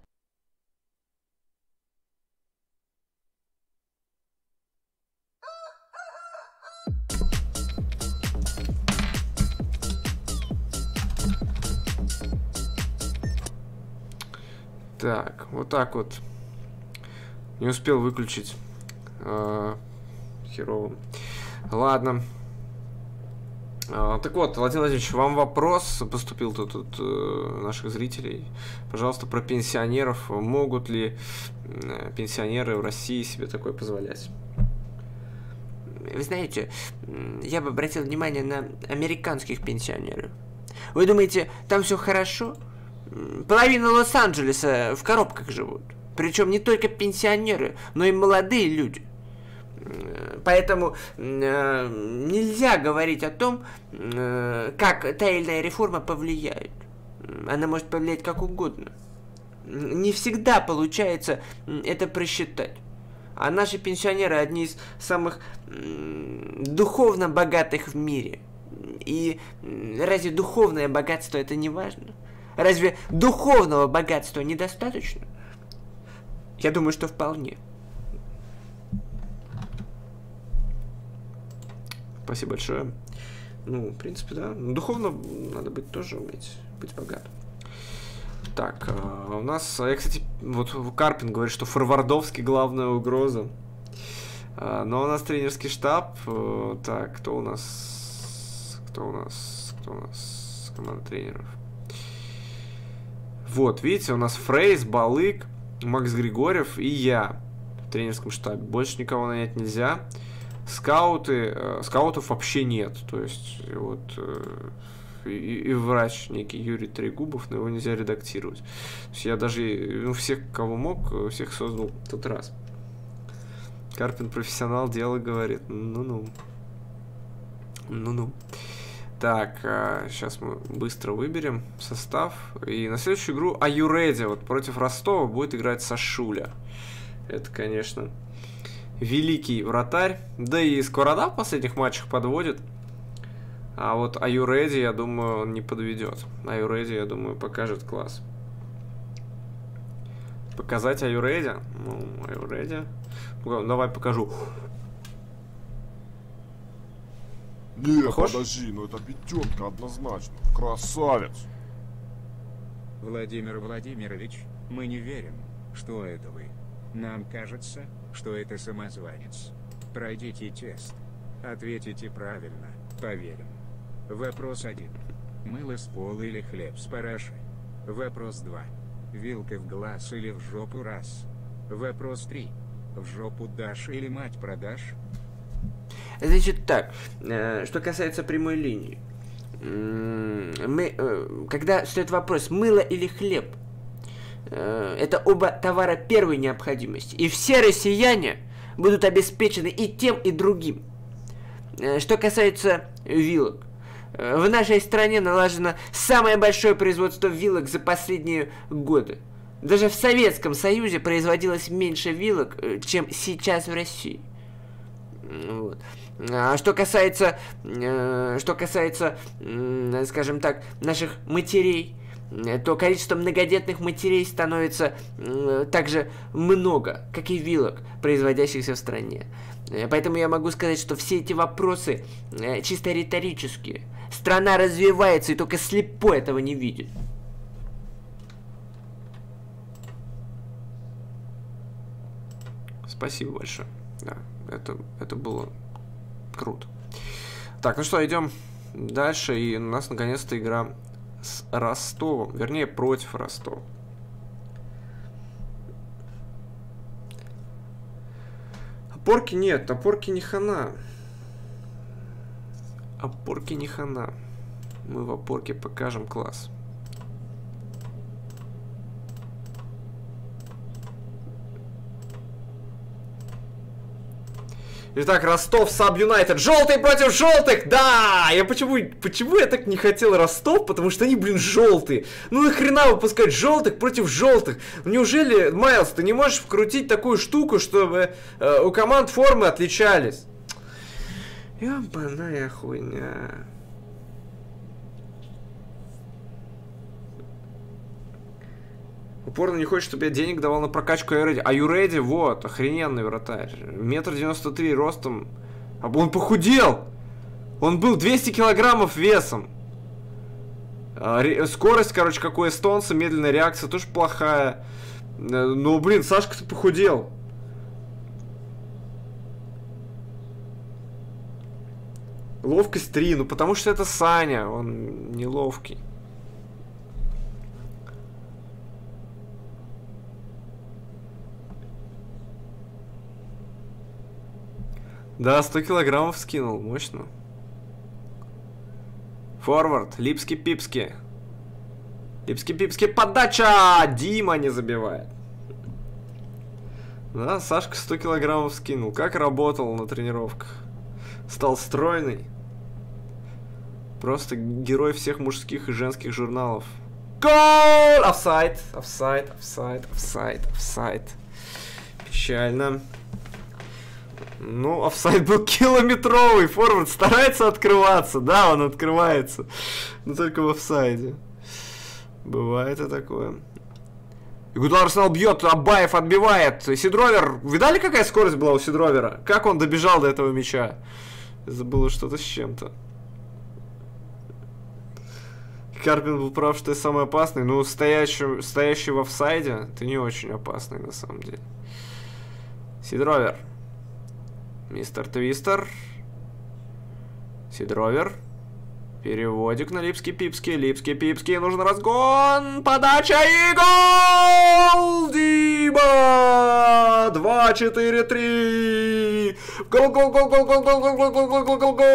Так, вот так вот. Не успел выключить. Э, херово. Ладно. А, так вот, Владимир Владимирович, вам вопрос поступил тут от э, наших зрителей. Пожалуйста, про пенсионеров. Могут ли э, пенсионеры в России себе такое позволять? Вы знаете, я бы обратил внимание на американских пенсионеров. Вы думаете, там все хорошо? Половина Лос-Анджелеса в коробках живут. Причем не только пенсионеры, но и молодые люди. Поэтому э, нельзя говорить о том, э, как та или иная реформа повлияет. Она может повлиять как угодно. Не всегда получается это просчитать. А наши пенсионеры одни из самых э, духовно богатых в мире. И разве духовное богатство это не важно? Разве духовного богатства недостаточно? Я думаю, что вполне. Спасибо большое. Ну, в принципе, да. Духовно надо быть тоже уметь быть богатым. Так, а у нас, я, кстати, вот Карпин говорит, что Форвардовский главная угроза. А, но у нас тренерский штаб. Так, кто у нас? Кто у нас? Кто у нас? Команда тренеров. Вот, видите, у нас Фрейс, Балык, Макс Григорьев и я в тренерском штабе. Больше никого нанять нельзя. Скауты, э, скаутов вообще нет. То есть, вот, э, и, и врач некий Юрий Трегубов, но его нельзя редактировать. То есть я даже, ну, всех, кого мог, всех создал в тот раз. Карпин профессионал, дело говорит. Ну-ну. Ну-ну. Так, э, сейчас мы быстро выберем состав. И на следующую игру Are You Ready? Вот против Ростова будет играть Сашуля. Это, конечно... великий вратарь. Да и Сковорода в последних матчах подводит. А вот Are You Ready, я думаю, он не подведет. Are You Ready, я думаю, покажет класс. Показать Are You Ready? Ну, Are You Ready? Ну, давай покажу. Не, Похож? подожди, ну это пятерка однозначно. Красавец. Владимир Владимирович, мы не верим, что это вы. Нам кажется, что это самозванец. Пройдите тест. Ответите правильно, поверим. Вопрос один. Мыло с пола или хлеб с парашей? Вопрос два. Вилка в глаз или в жопу раз? Вопрос три. В жопу дашь или мать продашь? Значит так, э, что касается прямой линии. Мы, э, когда стоит вопрос, мыло или хлеб, э, это оба товара первой необходимости. И все россияне будут обеспечены и тем, и другим. Э, что касается вилок. Э, в нашей стране налажено самое большое производство вилок за последние годы. Даже в Советском Союзе производилось меньше вилок, э, чем сейчас в России. Вот. А что касается, э, что касается, э, скажем так, наших матерей, э, то количество многодетных матерей становится э, так же много, как и вилок, производящихся в стране. Э, поэтому я могу сказать, что все эти вопросы э, чисто риторические. Страна развивается, и только слепой этого не видит. Спасибо большое. Да, это, это было круто. Так, ну что, идем дальше. И у нас наконец-то игра с Ростовом. Вернее, против Ростова. Опорки нет, опорки не хана. Опорки не хана. Мы в опорке покажем класс. Итак, Ростов, Саб Юнайтед. Желтый против желтых! Да! Я почему, почему я так не хотел Ростов? Потому что они, блин, желтые. Ну нахрена выпускать желтых против желтых? Неужели, Майлз, ты не можешь вкрутить такую штуку, чтобы э, у команд формы отличались? Ёбаная хуйня. Упорно не хочет, чтобы я денег давал на прокачку Are You Ready. Are You Ready, вот, охрененный вратарь. Метр девяносто три ростом. А он похудел! Он был двести килограммов весом. А, ре, скорость, короче, как у эстонца, медленная реакция тоже плохая. Ну, блин, Сашка-то Ловкость три, ну потому что это Саня, он неловкий. Да, сто килограммов скинул, мощно. Форвард, Липски-Пипски. Липски-Пипски, подача! Дима не забивает. Да, Сашка сто килограммов скинул. Как работал на тренировках. Стал стройный. Просто герой всех мужских и женских журналов. Гол! Офсайд, офсайд, офсайд, офсайд, офсайд. Печально. Ну, офсайд был километровый. Форвард старается открываться. Да, он открывается. Но только в офсайде. Бывает и такое. Игудал Арсенал бьет, Абаев отбивает. Сидровер. Видали, какая скорость была у Сидровера? Как он добежал до этого мяча? Забыл что-то с чем-то. Карпин был прав, что ты самый опасный. Ну, стоящий, стоящий в офсайде, ты не очень опасный на самом деле. Сидровер. Мистер Твистер. Сидровер. Переводик на Липски-Пипски. Липски-Пипски. Нужен разгон. Подача и гол! Дима! два, четыре, три. Гол, гол, гол, гол, гол, гол, гол, гол, гол, гол, гол, гол, гол.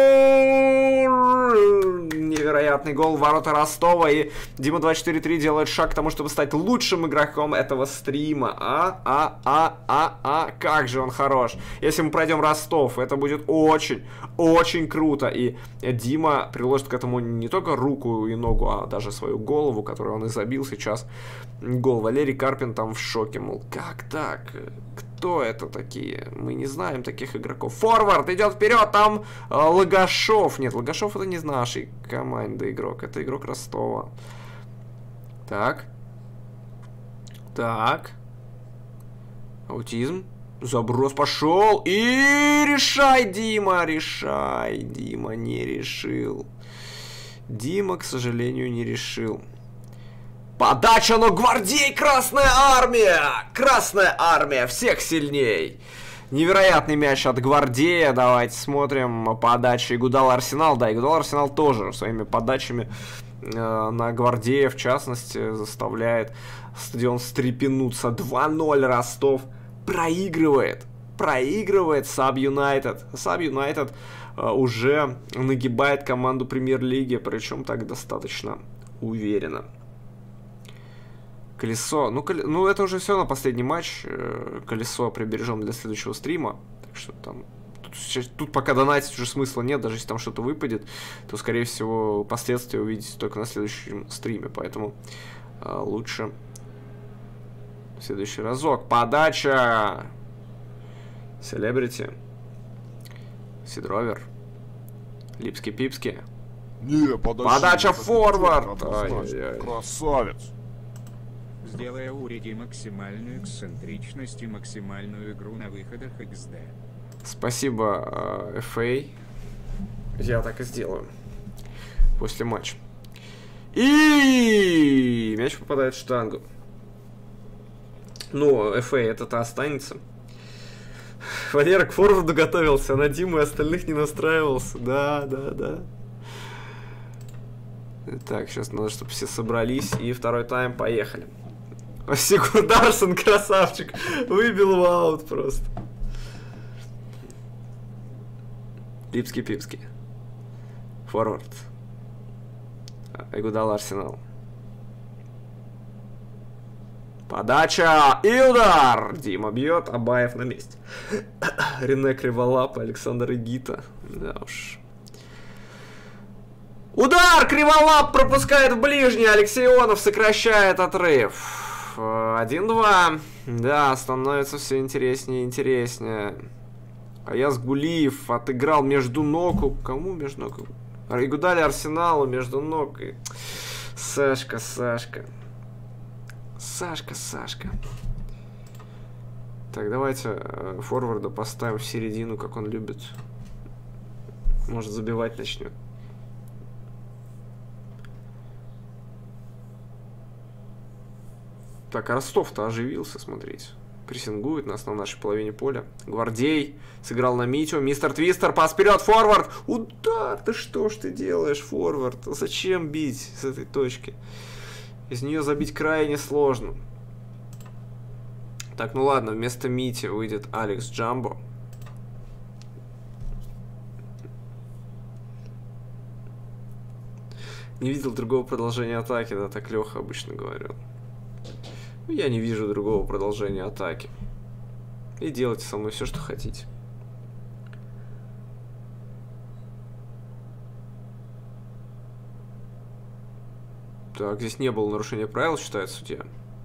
Невероятный гол в ворота Ростова. И Дима два четыре три делает шаг к тому, чтобы стать лучшим игроком этого стрима. А, а, а, а, а. Как же он хорош. Если мы пройдем Ростов, это будет очень, очень круто. И Дима приложит к этому не только руку и ногу, а даже свою голову, которую он и забил сейчас. Гол. Валерий Карпин там в шоке, мол, как так? Кто это такие? Мы не знаем таких игроков. Форвард идет вперед, там э, Лагашов. Нет, Лагашов это не из нашей команды игрок, это игрок Ростова. Так. Так. Аутизм. Заброс пошел. И решай, Дима, решай. Дима не решил. Дима, к сожалению, не решил. Подача, но Гвардей, Красная Армия! Красная Армия, всех сильней! Невероятный мяч от Гвардея. Давайте смотрим. Подача Игудал Арсенал. Да, Игудал Арсенал тоже своими подачами э, на Гвардея, в частности, заставляет стадион встрепенуться. два ноль Ростов проигрывает. Проигрывает Саб Юнайтед. Саб Юнайтед э, уже нагибает команду Премьер-лиги, причем так достаточно уверенно. Колесо, ну, кол... ну это уже все на последний матч. Колесо прибережем для следующего стрима. Так что там тут, тут пока донатить уже смысла нет. Даже если там что-то выпадет, то скорее всего последствия увидите только на следующем стриме. Поэтому а, лучше в следующий разок. Подача Селебрити. Сидровер. Липски-Пипски. Не, подожди. Подача форвард. Красавец. Сделай у Риги максимальную эксцентричность и максимальную игру на выходах икс ди. Спасибо, эф эй. Я так и сделаю. После матча. И мяч попадает в штангу. Ну, эф эй это-то останется. Валера к форварду готовился, на Диму и остальных не настраивался. Да, да, да. Так, сейчас надо, чтобы все собрались. И второй тайм, поехали. Секундарсон, красавчик. Выбил в аут просто. Липски-Пипски. Форвард. Игудал Арсенал. Подача и удар. Дима бьет, Абаев на месте. Рене Криволап, Александр Игита. Да уж. Удар! Криволап пропускает в ближний. Алексей Ионов сокращает отрыв. один-два. Да, становится все интереснее и интереснее. Аяз Гулиев отыграл между ног. Кому между ног? Игудали Арсеналу между ног. И... Сашка, Сашка. Сашка, Сашка. Так, давайте э, форварда поставим в середину, как он любит. Может, забивать начнет. Так, Ростов-то оживился, смотрите. прессингует нас на нашей половине поля. Гвардей сыграл на Митю. Мистер Твистер, пас вперед, форвард. Удар! Ты что ж ты делаешь, форвард? Зачем бить с этой точки? Из нее забить крайне сложно. Так, ну ладно, вместо Мити выйдет Алекс Джамбо. Не видел другого продолжения атаки, да, так Леха обычно говорил. Ну, я не вижу другого продолжения атаки. И делайте со мной все, что хотите. Так, здесь не было нарушения правил, считает судья.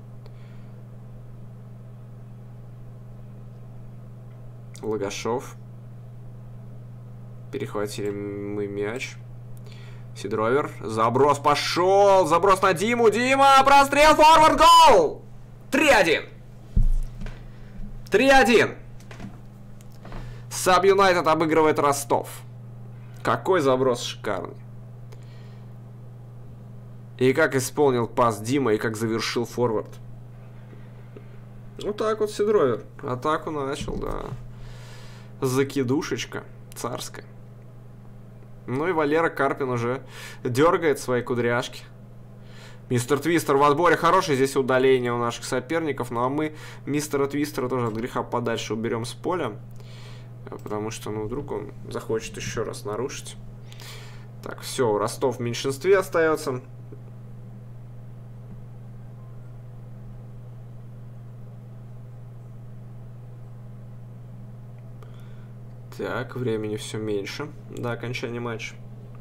Логашов. Перехватили мы мяч. Сидровер. Заброс пошел. Заброс на Диму. Дима, прострел, форвард, гол! три один. три один. Саб Юнайтед обыгрывает Ростов. Какой заброс шикарный. И как исполнил пас Дима, и как завершил форвард. Вот так вот Сидровер. Атаку начал, да. Закидушечка царская. Ну и Валера Карпин уже дергает свои кудряшки. Мистер Твистер в отборе. Хорошее здесь удаление у наших соперников. Ну а мы мистера Твистера тоже от греха подальше уберем с поля. Потому что, ну, вдруг он захочет еще раз нарушить. Так, все, Ростов в меньшинстве остается. Так, времени все меньше до окончания матча.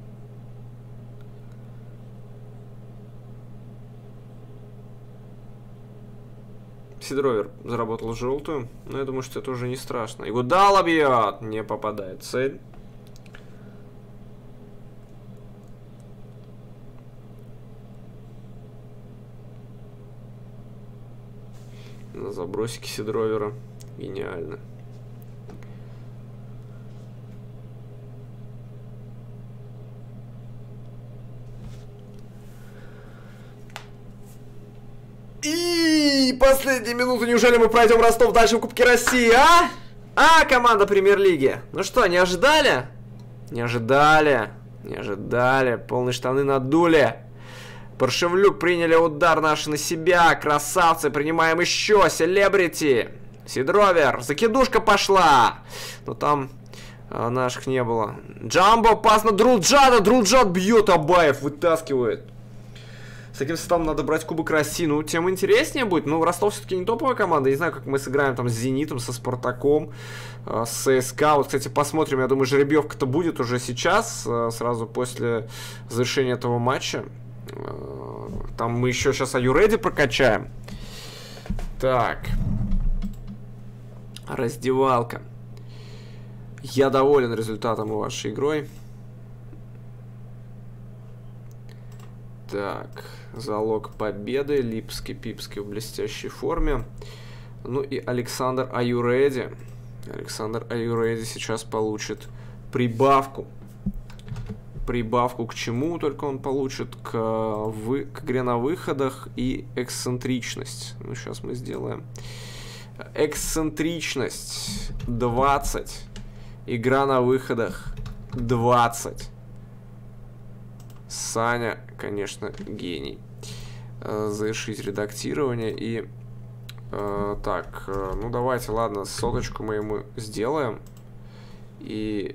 Сидровер заработал желтую, но я думаю, что это уже не страшно. Его дало бьет, не попадает цель. На забросике Сидровера гениально. И последние минуты. Неужели мы пройдем Ростов дальше в Кубке России, а? А, команда Премьер-лиги. Ну что, не ожидали? Не ожидали. Не ожидали. Полные штаны надули. Паршевлюк приняли удар наши на себя. Красавцы. Принимаем еще. Селебрити. Сидровер. Закидушка пошла. Но там а, наших не было. Джамбо. Пас на Друлджада. Друлджад бьет. Абаев вытаскивает. С таким составом надо брать Кубок России. Ну, тем интереснее будет. Ну, Ростов все-таки не топовая команда. Не знаю, как мы сыграем там с Зенитом, со Спартаком, э, с ЦСКА. Вот, кстати, посмотрим. Я думаю, жеребьевка-то будет уже сейчас, э, сразу после завершения этого матча. Э, там мы еще сейчас Аюреди прокачаем. Так. Раздевалка. Я доволен результатом и вашей игрой. Так. Залог победы. Липский, Пипский в блестящей форме. Ну и Александр Аюреди. Александр Аюреди сейчас получит прибавку. Прибавку к чему только он получит? К, вы, к игре на выходах и эксцентричность. Ну, сейчас мы сделаем. Эксцентричность двадцать. Игра на выходах двадцать. Саня, конечно, гений. Завершить редактирование и... Э, так, э, ну давайте, ладно, соточку мы ему сделаем. И...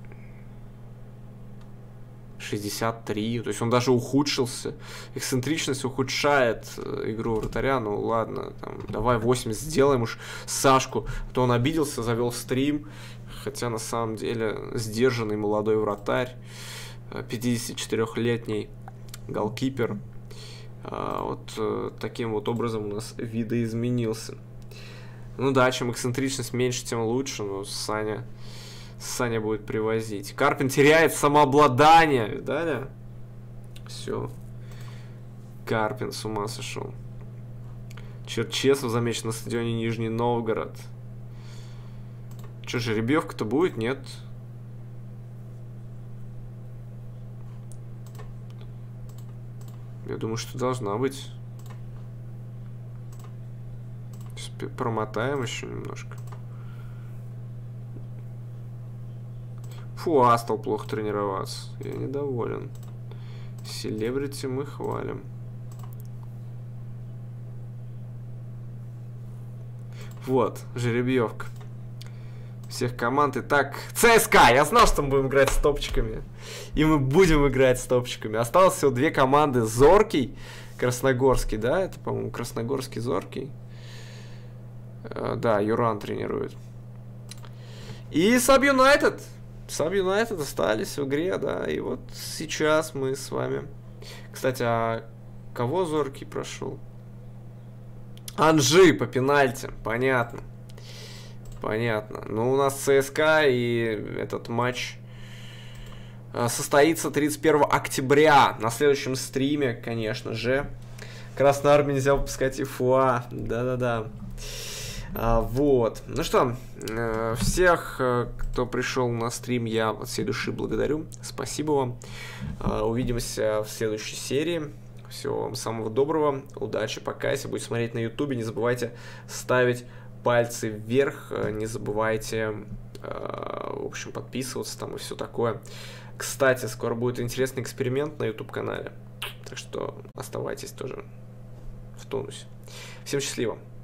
шестьдесят три. То есть он даже ухудшился. Эксцентричность ухудшает игру вратаря. Ну ладно, там, давай восемьдесят сделаем уж Сашку. А то он обиделся, завел стрим. Хотя на самом деле сдержанный молодой вратарь. пятидесятичетырёхлетний голкипер. А, вот а, таким вот образом у нас видоизменился. Ну да, чем эксцентричность меньше, тем лучше. Но Саня, Саня будет привозить. Карпин теряет самообладание. Видали? Все. Карпин с ума сошел. Черчесов замечен на стадионе Нижний Новгород. Че, жеребьевка-то будет? Нет. Я думаю, что должна быть. Сейчас промотаем еще немножко. Фу, А стал плохо тренироваться. Я недоволен. Селебрити мы хвалим. Вот, жеребьевка. Всех команд. Итак, ЦСКА. Я знал, что мы будем играть с топчиками. И мы будем играть с топчиками. Осталось всего две команды. Зоркий, Красногорский, да? Это, по-моему, Красногорский, Зоркий. Э, да, Юран тренирует. И Саб Юнайтед. Саб Юнайтед остались в игре, да. И вот сейчас мы с вами... Кстати, а кого Зоркий прошел? Анжи по пенальти. Понятно. Понятно. Ну, у нас ЦСКА, и этот матч состоится тридцать первого октября. На следующем стриме, конечно же. Красная Армия нельзя выпускать ИФУА. Да-да-да. А, вот. Ну что, всех, кто пришел на стрим, я от всей души благодарю. Спасибо вам. А, увидимся в следующей серии. Всего вам самого доброго. Удачи, пока. Если будете смотреть на ютубе, не забывайте ставить пальцы вверх, не забывайте, э, в общем, подписываться там и все такое. Кстати, скоро будет интересный эксперимент на YouTube-канале, так что оставайтесь тоже в тонусе. Всем счастливо!